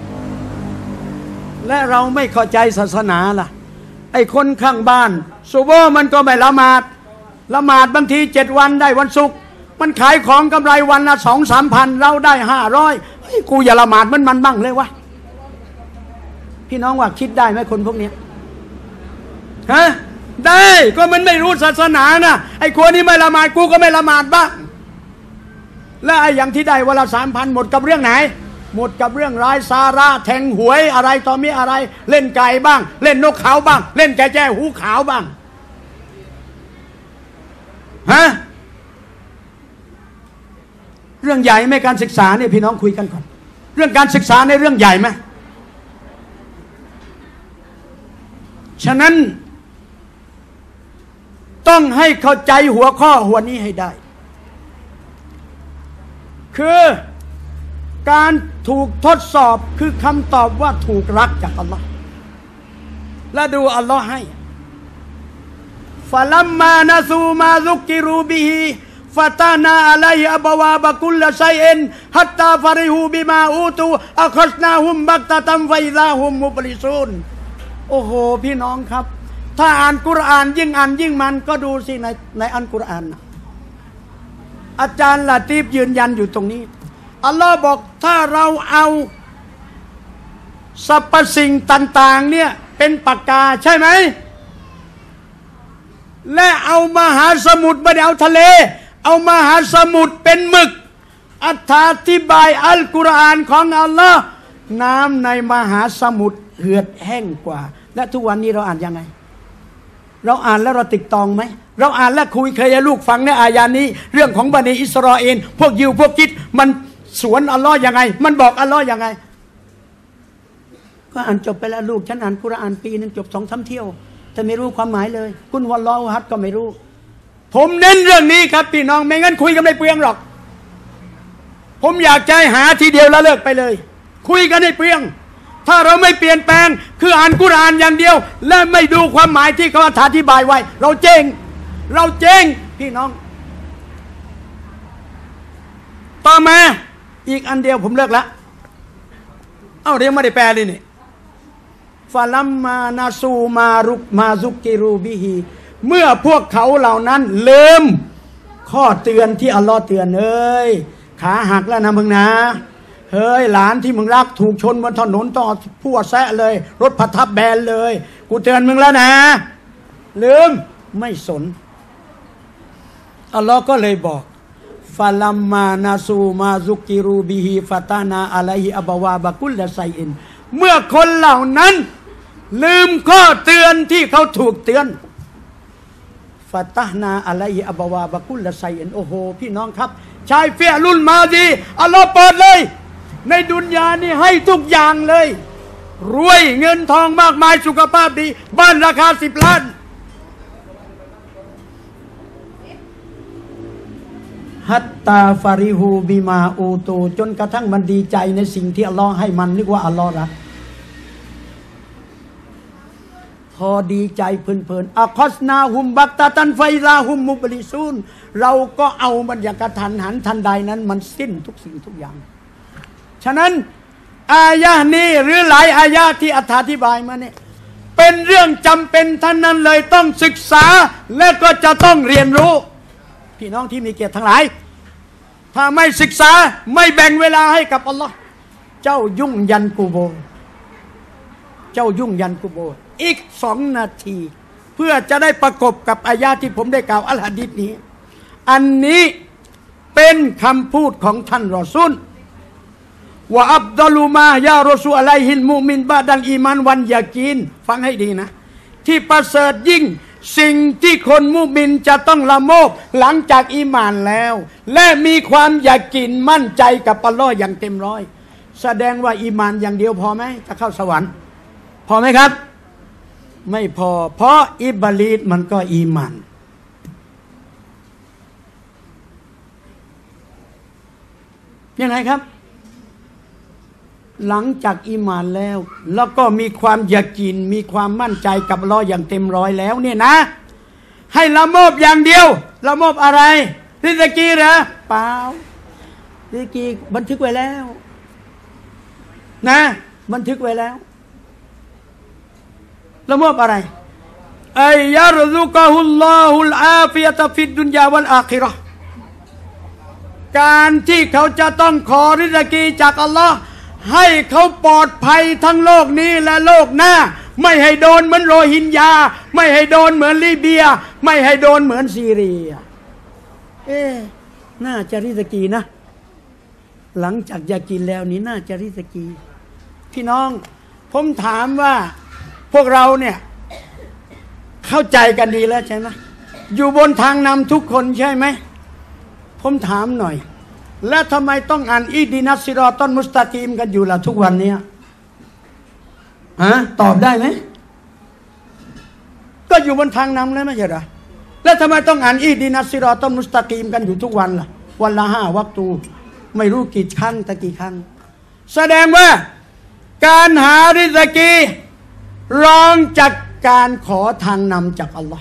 S1: และเราไม่เข้าใจศาสนาล่ะไอ้คนข้างบ้านซุโบมันก็ไม่ละหมาดบางที7 วันได้วันศุกร์มันขายของกำไรวันละ2-3 พันเราได้500เฮ้ยกูอย่าละหมาดมันบ้างเลยวะพี่น้องว่าคิดได้ไหมคนพวกนี้ฮะได้ก็มันไม่รู้ศาสนานะไอ้คนนี้ไม่ละหมาดกูก็ไม่ละหมาดบ้างและไอ้อย่างที่ได้วันละ3,000หมดกับเรื่องไหนหมดกับเรื่องร้ายสาระแทงหวยอะไรต่อมีอะไรเล่นไก่บ้างเล่นนกเขาบ้างเล่นแจ้หูขาวบ้างฮะเรื่องใหญ่ไหมการศึกษาเนี่ยพี่น้องคุยกันก่อนเรื่องการศึกษาในเรื่องใหญ่ไหมฉะนั้นต้องให้เข้าใจหัวข้อหัวนี้ให้ได้คือการถูกทดสอบคือคำตอบว่าถูกรักจากอัลลอฮ์และดูอัลลอฮ์ให้ฟะลัมมานะซูมาซุกิรูบิฮิฟะตานาอะลัยอับวาบะกุลชัยอินฮัตตาฟะริฮูบิมาอูตูอะคัสนาฮุมบักตะตัมฟะอิซาฮุมมุบลิซูนโอ้โหพี่น้องครับถ้าอ่านกุรอานยิ่งอ่านยิ่งมันก็ดูสิในอัลกุรอานนะอาจารย์ละตีฟยืนยันอยู่ตรงนี้อัลลอฮ์บอกถ้าเราเอาสรรพสิ่งต่างๆเนี่ยเป็นปากกาใช่ไหมและเอามหาสมุทรไม่ได้เอาทะเลเอามหาสมุทรเป็นหมึกอธิบายอัลกุรอานของอัลลอฮ์น้ำในมหาสมุทรเหือดแห้งกว่าและทุกวันนี้เราอ่านยังไงเราอ่านแล้วเราติดตองไหมเราอ่านแล้วคุยเคยให้ลูกฟังในอายานี้เรื่องของบันิอิสราเอลพวกยิวพวกกิดมันสวนอัลลอฮ์ยังไงมันบอกอัลลอฮ์ยังไงก็อ่านจบไปแล้วลูกฉันอ่านกุรอานปีนึงจบ2-3 เที่ยวแต่ไม่รู้ความหมายเลยกุลวัลลอฮุฮัดก็ไม่รู้ผมเน้นเรื่องนี้ครับพี่น้องไม่งั้นคุยกันไม่เปลืองหรอกผมอยากจะหาทีเดียวแล้วเลิกไปเลยคุยกันให้เปลืองถ้าเราไม่เปลี่ยนแปลงคืออ่านกุรอานอย่างเดียวและไม่ดูความหมายที่เขาอธิบายไว้เราเจ๊งพี่น้องต่อมาอีกอันเดียวผมเลิกละเดี๋ยวไม่ได้แปลเลยนี่ฟาลัมมานาซูมาซุกิรูบิฮีเมื่อพวกเขาเหล่านั้นลืมข้อเตือนที่อัลลอฮ์เตือนเอ้ยขาหักแล้วนะมึงนะเฮ้ยหลานที่มึงรักถูกชนบนถนนต้องพัวแซะเลยรถพัทับแบนเลยกูเตือนมึงแล้วนะลืมไม่สนอัลลอฮ์ก็เลยบอกฟาลัมมานาซูมาซุกิรูบิฮีฟาตานาอะลัยฮิอับวาบะกุลละไซอินเมื่อคนเหล่านั้นลืมข้อเตือนที่เขาถูกเตือนฟาตานาอะลัยฮิอับวาบะกุลละไซอินโอ้โหพี่น้องครับชายเฟียรุ่นมาดีอัลลอฮ์เปิดเลยในดุนยานี่ให้ทุกอย่างเลยรวยเงินทองมากมายสุขภาพดีบ้านราคา10 ล้านฮัตตาฟาริฮูบิมาอูตูจนกระทั่งมันดีใจในสิ่งที่อัลลอฮ์ให้มันนึกว่าอัลลอฮ์รักพอดีใจเพลินๆอัคอสนาฮุมบักตะตันไฟซาฮุมมุบลิซูนเราก็เอามันอย่างกระทันหันทันใดนั้นมันสิ้นทุกสิ่งทุกอย่างฉะนั้นอายะนี้หรือหลายอายะที่อธิบายมาเนี่ยเป็นเรื่องจำเป็นท่านนั้นเลยต้องศึกษาและก็จะต้องเรียนรู้พี่น้องที่มีเกียรติทั้งหลายถ้าไม่ศึกษาไม่แบ่งเวลาให้กับอัลลอฮ์เจ้ายุ่งยันกูโบเจ้ายุ่งยันกุโบร์อีก2 นาที เพื่อจะได้ประกบกับอายะที่ผมได้กล่าวอัลหะดีษนี้อันนี้เป็นคำพูดของท่านรอซูลว่าอัฟฎอลุมายารอซูลอะลัยฮิลมุมินบะดัลอีมานวันยากีนฟังให้ดีนะที่ประเสริฐยิ่งสิ่งที่คนมุมินจะต้องละโมบหลังจากอีมานแล้วและมีความยากีนมั่นใจกับอัลลอฮ์อย่างเต็มร้อยแสดงว่าอีมานอย่างเดียวพอไหมจะเข้าสวรรค์พอไหมครับไม่พอเพราะอิบลีสมันก็อีมานยังไงครับหลังจากอีมานแล้วก็มีความยากีนมีความมั่นใจกับอัลเลาะห์อย่างเต็มร้อยแล้วเนี่ยนะให้ละโมบอย่างเดียวละโมบอะไรริซกีเหรอเปล่าริซกีบันทึกไว้แล้วนะบันทึกไว้แล้วละโมบอะไรอัยยารซุกะฮุลลอฮุลอาฟิยะตะฟิดดุนยาวัลอาคิเราะห์การที่เขาจะต้องขอริซกีจากอัลลอฮ์ให้เขาปลอดภัยทั้งโลกนี้และโลกหน้าไม่ให้โดนเหมือนโรฮิงญาไม่ให้โดนเหมือนลิเบียไม่ให้โดนเหมือนซีเรียน่าจะริซกีนะหลังจากยากินแล้วนี้น่าจะริซกีพี่น้องผมถามว่าพวกเราเนี่ยเข้าใจกันดีแล้วใช่ไหมอยู่บนทางนำทุกคนใช่ไหมผมถามหน่อยแล้วทำไมต้องอ่านอีดีนัสซิรอตัลมุสตะกีมกันอยู่ล่ะทุกวันนี้ตอบได้ไหมก็อยู่บนทางนำแล้วไม่ใช่หรอแล้วทำไมต้องอ่านอีดีนัสซิรอตัลมุสตะกีมกันอยู่ทุกวันล่ะวันละ5 วักตูไม่รู้กี่ครั้งตะกี่ครั้งแสดงว่าการหาริซกีรองจากการขอทางนำจากอัลลอฮ์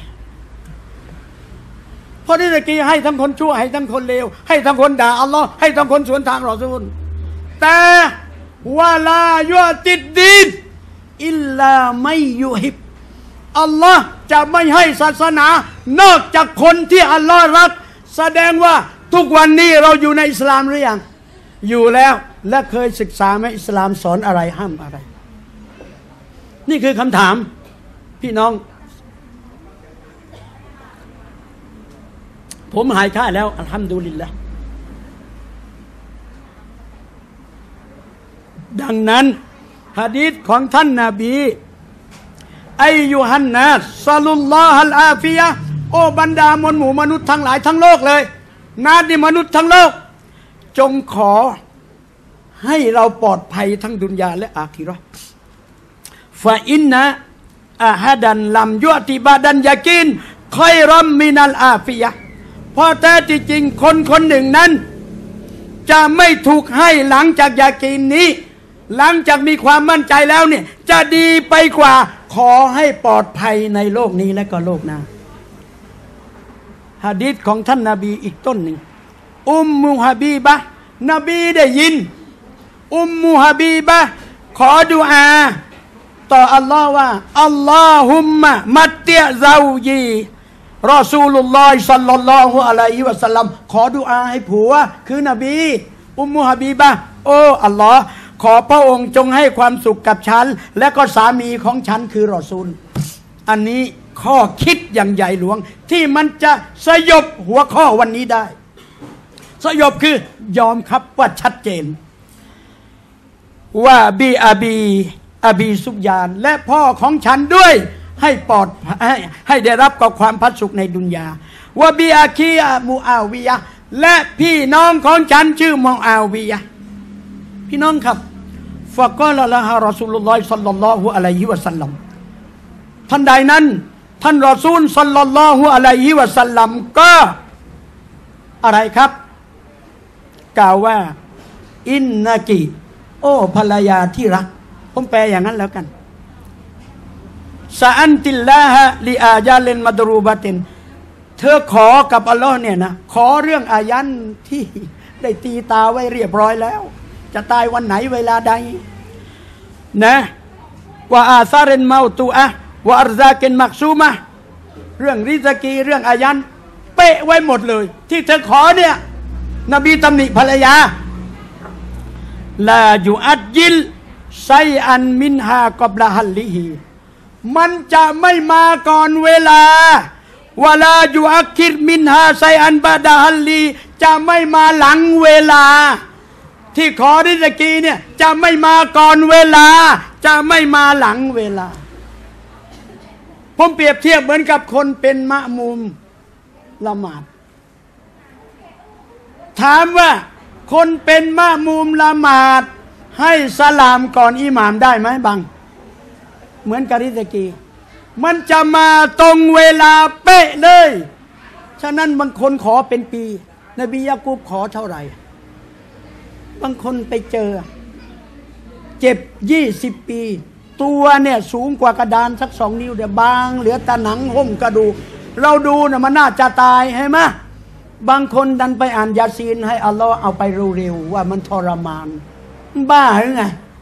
S1: เพราะริซกีให้ทั้งคนชั่วให้ทั้งคนเลวให้ทั้งคนด่าอัลลอฮ์ให้ทั้งคนสวนทางรอซูลแต่วะลายุติดดีนอิลลาไม่ยุฮิบอัลลอฮ์จะไม่ให้ศาสนานอกจากคนที่อัลลอฮ์รักแสดงว่าทุกวันนี้เราอยู่ในอิสลามหรือยังอยู่แล้วและเคยศึกษาไหมอิสลามสอนอะไรห้ามอะไรนี่คือคำถามพี่น้องผมหายค่าแล้วอัลฮัมดุลิลละห์ดังนั้นหะดีษของท่านนบีอัยยูฮันนัสซะลุลลอฮัลอาฟิยะห์โอ้บรรดามวลหมู่มนุษย์ทั้งหลายทั้งโลกเลยนาดีมนุษย์ทั้งโลกจงขอให้เราปลอดภัยทั้งดุนยาและอาคิเราะห์ฟะอินนะอะฮัดันลัมยุอติบาดันยากินคอยรัมมินัลอาฟิยะห์เพราะแท้ที่จริงคนคนหนึ่งนั้นจะไม่ถูกให้หลังจากยากีนนี้หลังจากมีความมั่นใจแล้วเนี่ยจะดีไปกว่าขอให้ปลอดภัยในโลกนี้และก็โลกหน้าหะดีษของท่านนบีอีกต้นหนึ่งอุมมุฮะบีบะห์นบีได้ยินอุมมุฮะบีบะห์ขอดุอาต่ออัลลอฮ์ว่าอัลลอฮุมมะมัตติอซาวจีรอซูลุลลอฮิศ็อลลัลลอฮุอะลัยฮิวะซัลลัมขอดุอาให้ผัวคือนบีอุมมุฮะบีบะห์โอ้อัลลอฮ์ขอพระองค์จงให้ความสุขกับฉันและก็สามีของฉันคือรอซูลอันนี้ข้อคิดอย่างใหญ่หลวงที่มันจะสยบหัวข้อวันนี้ได้สยบคือยอมครับว่าชัดเจนว่าอบีซุบยานและพ่อของฉันด้วยให้ปลอดให้ได้รับกับความพัดสุขในดุนยาว่าบีอาคีมูอาวิยะและพี่น้องของฉันชื่อมูอาวิยะพี่น้องครับฟะกอลละฮะรอซูลุลลอฮิศ็อลลัลลอฮุอะลัยฮิวะซัลลัมท่านใดนั้นท่านรอซูลศ็อลลัลลอฮุอะลัยฮิวะซัลลัมก็อะไรครับกล่าวว่าอินนะกีโอ้ภรรยาที่รักผมแปลอย่างนั้นแล้วกันซะอันติลลาฮะลิอาญาลินมัดรูบะตินเธอขอกับอัลลอฮ์เนี่ยนะขอเรื่องอายันที่ได้ตีตาไว้เรียบร้อยแล้วจะตายวันไหนเวลาใดนะว่าอาซารินเมาตุอะว่าอัรซากินมักซูมะเรื่องริซกีเรื่องอายันเป๊ะไว้หมดเลยที่เธอขอเนี่ยนบีตำหนิภรรยาลายูอัดยิลไซอันมินฮากอบละฮัลลิฮีมันจะไม่มาก่อนเวลาวะลายูอักคิรมินฮาไซอันบาดาฮัลลีจะไม่มาหลังเวลาที่ขอริสกีเนี่ยจะไม่มาก่อนเวลาจะไม่มาหลังเวลาผมเปรียบเทียบเหมือนกับคนเป็นมะมุมละหมาดถามว่าคนเป็นมะมุมละหมาดให้สลามก่อนอิหม่ามได้ไหมบังเหมือนกับริสกีมันจะมาตรงเวลาเป๊ะเลยฉะนั้นบางคนขอเป็นปีนบียะกูบขอเท่าไหร่บางคนไปเจอเจ็บ20 ปีตัวเนี่ยสูงกว่ากระดานสัก2 นิ้วเดี๋ยวบางเหลือแต่หนังหุ้มกระดูกเราดูนะมันน่าจะตายใช่ไหมบางคนดันไปอ่านยาซีนให้อัลลอฮ์เอาไปเร็วๆว่ามันทรมานบ้าหรือไง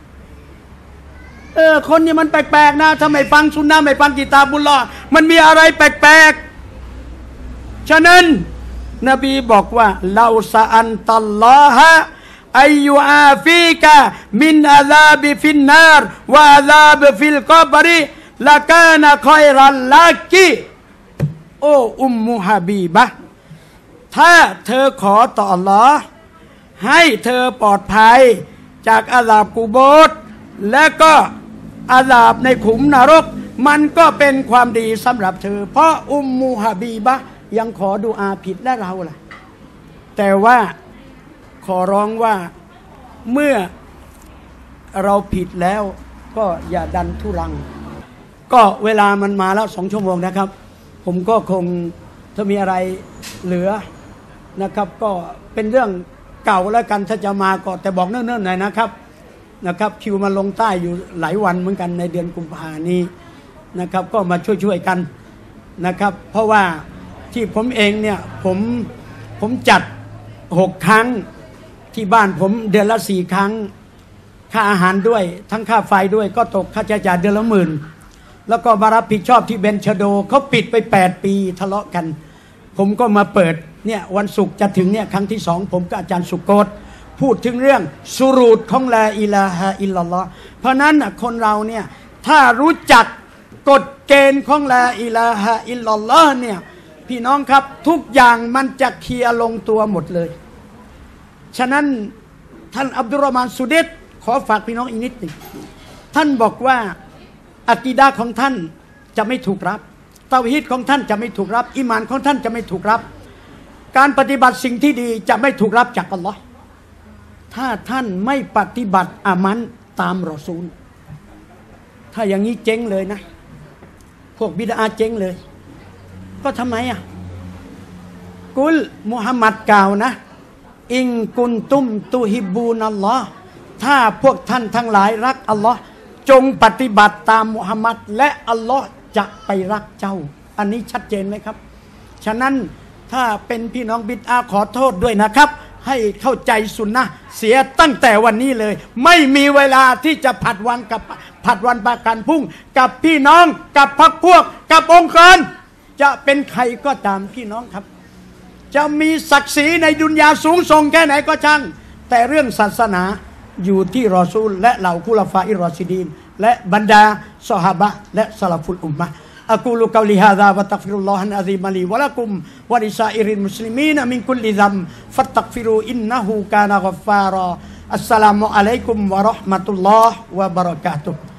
S1: คนนี้มันแปลกๆนะถ้าไม่ฟังซุนนะห์ไม่ฟังกิตาบุลลอฮ์มันมีอะไรแปลกๆฉะนั้นนบีบอกว่าลาซาอันตัลลอฮะอายุอาฟีกะมินอาซาบิฟินนารวะอาซาบฟิลกอบริละกานะคอยรัลลักิโอ้อุมมุฮะบีบะถ้าเธอขอต่ออัลลอฮ์ให้เธอปลอดภัยจากอาซาบกุโบรและก็อาซาบในขุมนรกมันก็เป็นความดีสำหรับเธอเพราะอุมมุฮะบีบะยังขอดุอาผิดและเราล่ะแต่ว่าขอร้องว่าเมื่อเราผิดแล้วก็อย่าดันทุรังก็เวลามันมาแล้ว2 ชั่วโมงนะครับผมก็คงถ้ามีอะไรเหลือนะครับก็เป็นเรื่องเก่าแล้วกันถ้าจะมาก็แต่บอกเนิ่นๆหน่อยนะครับคิวมาลงใต้อยู่หลายวันเหมือนกันในเดือนกุมภานี้นะครับก็มาช่วยๆกันนะครับเพราะว่าที่ผมเองเนี่ยผมจัด6 ครั้งที่บ้านผมเดือนละ4 ครั้งค่าอาหารด้วยทั้งค่าไฟด้วยก็ตกค่าใช้จ่ายเดือนละ10,000แล้วก็มารับผิดชอบที่เบนชโดเขาปิดไป8 ปีทะเลาะกันผมก็มาเปิดเนี่ยวันศุกร์จะถึงเนี่ยครั้งที่2ผมกับอาจารย์สุโกตพูดถึงเรื่องสุรูดของลาอิลาฮะอิลลัลลอฮ์เพราะนั้นคนเราเนี่ยถ้ารู้จักกฎเกณฑ์ของลาอิลาฮะอิลลัลลอฮ์เนี่ยพี่น้องครับทุกอย่างมันจะเคลียร์ลงตัวหมดเลยฉะนั้นท่านอับดุลรอห์มานสุเดตขอฝากพี่น้องอีกนิดหนึ่งท่านบอกว่าอะกีดะห์ของท่านจะไม่ถูกรับเตาฮีดของท่านจะไม่ถูกรับอีหม่านของท่านจะไม่ถูกรับการปฏิบัติสิ่งที่ดีจะไม่ถูกรับจากอัลลอฮ์ถ้าท่านไม่ปฏิบัติอามันตามรอซูลถ้าอย่างนี้เจ๊งเลยนะพวกบิดาเจ๊งเลยก็ทำไมกุลมุฮัมมัดกล่าวนะอิงกุนตุมตุฮิบูนัลลอฮ์ถ้าพวกท่านทั้งหลายรักอัลลอฮ์จงปฏิบัติตามมุฮัมมัดและอัลลอฮ์จะไปรักเจ้าอันนี้ชัดเจนไหมครับฉะนั้นถ้าเป็นพี่น้องบิดาขอโทษด้วยนะครับให้เข้าใจสุนนะเสียตั้งแต่วันนี้เลยไม่มีเวลาที่จะผัดวันประกันพรุ่งกับพี่น้องกับพรรคพวกกับองค์กรจะเป็นใครก็ตามพี่น้องครับจะมีศักดิ์ศรีในดุนยาสูงส่งแค่ไหนก็ช่างแต่เรื่องศาสนาอยู่ที่รอซูลและเหล่าคุลาฟาอิรรอชิดีนและบรรดาซอฮาบะห์และสลัฟุลอุมมะห์อะกูลุกอลิฮาซาวะตักฟิรุลลอฮะอะซีมะลีวะละกุมวะลิซาอิริลมุสลิมีนมินกุลลิซัมฟัตตักฟิรูอินนะฮูกานะกัฟฟารออัสสลามุอะลัยกุมวะเราะห์มะตุลลอฮ์วะบะเราะกาตุฮ์